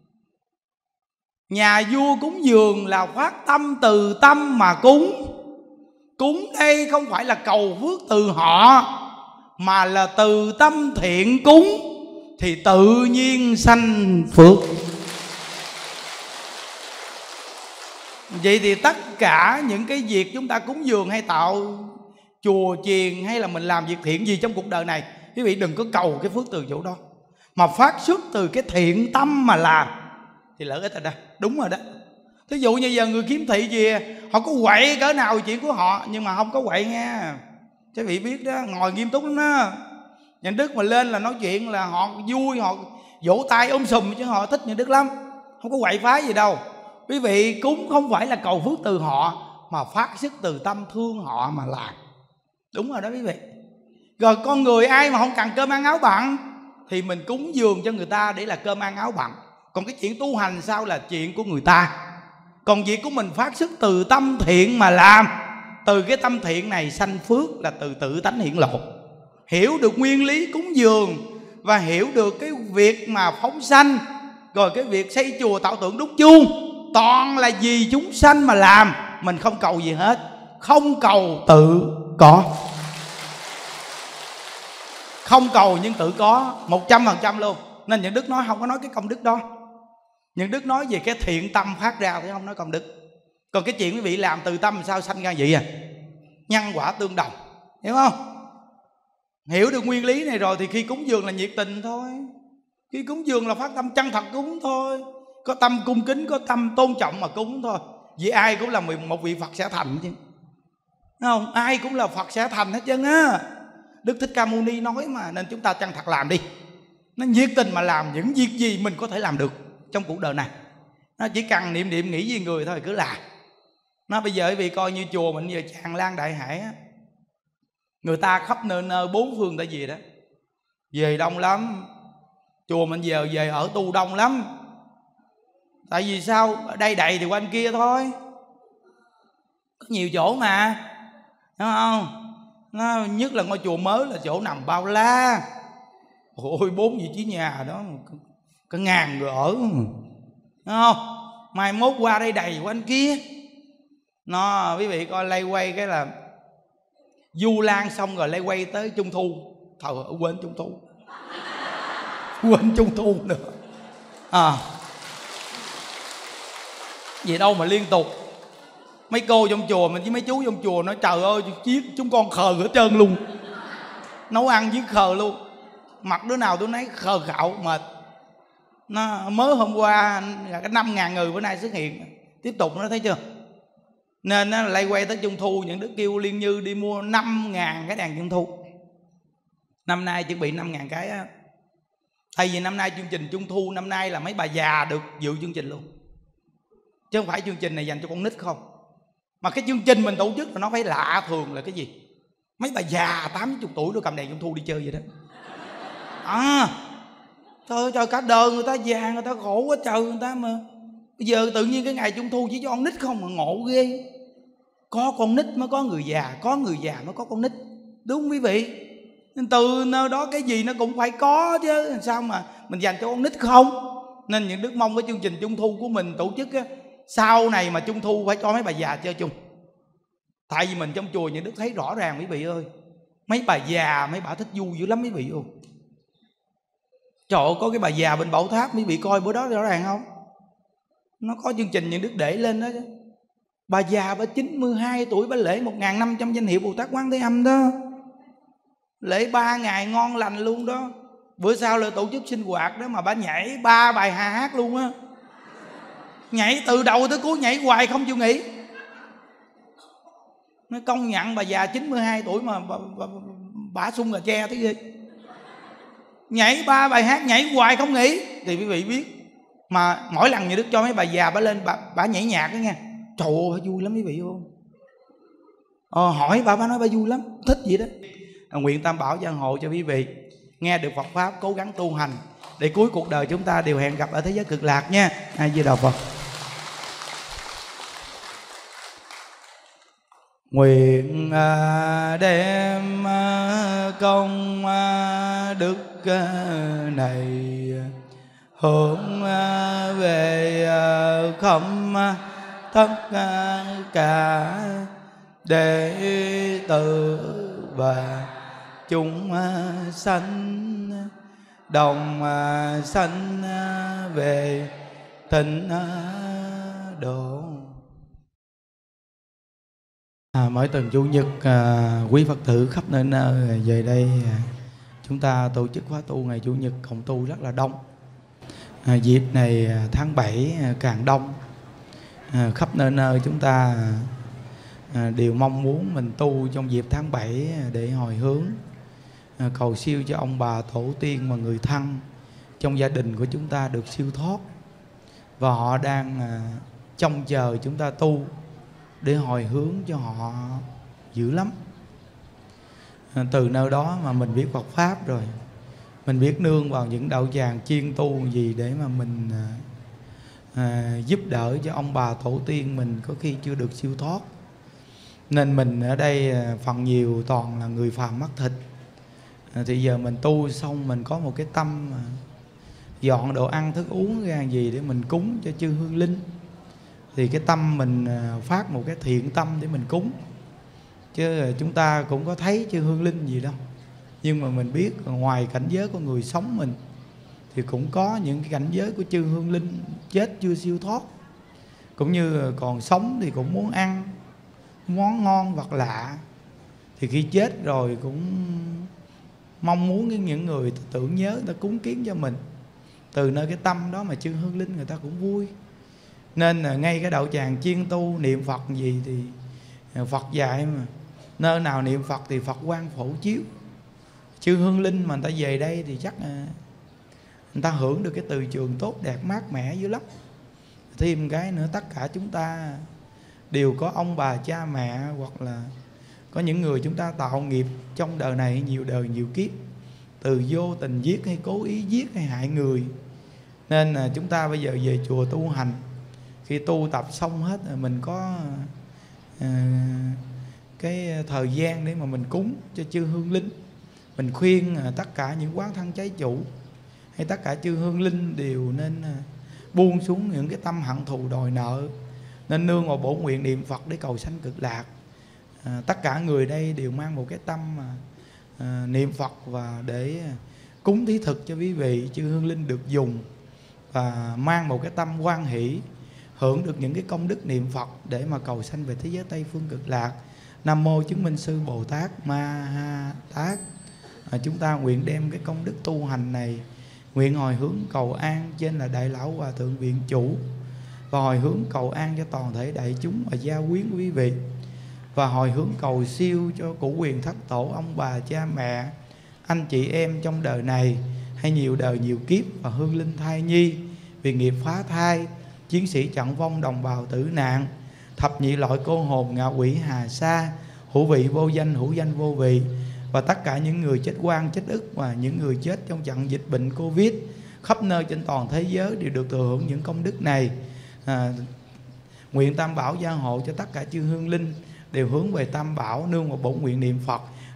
Nhà vua cúng dường là phát tâm từ tâm mà cúng. Cúng đây không phải là cầu phước từ họ, mà là từ tâm thiện cúng, thì tự nhiên sanh phước. Vậy thì tất cả những cái việc chúng ta cúng dường hay tạo chùa chiền hay là mình làm việc thiện gì trong cuộc đời này, quý vị đừng có cầu cái phước từ chỗ đó, mà phát xuất từ cái thiện tâm mà làm thì lợi ích ở đây. Đúng rồi đó. Thí dụ như giờ người kiếm thị gì, họ có quậy cỡ nào chuyện của họ, nhưng mà không có quậy nha. Quý vị biết đó, ngồi nghiêm túc lắm đó. Nhà Đức mà lên là nói chuyện là họ vui, họ vỗ tay sùm, chứ họ thích Nhà Đức lắm. Không có quậy phá gì đâu. Quý vị cúng không phải là cầu phước từ họ, mà phát xuất từ tâm thương họ mà làm. Đúng rồi đó quý vị. Rồi con người ai mà không cần cơm ăn áo bặn thì mình cúng dường cho người ta để là cơm ăn áo bặn. Còn cái chuyện tu hành sao là chuyện của người ta. Còn việc của mình phát xuất từ tâm thiện mà làm. Từ cái tâm thiện này sanh phước là từ tự tánh hiện lộ. Hiểu được nguyên lý cúng dường và hiểu được cái việc mà phóng sanh, rồi cái việc xây chùa tạo tượng đúc chuông, toàn là vì chúng sanh mà làm. Mình không cầu gì hết, không cầu tự có. Không cầu nhưng tự có 100% luôn. Nên Những Đức nói không có nói cái công đức đó. Những Đức nói về cái thiện tâm phát ra thì không nói công đức. Còn cái chuyện quý vị làm từ tâm sao sanh ra vậy à? Nhân quả tương đồng, hiểu không? Hiểu được nguyên lý này rồi thì khi cúng dường là nhiệt tình thôi. Khi cúng dường là phát tâm chân thật cúng thôi. Có tâm cung kính, có tâm tôn trọng mà cúng thôi. Vì ai cũng là một vị Phật sẽ thành chứ, đúng không? Ai cũng là Phật sẽ thành hết trơn á. Đức Thích Ca Mâu Ni nói mà, nên chúng ta chân thật làm đi. Nó nhiệt tình mà làm những việc gì mình có thể làm được trong cuộc đời này. Nó chỉ cần niệm niệm nghĩ với người thôi, cứ làm. Nó bây giờ vì coi như chùa mình giờ tràn lan đại hải á, người ta khắp nơi nơi bốn phương ta về đó, về đông lắm. Chùa mình giờ về ở tu đông lắm. Tại vì sao? Ở đây đầy thì quanh kia thôi, có nhiều chỗ mà, đúng không? Nó nhất là ngôi chùa mới là chỗ nằm bao la. Ôi 4 vị trí nhà đó cả ngàn người ở, đúng không? Mai mốt qua đây đầy quanh kia. Nó quý vị coi lay quay cái là Du Lan xong rồi lay quay tới Trung Thu. Thờ quên Trung Thu. Quên Trung Thu nữa. Gì đâu mà liên tục. Mấy cô trong chùa mình với mấy chú trong chùa nói trời ơi chiếc chúng con khờ hết trơn luôn. Nấu ăn với khờ luôn. Mặt đứa nào tôi nấy khờ khạo mệt. Nó mới hôm qua cả 5.000 người bữa nay xuất hiện. Tiếp tục nó thấy chưa? Nên nó lay quay tới Trung Thu. Những Đức kêu Liên Như đi mua 5.000 cái đèn Trung Thu. Năm nay chuẩn bị 5.000 cái á. Tại vì năm nay chương trình Trung Thu năm nay là mấy bà già được dự chương trình luôn, chứ không phải chương trình này dành cho con nít không. Mà cái chương trình mình tổ chức là nó phải lạ thường là cái gì? Mấy bà già 80 tuổi nó cầm đèn Trung Thu đi chơi vậy đó. Trời ơi, cả đời người ta già, người ta khổ quá trời người ta mà. Bây giờ tự nhiên cái ngày Trung Thu chỉ cho con nít không mà ngộ ghê. Có con nít mới có người già, có người già mới có con nít. Đúng không quý vị? Nên từ nơi đó cái gì nó cũng phải có chứ, sao mà mình dành cho con nít không? Nên những Đức mong cái chương trình Trung Thu của mình tổ chức á, sau này mà Trung Thu phải cho mấy bà già chơi chung. Tại vì mình trong chùa những Đức thấy rõ ràng quý vị ơi, mấy bà già mấy bà thích vui dữ lắm quý vị ơi. Trời ơi, có cái bà già bên Bảo Tháp quý vị coi bữa đó rõ ràng không? Nó có chương trình những Đức để lên đó chứ. Bà già bà 92 tuổi bà lễ 1.500 danh hiệu Bồ Tát Quán Thế Âm đó. Lễ 3 ngày ngon lành luôn đó. Bữa sau là tổ chức sinh hoạt đó mà bà nhảy 3 bài hát luôn á. Nhảy từ đầu tới cuối, nhảy hoài không chịu nghỉ. Nó công nhận bà già 92 tuổi mà bà sung là che thế ghê. Nhảy 3 bài hát nhảy hoài không nghỉ. Thì quý vị biết, mà mỗi lần Như Đức cho mấy bà già bà lên bà nhảy nhạc đó nha. Trời ơi vui lắm quý vị không? Hỏi bà nói bà vui lắm, thích vậy đó. Nguyện Tam Bảo gia hộ cho quý vị nghe được Phật pháp, cố gắng tu hành để cuối cuộc đời chúng ta đều hẹn gặp ở thế giới cực lạc nha. A Di Đà Phật. Nguyện đem công đức này hướng về không tất cả đệ tử và chúng sanh đồng sanh về thịnh độ. Mỗi tuần Chủ nhật quý Phật tử khắp nơi nơi về đây chúng ta tổ chức khóa tu ngày Chủ nhật cộng tu rất là đông. Dịp này tháng 7 càng đông. Khắp nơi nơi chúng ta đều mong muốn mình tu trong dịp tháng 7 để hồi hướng cầu siêu cho ông bà tổ tiên và người thân trong gia đình của chúng ta được siêu thoát. Và họ đang trông chờ chúng ta tu để hồi hướng cho họ dữ lắm. Từ nơi đó mà mình biết Phật Pháp rồi, mình biết nương vào những đạo tràng chuyên tu gì để mà mình giúp đỡ cho ông bà tổ tiên mình có khi chưa được siêu thoát. Nên mình ở đây phần nhiều toàn là người phàm mắc thịt. Thì giờ mình tu xong mình có một cái tâm dọn đồ ăn thức uống ra gì để mình cúng cho chư hương linh. Thì cái tâm mình phát một cái thiện tâm để mình cúng. Chứ chúng ta cũng có thấy chư hương linh gì đâu. Nhưng mà mình biết ngoài cảnh giới của người sống mình thì cũng có những cái cảnh giới của chư hương linh chết chưa siêu thoát. Cũng như còn sống thì cũng muốn ăn món ngon vật lạ. Thì khi chết rồi cũng mong muốn những người tưởng nhớ, người ta cúng kiến cho mình. Từ nơi cái tâm đó mà chư hương linh người ta cũng vui. Nên là ngay cái đạo tràng chuyên tu niệm Phật gì thì Phật dạy mà nơi nào niệm Phật thì Phật quang phổ chiếu. Chư hương linh mà người ta về đây thì chắc người ta hưởng được cái từ trường tốt đẹp mát mẻ dữ lắm. Thêm cái nữa, tất cả chúng ta đều có ông bà cha mẹ, hoặc là có những người chúng ta tạo nghiệp trong đời này nhiều đời nhiều kiếp, từ vô tình giết hay cố ý giết hay hại người. Nên là chúng ta bây giờ về chùa tu hành, khi tu tập xong hết mình có cái thời gian để mà mình cúng cho chư hương linh. Mình khuyên tất cả những quán thân trái chủ hay tất cả chư hương linh đều nên buông xuống những cái tâm hận thù đòi nợ, nên nương vào bổn nguyện niệm Phật để cầu sanh cực lạc. Tất cả người đây đều mang một cái tâm niệm Phật và để cúng thí thực cho quý vị chư hương linh được dùng, và mang một cái tâm hoan hỷ hưởng được những cái công đức niệm Phật để mà cầu sanh về thế giới Tây phương cực lạc. Nam mô chứng minh sư Bồ Tát Ma Ha Tát. Chúng ta nguyện đem cái công đức tu hành này, nguyện hồi hướng cầu an trên là Đại Lão Hòa Thượng Viện Chủ, và hồi hướng cầu an cho toàn thể đại chúng và gia quyến quý vị, và hồi hướng cầu siêu cho cụ quyền thất tổ, ông bà cha mẹ, anh chị em trong đời này hay nhiều đời nhiều kiếp, và hương linh thai nhi vì nghiệp phá thai, chiến sĩ trận vong, đồng bào tử nạn, thập nhị loại cô hồn, ngạ quỷ hà sa, hữu vị vô danh, hữu danh vô vị, và tất cả những người chết oan chết ức và những người chết trong trận dịch bệnh Covid khắp nơi trên toàn thế giới đều được thừa hưởng những công đức này. Nguyện Tam Bảo gia hộ cho tất cả chư hương linh đều hướng về Tam Bảo, nương vào bổn nguyện niệm Phật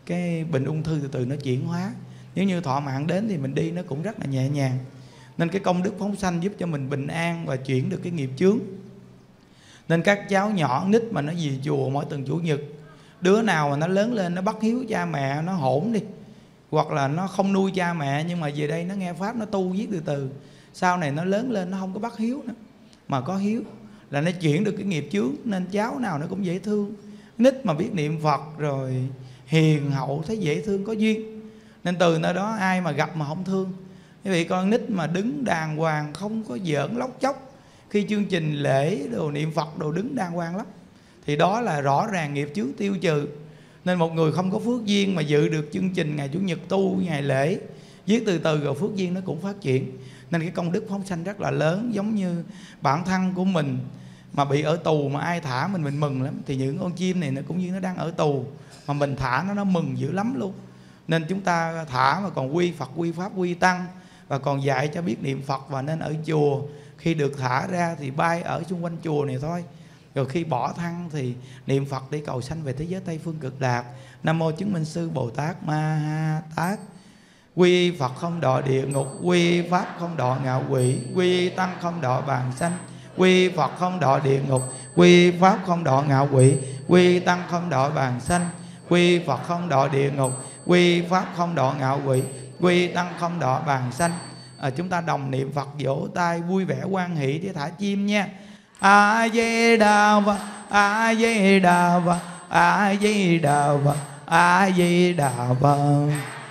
cái bệnh ung thư từ từ nó chuyển hóa. Nếu như thọ mạng đến thì mình đi nó cũng rất là nhẹ nhàng. Nên cái công đức phóng sanh giúp cho mình bình an và chuyển được cái nghiệp chướng. Nên các cháu nhỏ nít mà nó về chùa mỗi tuần Chủ nhật, đứa nào mà nó lớn lên nó bất hiếu cha mẹ, nó hỗn đi, hoặc là nó không nuôi cha mẹ, nhưng mà về đây nó nghe pháp, nó tu viết từ từ, sau này nó lớn lên nó không có bất hiếu nữa, mà có hiếu là nó chuyển được cái nghiệp chướng. Nên cháu nào nó cũng dễ thương. Nít mà biết niệm Phật rồi hiền hậu, thấy dễ thương, có duyên. Nên từ nơi đó ai mà gặp mà không thương. Quý vị con nít mà đứng đàng hoàng, không có giỡn lóc chóc, khi chương trình lễ đồ niệm Phật đồ đứng đàng hoàng lắm, thì đó là rõ ràng nghiệp chướng tiêu trừ. Nên một người không có phước duyên mà dự được chương trình ngày Chủ nhật tu, ngày lễ, viết từ từ rồi phước duyên nó cũng phát triển. Nên cái công đức phóng sanh rất là lớn. Giống như bản thân của mình mà bị ở tù mà ai thả mình mừng lắm. Thì những con chim này nó cũng như nó đang ở tù, mà mình thả nó mừng dữ lắm luôn. Nên chúng ta thả mà còn quy Phật, quy Pháp, quy Tăng, và còn dạy cho biết niệm Phật, và nên ở chùa. Khi được thả ra thì bay ở xung quanh chùa này thôi. Rồi khi bỏ thân thì niệm Phật để cầu sanh về thế giới Tây Phương Cực Lạc. Nam mô chứng minh sư Bồ Tát Ma Ha Tát. Quy Phật không đọa địa ngục, quy Pháp không đọa ngạ quỷ, quy Tăng không đọa bàn sanh. Quy Phật không đọa địa ngục, quy Pháp không đọa ngạ quỷ, quy Tăng không đọa bàn sanh. Quy Phật không đọa địa ngục, quy Pháp không đọa ngạ quỷ, quy Tăng không đọa bàn sanh. Chúng ta đồng niệm Phật, vỗ tay vui vẻ hoan hỷ để thả chim nha. A Di Đà Phật, A Di Đà Phật, A Di Đà Phật, A Di Đà Phật.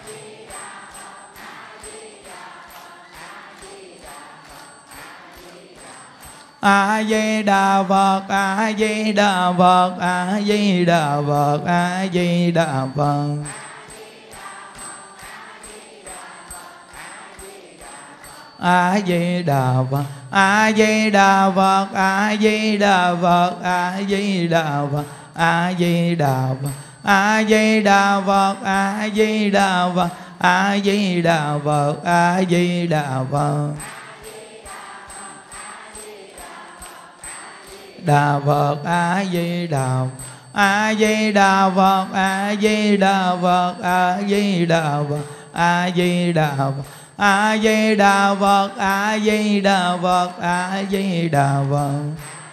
A Di Đà Phật, A Di Đà Phật, A Di Đà Phật, A Di Đà Phật. A Di Đà Phật, A Di Đà Phật, A Di Đà Phật, A Di Đà Phật, A Di Đà Phật, A Di Đà Phật, A Di Đà Phật, A Di Đà Phật, A Di Đà Phật. Đà Phật, A Di Đà, A Di Đà Phật, A Di Đà Phật, A Di Đà Phật, A Di Đà Phật, A Di Đà Phật, A Di Đà Phật, A Di Đà Phật.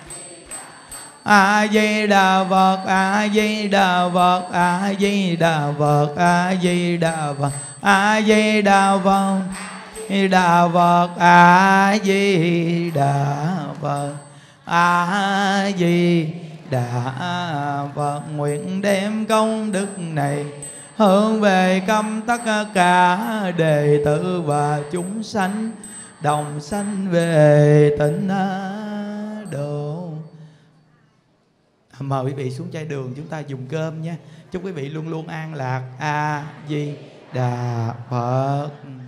A Di Đà Phật, A Di Đà Phật, A Di Đà Phật, A Di Đà Phật, A Di Đà Phật, Đà Phật, A Di Đà Phật, A Di Đà Phật. Nguyện đem công đức này hướng về câm tất cả đệ tử và chúng sanh, đồng sanh về tịnh độ. Mời quý vị xuống chai đường chúng ta dùng cơm nha. Chúc quý vị luôn luôn an lạc. A Di Đà Phật.